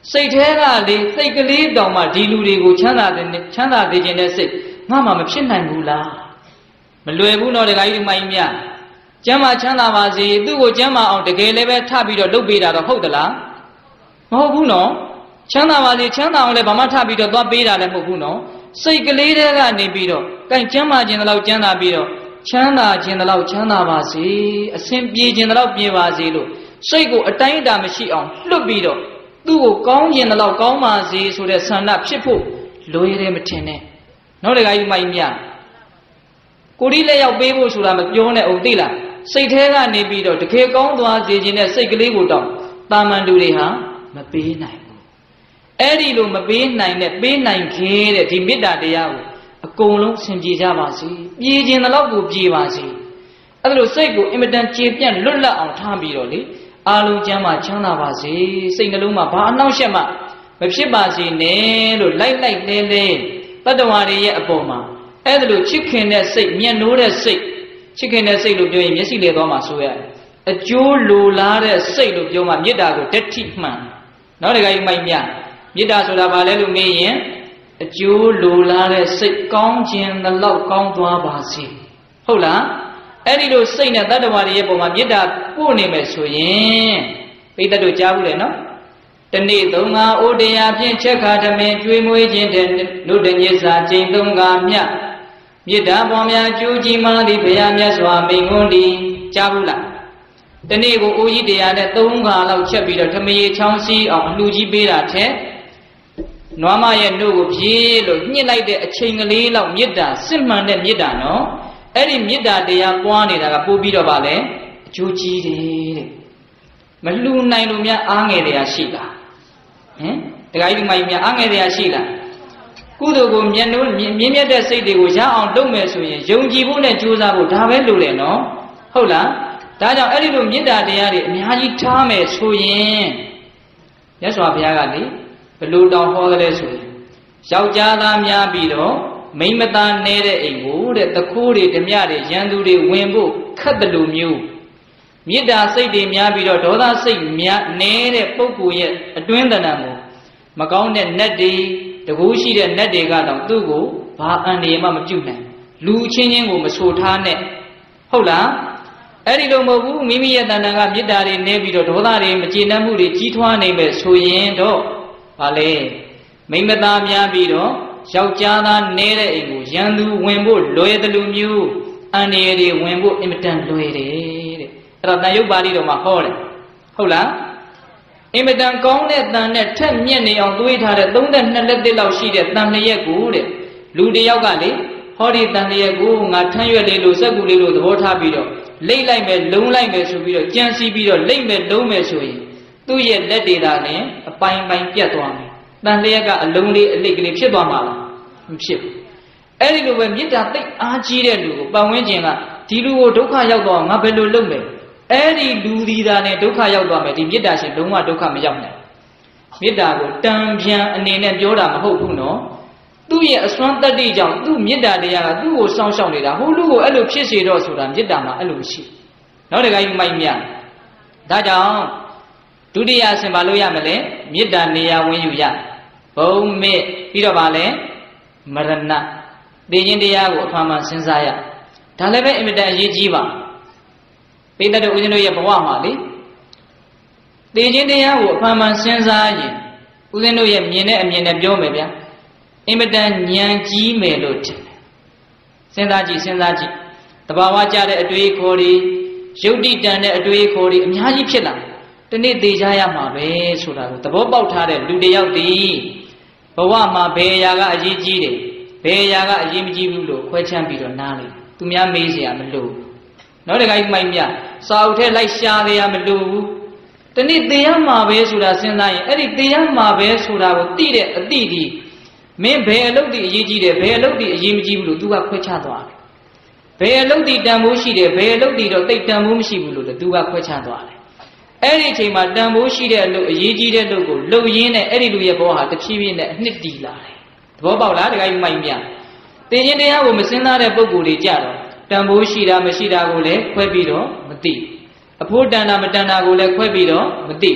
စိတ်แท้ကလေစိတ်ကလေးတောင်မှဒီလူတွေကိုချမ်းသာတဲ့ချမ်းသာစေခြင်းနဲ့စိတ်ငါမှမဖြစ်နိုင်ဘူးလားမလွယ်ဘူးနော်တခါကြီးဒီမိုင်းမြကျမ်းမာချမ်းသာပါစေသူ့ကိုကျမ်းမာအောင်တကယ်လည်းပဲထပြီးတော့လုပ်ပေးတာတော့ဟုတ်သလားမဟုတ်ဘူးနော်ချမ်းသာပါစေချမ်းသာအောင်လည်းဘာမှထပြီးတော့သွားပေးတာလည်းမဟုတ်ဘူးနော်စိတ်ကလေးတည်းကနေပြီးတော့ကဲကျမ်းမာခြင်းတလောက်ကျမ်းသာပြီးတော့ချမ်းသာခြင်းတလောက်ချမ်းသာပါစေအစဉ်ပြေခြင်းတလောက်ပြေပါစေလို့စိတ်ကိုအတိုင်းအတာမရှိအောင်လွတ်ပြီးတော့သူ့ကိုကောင်းခြင်းတလောက်ကောင်းပါစေဆိုတဲ့ဆန္ဒဖြစ်ဖို့လိုရတယ်မထင်နဲ့နောက်တခါကြီးမိုင်းမြကိုဒီလက်ရောက်ပေးဖို့ဆိုတာမပြောနဲ့အောင်သိလားစိတ်แท้ကနေပြီးတော့တကယ်ကောင်းသွားစေခြင်းနဲ့စိတ်ကလေးကိုတောင်းတာမန်လူတွေဟာမပေးနိုင်ဘူးအဲ့ဒီလိုမပေးနိုင်နဲ့ပေးနိုင်ခဲ့တဲ့ဒီမေတ္တာတရားကိုအကုန်လုံးဆင်ပြေကြပါစေပြေခြင်းတလောက်ကိုပြေပါစေအဲ့ဒါလိုစိတ်ကိုအင်မတန်ကျေပြန့်လွတ်လပ်အောင်ထားပြီးတော့လေအားလုံးကျမ်းမာချမ်းသာပါစေစိတ်နှလုံးမှာဘာအနှောင့်အယှက်မှမဖြစ်ပါစေနဲ့လို့လိုက်လိုက်လဲလဲတတ္တဝါတွေရဲ့အပေါ်မှာအဲ့ဒါလိုချစ်ခင်တဲ့စိတ်မျက်နှိုးတဲ့စိတ်ချစ်ခင်တဲ့စိတ်လို့ပြောရင်မျက်စိလေသွားမှာဆိုရတယ်အကျိုးလိုလားတဲ့စိတ်လို့ပြောမှမေတ္တာကိုဓာတ်ထိမှန်နောက်တခါကြီးမိုက်မြမေတ္တာဆိုတာဘာလဲလို့မေးရင်အကျိုးလိုလားတဲ့စိတ်ကောင်းခြင်းသလောက်ကောင်းသွားပါစေဟုတ်လားအဲ့ဒီလိုစိတ်နဲ့တတ္တဝါတွေရဲ့ပုံမှာမေတ္တာပို့နေမယ်ဆိုရင်ပိဋကတ်တို့ကြားဘူးလေနော်တနေ့သုံးငါအိုတရားဖြင့်ချက်ခါထမင်းကျွေးမွေးခြင်းတဲ့နုတညစ္စာကျင့်သုံးငါမြတ်မေတ္တာပေါ်များကျိုးကြီးမားသည့်ဘုရားမြတ်စွာမိန့်ခွန်းဒီကြားဘူးလားတနေ့ကိုအိုကြီးတရားနဲ့သုံးခါလောက်ချက်ပြီးတော့ထမင်းချောင်းစီးအောင်အလှကြီးပေးတာထက်နွားမရဲ့နှုတ်ကိုပြေးလို့ညှစ်လိုက်တဲ့အချိန်ကလေးလောက်မေတ္တာစစ်မှန်တဲ့မေတ္တာနော်အဲ့ဒီမေတ္တာတရားပွားနေတာကပို့ပြီးတော့ဗာလဲအကျိုးကြီးတယ်တဲ့မလှူနိုင်လို့များအားငယ်တရားရှိလားဟင်တခါကြီးဒီမိုင်းများအားငယ်တရားရှိလားကုသိုလ်ကိုမျက်နှိုးမြင့်မြတ်တဲ့စိတ်တွေကိုရအောင်လုပ်မယ်ဆိုရင်ယုံကြည်ဖို့နဲ့ကြိုးစားဖို့ဒါပဲလိုတယ်နော်ဟုတ်လားဒါကြောင့်အဲ့ဒီလိုမေတ္တာတရားတွေအများကြီးထားမယ်ဆိုရင်မြတ်စွာဘုရားကလေဘလို့တောင်ဟောတယ်လဲဆိုရင်ယောက်ျားသားများပြီးတော့မိန်းမသားနေတဲ့အိမ်ကိုတဲ့တခိုးတွေဓမြတွေရန်သူတွေဝင်ဖို့ခက်တယ်လို့မျိုးမေတ္တာစိတ်တွေများပြီးတော့ဒေါသစိတ်များနေတဲ့ပုဂ္ဂိုလ်ရဲ့အတွင်းတဏ္ဍာကိုမကောင်းတဲ့နတ်တွေတကူရှိတဲ့နတ်တွေကတော့သူ့ကိုဘာအန္တရာယ်မှမပြုတ်နိုင်လူချင်းချင်းကိုမဆိုထားနဲ့ဟုတ်လားအဲ့ဒီလိုမဟုတ်ဘူးမိမိရဲ့တဏ္ဍာကမေတ္တာတွေနေပြီးတော့ဒေါသတွေမကျေနပ်မှုတွေကြီးထွားနေမဲ့ဆိုရင်တော့ဗာလေမိမသားများပြီးတော့ယောက်ျားသားနေတဲ့အိမ်ကိုရန်သူဝင်ဖို့လွယ်တယ်လို့မျိုးအန္တရာယ်တွေဝင်ဖို့အင်မတန်လွယ်တယ်တဲ့အဲ့တော့တန်ရုပ်ပါဠိတော်မှာဟောတယ်ဟုတ်လားအင်မတန်ကောင်းတဲ့တန်နဲ့ထက်မြက်နေအောင်တွေးထားတဲ့သုံးသက်နှစ်လက်တစ်လောက်ရှိတဲ့တန်လျက်ကိုတဲ့လူတစ်ယောက်ကလေဟောဒီတန်လျက်ကိုငါထမ်းရွက်လေးလို့စက်ကူလေးလို့သဘောထားပြီးတော့လိမ့်လိုက်မယ်လုံးလိုက်မယ်ဆိုပြီးတော့ကြံစီပြီးတော့လိမ့်မယ်လုံးမယ်ဆိုရင်သူ့ရဲ့လက်တွေသာလည်းအပိုင်းပိုင်းပြတ်သွားမယ်တန်လျက်ကအလုံးလေးအလိတ်ကလေးဖြစ်သွားမှာလားမဖြစ်ဘူးအဲ့ဒီလိုပဲမေတ္တာသိအားကြီးတဲ့လူကိုပတ်ဝန်းကျင်ကဒီလူကိုဒုက္ခရောက်တော့ငါဘယ်လိုလုပ်မလဲအဲ့ဒီလူဒီသာနဲ့ဒုက္ခရောက်သွားမယ်ဒီမေတ္တာရှင်လုံးဝဒုက္ခမရောက်နိုင်မေတ္တာကိုတန်ပြန်အနေနဲ့ပြောတာမဟုတ်ဘူးနော်သူ့ရဲ့အစွမ်းတတ္တိကြောင့်သူ့မေတ္တာတရားကသူ့ကိုစောင့်ရှောက်နေတာဟိုလူကိုအဲ့လိုဖြစ်စေတော့ဆိုတာမေတ္တာမှာအဲ့လိုရှိနောက်တခါကြီးမိုက်မြဒါကြောင့်ဒုတိယအဆင့်ဘာလို့ရမလဲမေတ္တာနေရာဝင်ယူရဘုံမေ့ပြီးတော့ဗာလဲမရဏသိခြင်းတရားကိုအမှန်မှန်စဉ်းစားရဒါလည်းပဲအင်မတန်အရေးကြီးပါပိဋကတ်တို့ဦးဇင်းတို့ရဲ့ဘဝမှာလေသိခြင်းတရားကိုအမှန်မှန်စဉ်းစားရင်ဦးဇင်းတို့ရဲ့မြင်တဲ့အမြင်နဲ့ပြောမယ်ဗျာအင်မတန်ဉာဏ်ကြီးမယ်လို့ထင်တယ်စဉ်းစားကြည့်စဉ်းစားကြည့်တဘာဝကြတဲ့အတွေ့အခေါ်တွေယုတ်တိတန်တဲ့အတွေ့အခေါ်တွေအများကြီးဖြစ်လာတနေ့သိကြရမှာပဲဆိုတာကိုသဘောပေါက်ထားတဲ့လူတစ်ယောက်ဒီဘဝမှာဘယ်အရာကအရေးကြီးတယ်ဘယ်အရာကအရေးမကြီးဘူးလို့ခွဲခြမ်းပြီးတော့နားလေသူများမေးเสียမလို့နောက်တစ်ခါကြီးမိုက်မြစာအုပ်ထဲလိုက်ရှာရရမလို့ဘူးတနေ့သိရမှာပဲဆိုတာစဉ်းစားရင်အဲ့ဒီသိရမှာပဲဆိုတာကိုသိတဲ့အသိဒီမင်းဘယ်အလုပ်ဒီအရေးကြီးတယ်ဘယ်အလုပ်ဒီအရေးမကြီးဘူးလို့ तू ကခွဲခြားသွားတယ်ဘယ်အလုပ်ဒီတန်ဖိုးရှိတယ်ဘယ်အလုပ်ဒီတော့တိတ်တန်ဖိုးမရှိဘူးလို့ तू ကခွဲခြားသွားတယ်အဲ့ဒီအချိန်မှာတန်ဖိုးရှိတဲ့အလုပ်အရေးကြီးတဲ့လုပ်ကိုလုပ်ရင်းနဲ့အဲ့ဒီလူရဲ့ဘဝဟာတဖြည်းဖြည်းနဲ့အနှစ်တည်လာတယ်သဘောပေါက်လားတခါကြီးမိုက်မြသင်ခြင်းတရားကိုမစင်စားတဲ့ပုဂ္ဂိုလ်တွေကြတော့တန်ဖိုးရှိတာမရှိတာကိုလည်းခွဲပြီးတော့မသိအဖို့တန်တာမတန်တာကိုလည်းခွဲပြီးတော့မသိ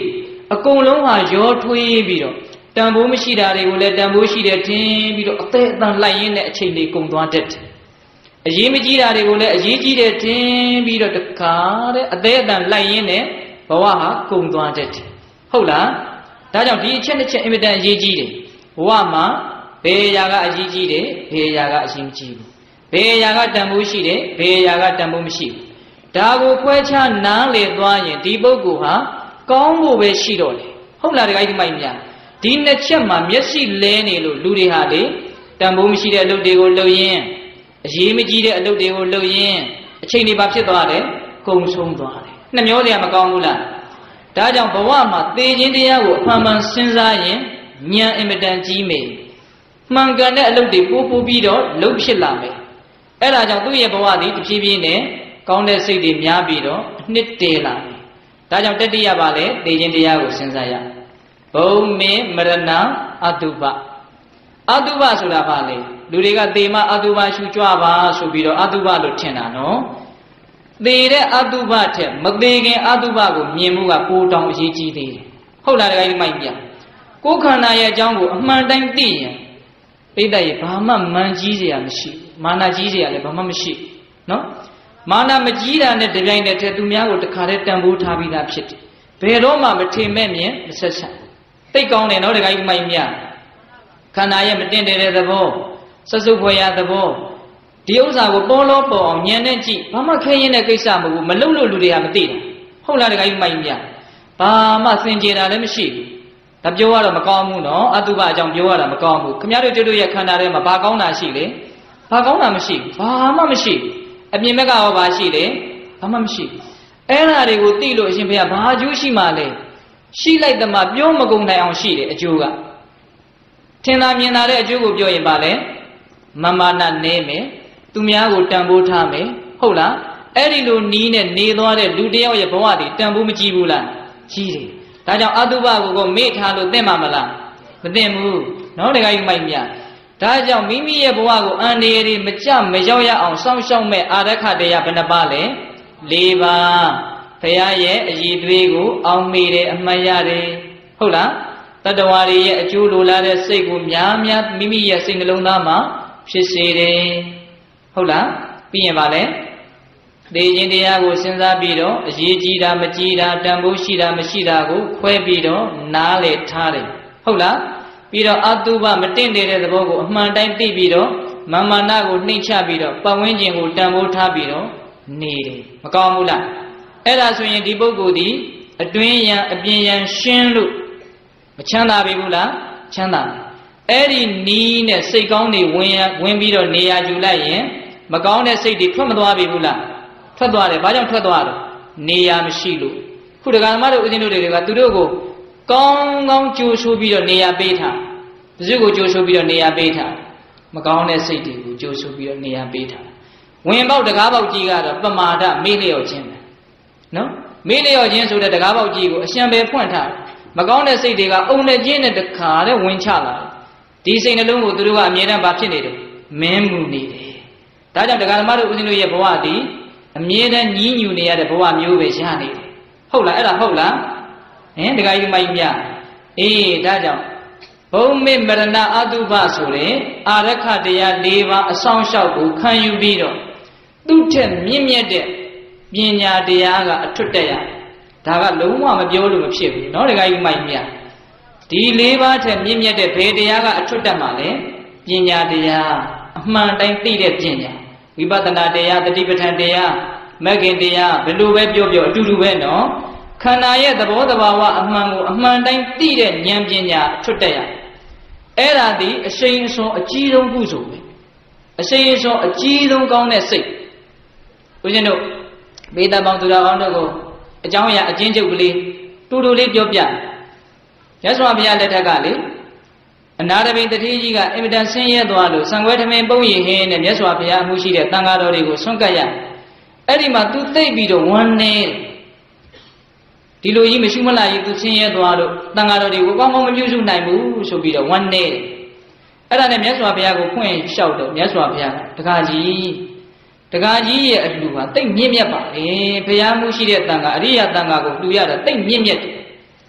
အကုန်လုံးဟာရောထွေးပြီးတော့တန်ဖိုးမရှိတာတွေကိုလည်းတန်ဖိုးရှိတယ်ထင်ပြီးတော့အသက်အတန်လိုက်ရင်းနဲ့အချိန်လေးကုန်သွားတတ်တယ်အရေးမကြီးတာတွေကိုလည်းအရေးကြီးတယ်ထင်ပြီးတော့တခါတဲ့အသက်အတန်လိုက်ရင်းနဲ့ဘဝဟာကုန်သွားတတ်တယ်ဟုတ်လားဒါကြောင့်ဒီအချက်တစ်ချက်အင်မတန်အရေးကြီးတယ်ဘဝမှာဘယ်အရာကအရေးကြီးတယ်ဘယ်အရာကအရေးမကြီးဘူးဘယ်အရာကတန်ဖိုးရှိတယ်ဘယ်အရာကတန်ဖိုးမရှိဘူးဒါကိုခွဲခြားနားလည်သွားရင်ဒီပုဂ္ဂိုလ်ဟာကောင်းဖို့ပဲရှိတော့တယ်ဟုတ်လားတခါကြီးဒီမိုက်များဒီနှစ်ချက်မှာမျက်စိလဲနေလို့လူတွေဟာလေတန်ဖိုးမရှိတဲ့အလုပ်တွေကိုလုပ်ရင်းအရေးမကြီးတဲ့အလုပ်တွေကိုလုပ်ရင်းအချိန်တွေပါဖြစ်သွားတယ်ကုန်ဆုံးသွားတယ်နှမျောစရာမကောင်းဘူးလားဒါကြောင့်ဘဝမှာသေခြင်းတရားကိုအမှန်မှန်စဉ်းစားရင်ဉာဏ်အင်မတန်ကြီးမယ်မှန်ကန်တဲ့အလုပ်တွေပိုးပိုးပြီးတော့လုပ်ဖြစ်လာမယ်အဲ့ဒါကြောင့်သူ့ရဲ့ဘဝသည်တဖြည်းဖြည်းနဲ့ကောင်းတဲ့စိတ်တွေများပြီးတော့အနှစ်တည်လာတယ်ဒါကြောင့်တတိယပါလေသေခြင်းတရားကိုစဉ်းစားရဘုံမေမရဏအတုပအတုပဆိုတာပါလေလူတွေကသေမအတုပရှုကြွပါဆိုပြီးတော့အတုပလို့ထင်တာနော်သေတဲ့အတုပထက်မသေခင်အတုပကိုမြင်မှုကပိုတောင်အရေးကြီးသေးတယ်ဟုတ်လားတခါကြီးမိုက်ပြကိုယ်ခန္ဓာရဲ့အကြောင်းကိုအမှန်တိုင်းသိရင်ပိဋကရဲ့ဘာမှမန်ကြီးเสียမရှိမာနကြီးเสียလည်းဘာမှမရှိနော်မာနမကြီးတာနဲ့တပြိုင်တည်းတည်းသူများကိုတခါတည်းတန်ဖိုးထားပြီးသားဖြစ်တယ်ဘယ်တော့မှမထင်မဲ့မြင်မဆက်ဆက်သိကောင်းတယ်နော်တခါကြီးမိုက်မြခန္ဓာရဲ့မတင်တယ်တဲ့သဘောစစုပ်ဖွယ်ရသဘောဒီဥစ္စာကိုပေါ်လို့ပေါ်အောင်ဉာဏ်နဲ့ကြည့်ဘာမှခဲရင်တဲ့ကိစ္စမဟုတ်ဘူးမလုံလို့လူတွေကမသိတာဟုတ်လားတခါကြီးမိုက်မြဘာမှသင်ကျေတာလည်းမရှိဘူးဒါပြောရတော့မကောင်းဘူးနော်အတုပအကြောင်းပြောရတာမကောင်းဘူးခင်ဗျားတို့တို့ရဲ့ခန္ဓာထဲမှာဘာကောင်းတာရှိလဲဘာကောင်းတာမရှိဘူးဘာမှမရှိဘူးအပြင်ဘက်ကရောဘာရှိလဲဘာမှမရှိဘူးအဲ့ဓာတွေကိုသိလို့အရှင်ဘုရားဘာအကျိုးရှိမှလဲရှိလိုက်သမှပြောမကုန်နိုင်အောင်ရှိတယ်အကျိုးကထင်သာမြင်သာတဲ့အကျိုးကိုပြောရင်ပါလေမမာနနဲမယ်သူများကိုတန်ဖိုးထားမယ်ဟုတ်လားအဲ့ဒီလိုနီးနဲ့နေသွားတဲ့လူတယောက်ရဲ့ဘဝတည်တန်ဖိုးမကြည့်ဘူးလားကြီးတယ်ဒါကြောင့်အတုပကိုကိုမေ့ထားလို့သိမှာမလားမသိဘူးနော်တခါကြီးမိုက်မြဒါကြောင့်မိမိရဲ့ဘဝကိုအန္တရာယ်တွေမကြမရောက်ရအောင်စောင့်ရှောက်မဲ့အာရခတရားဘယ်နှပါလဲ၄ပါးဘုရားရဲ့အည်သွေးကိုအောင်းမိတယ်အမှတ်ရတယ်ဟုတ်လားတတ္တဝါတွေရဲ့အကျိုးလိုလားတဲ့စိတ်ကိုများများမိမိရဲ့စိတ်နှလုံးသားမှာဖြစ်စေတယ်ဟုတ်လားပြီးရင်ပါလဲသေခြင်းတရားကိုစဉ်းစားပြီးတော့အရေးကြီးတာမကြီးတာတန်ဖိုးရှိတာမရှိတာကိုခွဲပြီးတော့နားလေထားတယ်ဟုတ်လားပြီးတော့အတုပမတင့်တဲ့သဘောကိုအမှန်တိုင်းသိပြီးတော့မာမာနကိုနှိမ့်ချပြီးတော့ပတ်ဝန်းကျင်ကိုတန်ဖိုးထားပြီးတော့နေတယ်မကောင်းဘူးလားအဲ့ဒါဆိုရင်ဒီပုဂ္ဂိုလ်ဒီအတွင်းယံအပြင်ယံရှင်းလို့မချမ်းသာပြီဘူးလားချမ်းသာအဲ့ဒီနီးနဲ့စိတ်ကောင်းတွေဝင်ရဝင်ပြီးတော့နေရာယူလိုက်ရင်မကောင်းတဲ့စိတ်တွေထွက်မသွားပြီဘူးလားထွက်သွားတယ်ဘာကြောင့်ထွက်သွားတော့နေရာမရှိလို့ခုဒကာသမားတို့ဦးဇင်းတို့တွေကသူတို့ကိုကောင်းကောင်းကြိုးဆိုပြီးတော့နေရာပေးထားဘယ်သူကိုကြိုးဆိုပြီးတော့နေရာပေးထားမကောင်းတဲ့စိတ်တွေကိုကြိုးဆိုပြီးတော့နေရာပေးထားဝင်ပေါက်တကားပေါက်ကြီးကတော့ပမာဒမေ့လျော့ခြင်းပဲနော်မေ့လျော့ခြင်းဆိုတဲ့တကားပေါက်ကြီးကိုအရှံပဲဖွင့်ထားမကောင်းတဲ့စိတ်တွေကအုံနဲ့ကျင်းတဲ့တခါတဲ့ဝင်ချလာဒီစိတ်နှလုံးကိုသူတို့ကအမြဲတမ်းဘာဖြစ်နေတယ်မင်းမှုနေတယ်ဒါကြောင့်ဒကာသမားတို့ဦးဇင်းတို့ရဲ့ဘဝသည်အမြဲတမ်းညီးညူနေရတဲ့ဘဝမျိုးပဲရနေတယ်ဟုတ်လားအဲ့ဒါဟုတ်လားဟင်ဒကာကြီးမိုက်မြအေးဒါကြောင့်ဘုံမေမရဏအတုပဆိုတဲ့အာရခတရား၄ပါးအဆောင်လျှောက်ကိုခံယူပြီးတော့သူ့ထက်မြင့်မြတ်တဲ့ပညာတရားကအထွတ်တက်ရဒါကလုံးဝမပြောလို့မဖြစ်ဘူးเนาะဒကာကြီးမိုက်မြဒီ၄ပါးထက်မြင့်မြတ်တဲ့ဘယ်တရားကအထွတ်တက်မှာလဲပညာတရားအမှန်တိုင်းသိတဲ့ပညာဝိပဿနာတရားတတိပဋ္ဌာန်တရားမဂ္ဂင်တရားဘယ်လိုပဲပြောပြောအတူတူပဲเนาะခန္ဓာရဲ့သဘောတဘာဝအမှန်ကိုအမှန်တိုင်းသိတဲ့ဉာဏ်ပညာအထွတ်တက်ရအဲ့ဒါဒီအရှိန်အစွန်အကြီးဆုံးကုသိုလ်ပဲအရှိန်အစွန်အကြီးဆုံးကောင်းတဲ့စိတ်ဦးဇင်းတို့ဘေးတပေါင်းသူတော်ကောင်းတို့ကိုအကြောင်းအရာအချင်းချုပ်ကလေးတူတူလေးပြောပြရသော်ဘုရားလက်ထက်ကလေအနာတပိတတိကြီးကအင်မတန်ဆင်းရဲသွားလို့စံခွဲထမင်းပုံရည်ဟင်းနဲ့မြတ်စွာဘုရားအမှုရှိတဲ့တန်ဃာတော်တွေကိုဆွန့်ကပ်ရအဲ့ဒီမှာသူသိပ်ပြီးတော့ဝမ်းနေဒီလိုကြီးမရှိမလားကြီးသူဆင်းရဲသွားလို့တန်ဃာတော်တွေကိုကောင်းကောင်းမပြုစုနိုင်ဘူးဆိုပြီးတော့ဝမ်းနေတယ်အဲ့ဒါနဲ့မြတ်စွာဘုရားကိုဖွင့်လျှောက်တော့မြတ်စွာဘုရားတကားကြီးတကားကြီးရဲ့အလှူဟာတိတ်မြင့်မြတ်ပါလေဘုရားမှုရှိတဲ့တန်ဃာအရိယတန်ဃာကိုလှူရတာတိတ်မြင့်မြတ်တယ်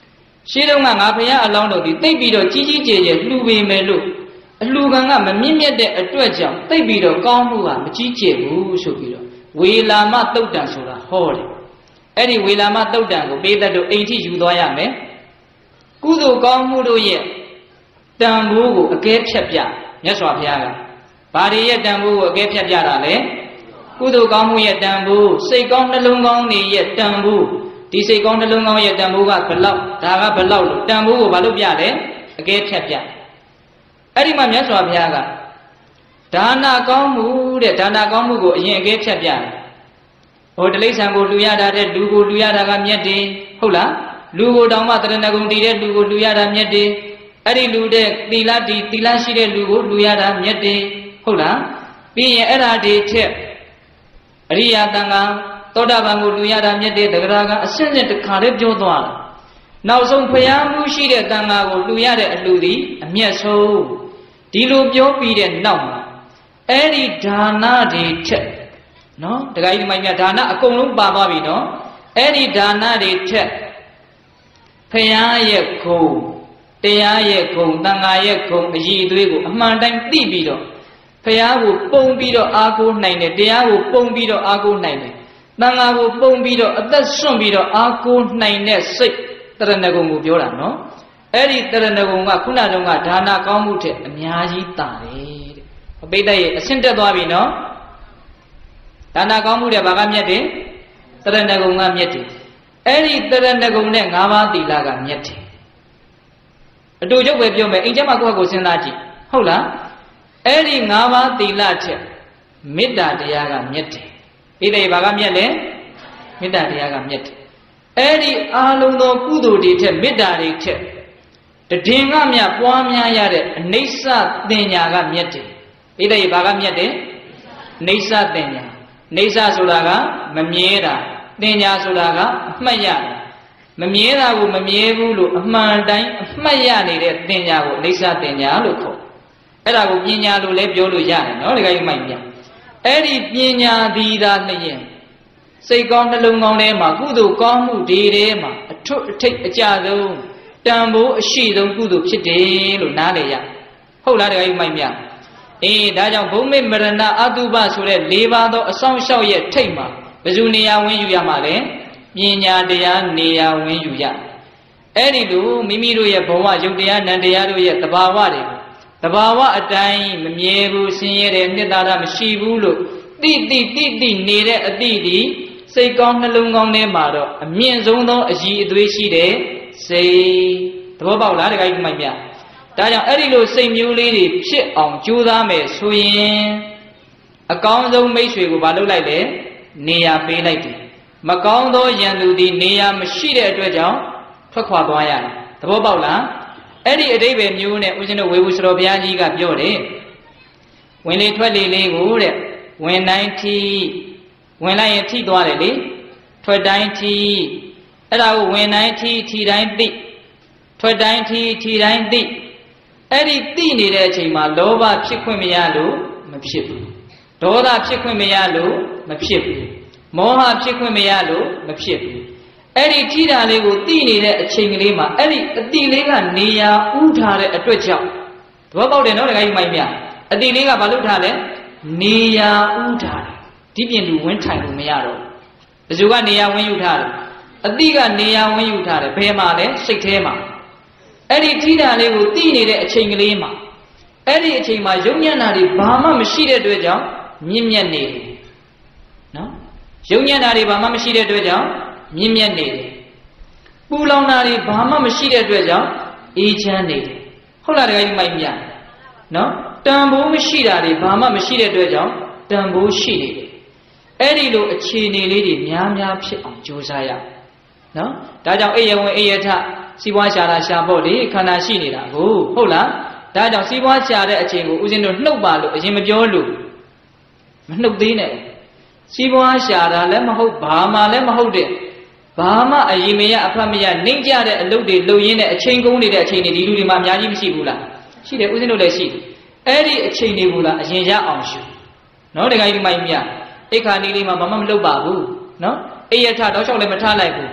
ရှင်းတော့ငါဖယားအလောင်းတော်ဒီတိတ်ပြီးတော့ကြီးကြီးကျယ်ကျယ်လှူပေမယ်လို့အလှူခံကမမြင့်မြတ်တဲ့အတွက်ကြောင့်တိတ်ပြီးတော့ကောင်းမှုကမကြီးကျယ်ဘူးဆိုပြီးတော့ဝေလာမတုတ်တန်ဆိုတာဟောတယ်အဲ့ဒီဝေလာမတုတ်တန်ကိုပေးတတ်တို့အိမ်ထိယူသွားရမယ်ကုသိုလ်ကောင်းမှုတို့ရဲ့တန်ဖိုးကိုအကဲဖြတ်ပြမြတ်စွာဘုရားကဘာတွေရဲ့တန်ဖိုးကိုအကဲဖြတ်ပြတာလဲကုသိုလ်ကောင်းမှုရဲ့တန်ဖိုးစိတ်ကောင်းနှလုံးကောင်းတွေရဲ့တန်ဖိုးဒီစိတ်ကောင်းနှလုံးကောင်းရဲ့တန်ဖိုးကဘလောက်ဒါကဘလောက်လို့တန်ဖိုးကိုဘာလို့ပြလဲအကဲဖြတ်ပြအဲ့ဒီမှာမြတ်စွာဘုရားကဒါနကောင်းမှုတဲ့ဒါနကောင်းမှုကိုအရင်အကဲဖြတ်ပြတယ်ဟိုတိရစ္ဆာန်ကိုလူရတာတဲ့လူကိုလူရတာကမြတ်တယ်ဟုတ်လားလူကိုတောင်မှတရဏဂုံတည်တဲ့လူကိုလူရတာမြတ်တယ်အဲ့ဒီလူတဲ့သီလတည်သီလရှိတဲ့လူကိုလူရတာမြတ်တယ်ဟုတ်လားပြီးရင်အဲ့ဒါဒီထက်အရိယာတန်ခါသောတာပန်ကိုလူရတာမြတ်တယ်တဂရကအရှင်းနဲ့တခါလေးပြောသွားတာနောက်ဆုံးဖယားမှုရှိတဲ့တန်ခါကိုလူရတဲ့အလှူသည်အမျက်ဆုံးဒီလိုပြောပြီးတဲ့နောက်မှာအဲ့ဒီဒါနတွေထက်နော်တခါကြီးဒီမိုင်းမြဒါနအကုန်လုံးပါသွားပြီနော်အဲ့ဒီဒါနတွေထက်ဖယားရဲ့ဂုဏ်တရားရဲ့ဂုဏ်တန်ခါရဲ့ဂုဏ်အည်အသွေးကိုအမှန်တိုင်းသိပြီးတော့ဖယားကိုပုံပြီးတော့အားကိုးနိုင်တယ်တရားကိုပုံပြီးတော့အားကိုးနိုင်တယ်တန်ခါကိုပုံပြီးတော့အသက်ဆွန့်ပြီးတော့အားကိုးနိုင်တဲ့စိတ်တရဏဂုံကိုပြောတာနော်အဲ့ဒီတရဏဂုံကခုနတုန်းကဒါနကောင်းမှုထက်အများကြီးတာတယ်တဲ့အပိဋကရဲ့အဆင့်တက်သွားပြီနော်ဒါနကောင်းမှုတဲ့ဘာကမြတ်တယ်တရဏဂုံကမြတ်တယ်အဲ့ဒီတရဏဂုံနဲ့၅ပါးသီလကမြတ်တယ်အတူချုပ်ပဲပြောမယ်အိမ်ကျမှကိုယ့်ကိုစဉ်းစားကြည့်ဟုတ်လားအဲ့ဒီ၅ပါးသီလချက်မေတ္တာတရားကမြတ်တယ်ဣတိဘာကမြတ်လဲမေတ္တာတရားကမြတ်တယ်အဲ့ဒီအာလုံးသောကုသိုလ်တွေထက်မေတ္တာတွေထက်တည်ငါမြပွားများရတဲ့အနိစ္စတင်ညာကမြတ်တယ်ဣတိဘာကမြတ်တယ်အိဋ္ဌတင်ညာအိဋ္ဌဆိုတာကမမြဲတာတင်ညာဆိုတာကအမှတ်ရတာမမြဲတာကိုမမြဲဘူးလို့အမှန်တိုင်းအမှတ်ရနေတဲ့တင်ညာကိုအိဋ္ဌတင်ညာလို့ခေါ်အဲ့ဒါကိုပညာလို့လည်းပြောလို့ရတယ်နော်ဒီကိစ္စမိုက်ပြအဲ့ဒီပညာဒီသာလျင်စိတ်ကောင်းနှလုံးကောင်းထဲမှာကုသိုလ်ကောင်းမှုဒီထဲမှာအထွတ်အထိပ်အကြဆုံးတန်ဖိုးအရှိဆုံးကုသိုလ်ဖြစ်တယ်လို့နားလည်ရဟုတ်လားဒီကိစ္စမိုက်ပြအေးဒါကြောင့်ဘုံမေမရဏအတုပဆိုတဲ့၄ပါးသောအဆောင်လျှောက်ရဲ့ထိတ်မှာဘယ်သူနေရာဝင်ယူရမှာလဲပညာတရားနေရာဝင်ယူရအဲ့ဒီလိုမိမိတို့ရဲ့ဘဝယုတ်တရားနံတရားတို့ရဲ့သဘာဝတွေသဘာဝအတိုင်းမမြဲဘူးဆင်းရဲတယ်နှစ်သာရမရှိဘူးလို့တိတိတိတိနေတဲ့အတိဒီစိတ်ကောင်းနှလုံးကောင်းထဲမှာတော့အမြင့်ဆုံးသောအည်အသွေးရှိတဲ့စိတ်သဘောပေါက်လားတခါကြီးမိုက်မြဒါကြောင့်အဲ့ဒီလိုစိတ်မျိုးလေးတွေဖြစ်အောင်ကြိုးစားမယ်ဆိုရင်အကောင်းဆုံးမိတ်ဆွေကိုမလုပ်လိုက်လေနေရာပေးလိုက်တယ်မကောင်းသောယံသူဒီနေရာမရှိတဲ့အတွက်ကြောင့်ထွက်ခွာသွားရတယ်သဘောပေါက်လားအဲ့ဒီအတိပ္ပယ်မျိုးနဲ့ဦးဇင်းတို့ဝေဘူးစတော်ဘုရားကြီးကပြောတယ်ဝင်လေထွက်လေလေးကိုတဲ့ဝင်တိုင်းထီဝင်လိုက်ရင်ထိသွားတယ်လေထွက်တိုင်းထီအဲ့ဒါကိုဝင်တိုင်းထီထီတိုင်းသိထွက်တိုင်းထီထီတိုင်းသိအဲ့ဒီသိနေတဲ့အချိန်မှာလောဘဖြစ်ခွင့်မရလို့မဖြစ်ဘူးဒေါသဖြစ်ခွင့်မရလို့မဖြစ်ဘူးမောဟဖြစ်ခွင့်မရလို့မဖြစ်ဘူးအဲ့ဒီထိတာလေးကိုသိနေတဲ့အချိန်ကလေးမှာအဲ့ဒီအတိလေးကနေရာဥထားတဲ့အတွက်ကြောင့်သဘောပေါက်တယ်နော်တခါကြီးမိုင်းမြအတိလေးကဘာလို့ထားလဲနေရာဥထားတယ်ဒီပြင်လူဝင်းထိုင်လို့မရတော့ဘယ်သူကနေရာဝင်းယူထားတယ်အတိကနေရာဝင်းယူထားတယ်ဘယ်မှာလဲစိတ်ထဲမှာအဲ့ဒီထိတာလေးကိုသိနေတဲ့အချိန်ကလေးမှာအဲ့ဒီအချိန်မှာယုံညံ့တာတွေဘာမှမရှိတဲ့အတွက်ကြောင့်မြင့်မြတ်နေတယ်နော်ယုံညံ့တာတွေဘာမှမရှိတဲ့အတွက်ကြောင့်မြင့်မြတ်နေတယ်ပူလောင်တာတွေဘာမှမရှိတဲ့အတွက်ကြောင့်အေးချမ်းနေတယ်ဟုတ်လားတကယ်ကြီးမိုက်မြနော်တန်ဖိုးမရှိတာတွေဘာမှမရှိတဲ့အတွက်ကြောင့်တန်ဖိုးရှိနေတယ်အဲ့ဒီလိုအခြေအနေလေးတွေများများဖြစ်အောင်ကြိုးစားရနော်ဒါကြောင့်အိယဝင်အိယထစီးပွားရှာတာရှာဖို့လေခန္ဓာရှိနေတာကိုဟုတ်လားဒါကြောင့်စီးပွားရှာတဲ့အချိန်ကိုဦးဇင်းတို့နှုတ်ပါလို့အရင်မပြောလို့မနှုတ်သေးနဲ့စီးပွားရှာတာလည်းမဟုတ်ဘာမှလည်းမဟုတ်တဲ့ဘာမှအရင်မရအဖတ်မရနှိမ့်ကြတဲ့အလုပ်တွေလုပ်ရင်းနဲ့အချိန်ကုန်နေတဲ့အချိန်တွေဒီလူတွေမှာအများကြီးမရှိဘူးလားရှိတယ်ဦးဇင်းတို့လည်းရှိတယ်အဲ့ဒီအချိန်တွေကိုလားအရင်ရအောင်ရှုနော်တခါကြီးဒီမိုင်းမြအိခါနီးလေးမှာဘာမှမလုပ်ပါဘူးနော်အိယထတောက်လျှောက်လည်းမထားလိုက်ဘူး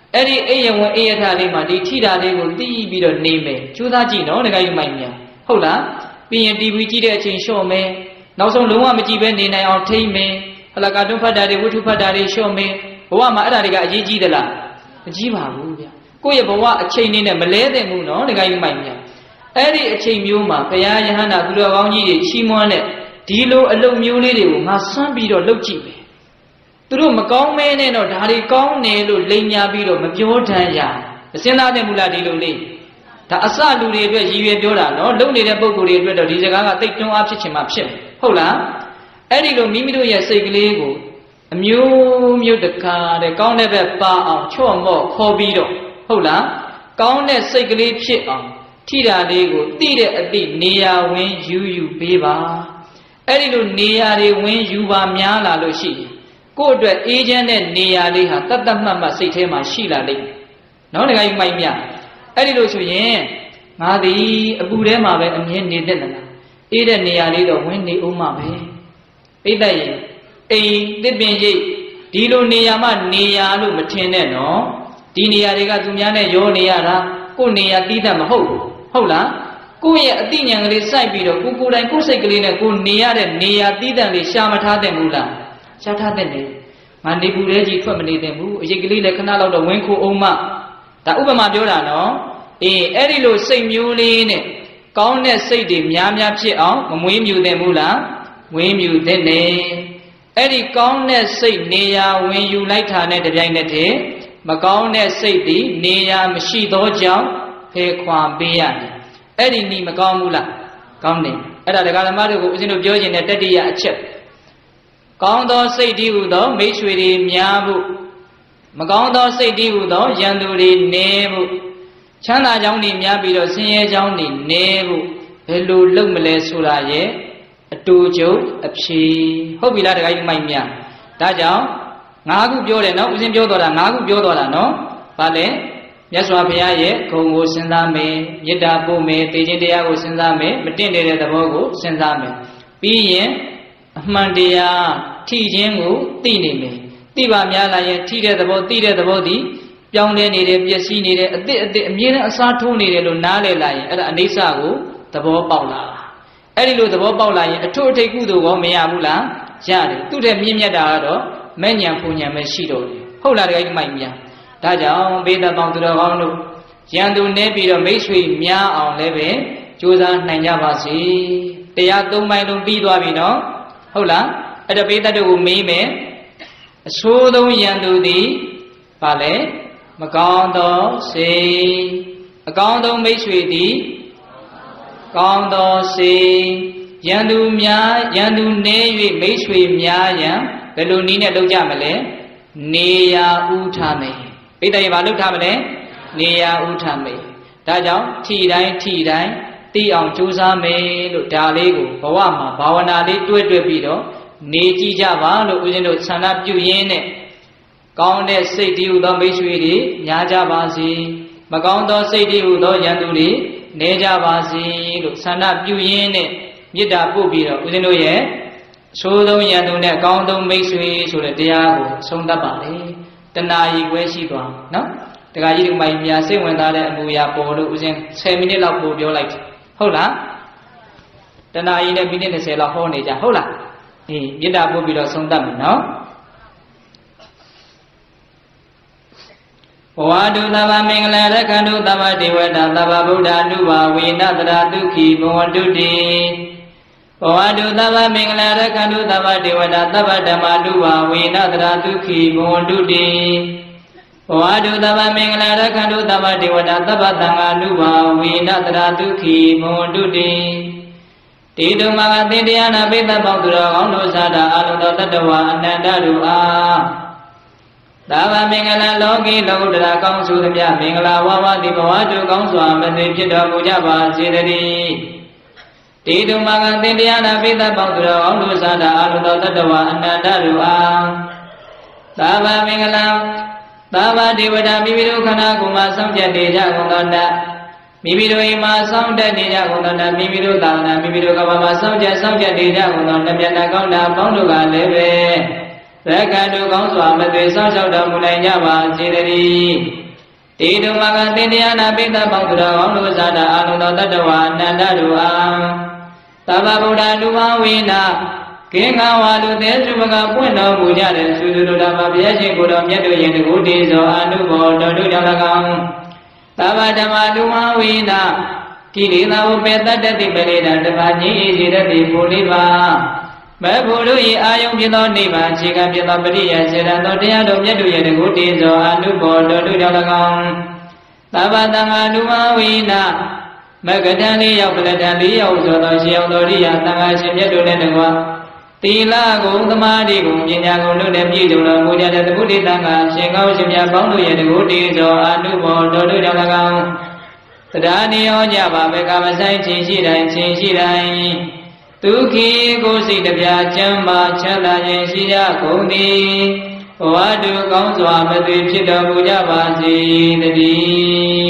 အဲ့ဒီအိယဝင်အိယထလေးမှာဒီထိတာလေးကိုတီးပြီးတော့နေမယ်ကြိုးစားကြည့်နော်တခါကြီးမိုင်မြန်ဟုတ်လားပြီးရင် တီဗီ ကြည့်တဲ့အချိန်လျှော့မယ်နောက်ဆုံးလုံးဝမကြည့်ဘဲနေနိုင်အောင်ထိမ့်မယ်ဟလာကာတွန်းဖတ်တာတွေဝတ္ထုဖတ်တာတွေလျှော့မယ်ဘဝမှာအဲ့ဒါတွေကအရေးကြီးသလားမကြီးပါဘူးဗျကိုယ့်ရဲ့ဘဝအချိန်လေးနဲ့မလဲတဲ့မှုနော်တခါကြီးမိုင်မြန်အဲ့ဒီအချိန်မျိုးမှာဘုရားယဟန္တာသူတော်ကောင်းကြီးတွေချီးမွမ်းတဲ့ဒီလိုအလုပ်မျိုးလေးတွေကိုငါစွန့်ပြီးတော့လုပ်ကြည့်မယ်သူတို့မကောင်းမဲနဲ့တော့ဒါတွေကောင်းတယ်လို့လိမ်ညာပြီးတော့မပြောတမ်းရမစင်သားတဲ့မူလားဒီလိုလေးဒါအစလူတွေအတွက်ရည်ရွယ်ပြောတာနော်လုံနေတဲ့ပုံကိုယ်တွေအတွက်တော့ဒီစကားကတိတ်တွန်းအားဖြစ်ချင်မှဖြစ်ဟုတ်လားအဲ့ဒီလိုမိမိတို့ရဲ့စိတ်ကလေးကိုအမျိုးမျိုးတကားတဲ့ကောင်းတဲ့ဘက်ပါအောင်ချော့မော့ခေါ်ပြီးတော့ဟုတ်လားကောင်းတဲ့စိတ်ကလေးဖြစ်အောင်ထိတာလေးကိုတိတဲ့အတိနေရာဝင်ယူယူပေးပါအဲ့ဒီလိုနေရာတွေဝင်ယူပါများလာလို့ရှိရင်ကိုယ့်အတွက်အေးချမ်းတဲ့နေရာလေးဟာတတ်တတ်မှတ်မှတ်စိတ်ထဲမှာရှိလာလိမ့်မယ်နော်တခါကြီးမိုက်မြအဲ့ဒီလိုဆိုရင်ငါသည်အပူထဲမှာပဲအမြဲနေတဲ့လားအေးတဲ့နေရာလေးတော့ဝင်နေဦးမှာပဲပိတ်သက်ရင်အိမ်တစ်ပင်ရိပ်ဒီလိုနေရာမှနေရာလို့မထင်နဲ့နော်ဒီနေရာတွေကသူများနဲ့ရောနေရတာကိုယ်နေရာတီးတတ်မဟုတ်ဘူးဟုတ်လားကိုယ့်ရဲ့အသိဉာဏ်ကလေးစိုက်ပြီးတော့ကိုကိုယ်တိုင်ကိုယ်စိတ်ကလေးနဲ့ကိုနေရတဲ့နေရာတီးတတ်လေးရှာမထားတဲ့ဘူးလားရှားထားတဲ့နေငါနေပူရဲကြီးထွက်မနေတဲ့ဘူးအရေးကလေးလည်းခဏလောက်တော့ဝင်းခိုးအောင်မဒါဥပမာပြောတာနော်အေးအဲ့ဒီလိုစိတ်မျိုးလေးနဲ့ကောင်းတဲ့စိတ်တွေများများဖြစ်အောင်မမွေးမြူတဲ့ဘူးလားမွေးမြူတဲ့နေအဲ့ဒီကောင်းတဲ့စိတ်နေရာဝင်ယူလိုက်တာနဲ့တပြိုင်နက်တည်းမကောင်းတဲ့စိတ်တွေနေရာမရှိသောကြောင့်ဖယ်ခွာပေးရတယ်အဲ့ဒီနီမကောင်းဘူးလားကောင်းတယ်အဲ့ဒါဒကာဓမ္မတို့ကိုဦးဇင်းတို့ပြောခြင်းတဲ့တတိယအချက်ကောင်းသောစိတ်တည်းဟူသောမိတ်ဆွေတွေများဖို့မကောင်းသောစိတ်တည်းဟူသောရန်သူတွေနေဖို့ချမ်းသာကြောင်းတွေများပြီးတော့ဆင်းရဲကြောင်းတွေနေဖို့ဘယ်လိုလုပ်မလဲဆိုတာရဲ့အတူကျုပ်အဖြေဟုတ်ပြီလားတခါကြီးမိုက်မြဒါကြောင့်ငါးခုပြောတယ်နော်ဦးဇင်းပြောတော်တာငါးခုပြောတော်တာနော်ဗာလဲမြတ်စွာဘုရားရဲ့ဂုဏ်ကိုစဉ်းစားမယ်မေတ္တာပို့မယ်သိခြင်းတရားကိုစဉ်းစားမယ်မတင့်တဲ့သဘောကိုစဉ်းစားမယ်ပြီးရင်အမှန်တရားထိခြင်းကိုသိနေမယ်သိပါများလာရင်ထိတဲ့သဘောသိတဲ့သဘောသည်ပြောင်းလဲနေတယ်ပျက်စီးနေတယ်အစ်အစ်အမြဲတမ်းအစားထိုးနေတယ်လို့နားလည်လာရင်အဲ့ဒါအနိစ္စကိုသဘောပေါက်လာတာအဲ့ဒီလိုသဘောပေါက်လာရင်အထွတ်အထိပ်ကုသိုလ်ကောမရဘူးလားရတယ်သူ့တဲ့မြင့်မြတ်တာကတော့မဲ့ညာပူညာပဲရှိတော့တယ်ဟုတ်လားတကယ်မိုက်မြဒါကြောင့်ဘေးသက်ပေါင်းသူတော်ကောင်းတို့ရန်သူနေပြီးတော့မိတ်ဆွေများအောင်လည်းပဲကြိုးစားနိုင်ကြပါစေတရားသုံးပိုင်းလုံးပြီးသွားပြီနော်ဟုတ်လားအဲ့တော့ဘေးသက်တို့ကိုမေးမယ်အဆိုးဆုံးရန်သူသည်ဘာလဲမကောင်းသောစိတ်အကောင်းဆုံးမိတ်ဆွေသည်ကောင်းသောစိတ်ရန်သူများရန်သူနေ၍မိတ်ဆွေများရန်ဘယ်လိုနည်းနဲ့လုပ်ကြမလဲနေရာဥထားမယ်ပိဋကရေဘာလုပ်ထားမလဲနေရာဥထားမယ်ဒါကြောင့်ထီတိုင်းထီတိုင်းသိအောင်ကြိုးစားမယ်လို့ဒါလေးကိုဘဝမှာဘာဝနာလေးတွဲတွဲပြီးတော့နေကြည့်ကြပါလို့ဦးဇင်းတို့ဆန္ဒပြုရင်းနဲ့ကောင်းတဲ့စိတ်တည်းဟူသောမိတ်ဆွေတွေများကြပါစေမကောင်းသောစိတ်တည်းဟူသောရန်သူတွေနေကြပါစေလို့ဆန္ဒပြုရင်းနဲ့မေတ္တာပို့ပြီးတော့ဦးဇင်းတို့ရဲ့အဆိုးဆုံးရန်သူနဲ့အကောင်းဆုံးမိတ်ဆွေဆိုတဲ့တရားကိုဆုံးသတ်ပါလေတဏှာကြီးခွဲရှိသွားနော်တခါကြီးဒီမိုင်များစိတ်ဝင်စားတဲ့အမူအရာပေါ်လို့ဦးဇင်းဆယ်မိနစ်လောက်ပို့ပြောလိုက်ဟုတ်လားတဏှာကြီးနဲ့မိနစ်၂၀လောက်ဟောနေကြဟုတ်လားအေးမေတ္တာပို့ပြီးတော့ဆုံးသတ်မယ်နော်ဘဝတုသဗ္ဗမင်္ဂလာရခန္တုသဗ္ဗဒေဝတာသဗ္ဗဗုဒ္ဓ ानु ဘာဝေနတရာဒုက္ခိဘဝတုတိဘဝတုသဗ္ဗမင်္ဂလာရခန္တုသဗ္ဗဒေဝတာသဗ္ဗဓမ္မာ ानु ဘာဝေနတရာဒုက္ခိဘဝတုတိဘဝတုသဗ္ဗမင်္ဂလာရခန္တုသဗ္ဗဒေဝတာသဗ္ဗသံဃာ ानु ဘာဝေနတရာဒုက္ခိဘဝတုတိတေတုမဂသင်တရားနာပိသပေါင်းသူတော်ကောင်းတို့သာတာအလုံးသောတတ္တဝါအနန္တတို့အားသာဝမင်္ဂလာလောကီလောကုတ္တရာကောင်းစုသမျှမင်္ဂလာဝါဝတိဘဝတုကောင်းစွာမသိဖြစ်တော်မူကြပါစေတည်းတေတုမဂသင်တရားနာပိသပေါင်းသူတော်ကောင်းတို့သာတာအလုံးသောတတ္တဝါအနန္တတို့အားသာဝမင်္ဂလာသာဝဒေဝတာမိမိတို့ခန္ဓာကိုယ်မှာစောင့်ကြနေကြကုန်သောတတ်မိမိတို့အိမ်မှာစောင့်တက်နေကြကုန်သောမိမိတို့သာနာမိမိတို့ကဘာမှာစောင့်ကြစောင့်ကြနေကြကုန်သောမျက်နှာကောင်းတာပေါင်းတို့ကလည်းပဲသက္ကတုကောင်းစွာမသွေဆောင်းလျှောက်တော်မူနိုင်ကြပါစေတည်းတေတုမကသင်တရားနာပိဋကပေါင်းသူတော်ကောင်းတို့ဇာတာအာလုံသောတတ္တဝါအနန္တတို့အားသဗ္ဗဗုဒ္ဓလူပဝိနာကေငါဝါလူသေးစုမကပွင့်တော်မူကြတဲ့သုတုတော်မှာဘုရားရှင်ကိုယ်တော်မြတ်တို့ယင်တကူတည်သောအနုဘောတော်တို့ကြောင့်၎င်းသဗ္ဗဓမ္မလူပဝိနာကိလေသာဝပေတတ္တိပရိဒံတပါညိဣတိတတိဘုလိပါမေဘုလူဤအာယုံဖြစ်သောနိဗ္ဗာန်ခြေကဖြစ်သောပရိယစေတံသောတရားတော်မြတ်တို့ရဲ့တကူတည်သောအနုဘောတော်တို့ကြောင့်၎င်းသဗ္ဗတံဃာလူပဝိနာမဂ္ဂတံလေးရောက်ပလတံလေးရောက်သောသောရှင်ရောက်သောရိယသံဃာရှင်မြတ်တို့နဲ့တကွာသီလကုံသမာဓိကုံပညာကုံတို့နဲ့ပြည့်စုံတော်မူကြတဲ့သဗ္ဗုဒ္ဓတံဃာရှင်ကောင်းရှင်မြတ်ပေါင်းတို့ရဲ့တကူတည်သောအနုဘောတော်တို့ကြောင့်၎င်းတရားနေရောကြပါပဲကာမဆိုင်ခြင်းရှိတိုင်းခြင်းရှိတိုင်းဒုက္ခိကိုယ်စိတ်တပြားချမ်းသာချမ်းသာခြင်းရှိကြကုန်သည်ဘဝတုကောင်းစွာမသွေဖြစ်တော်မူကြပါစေတည်း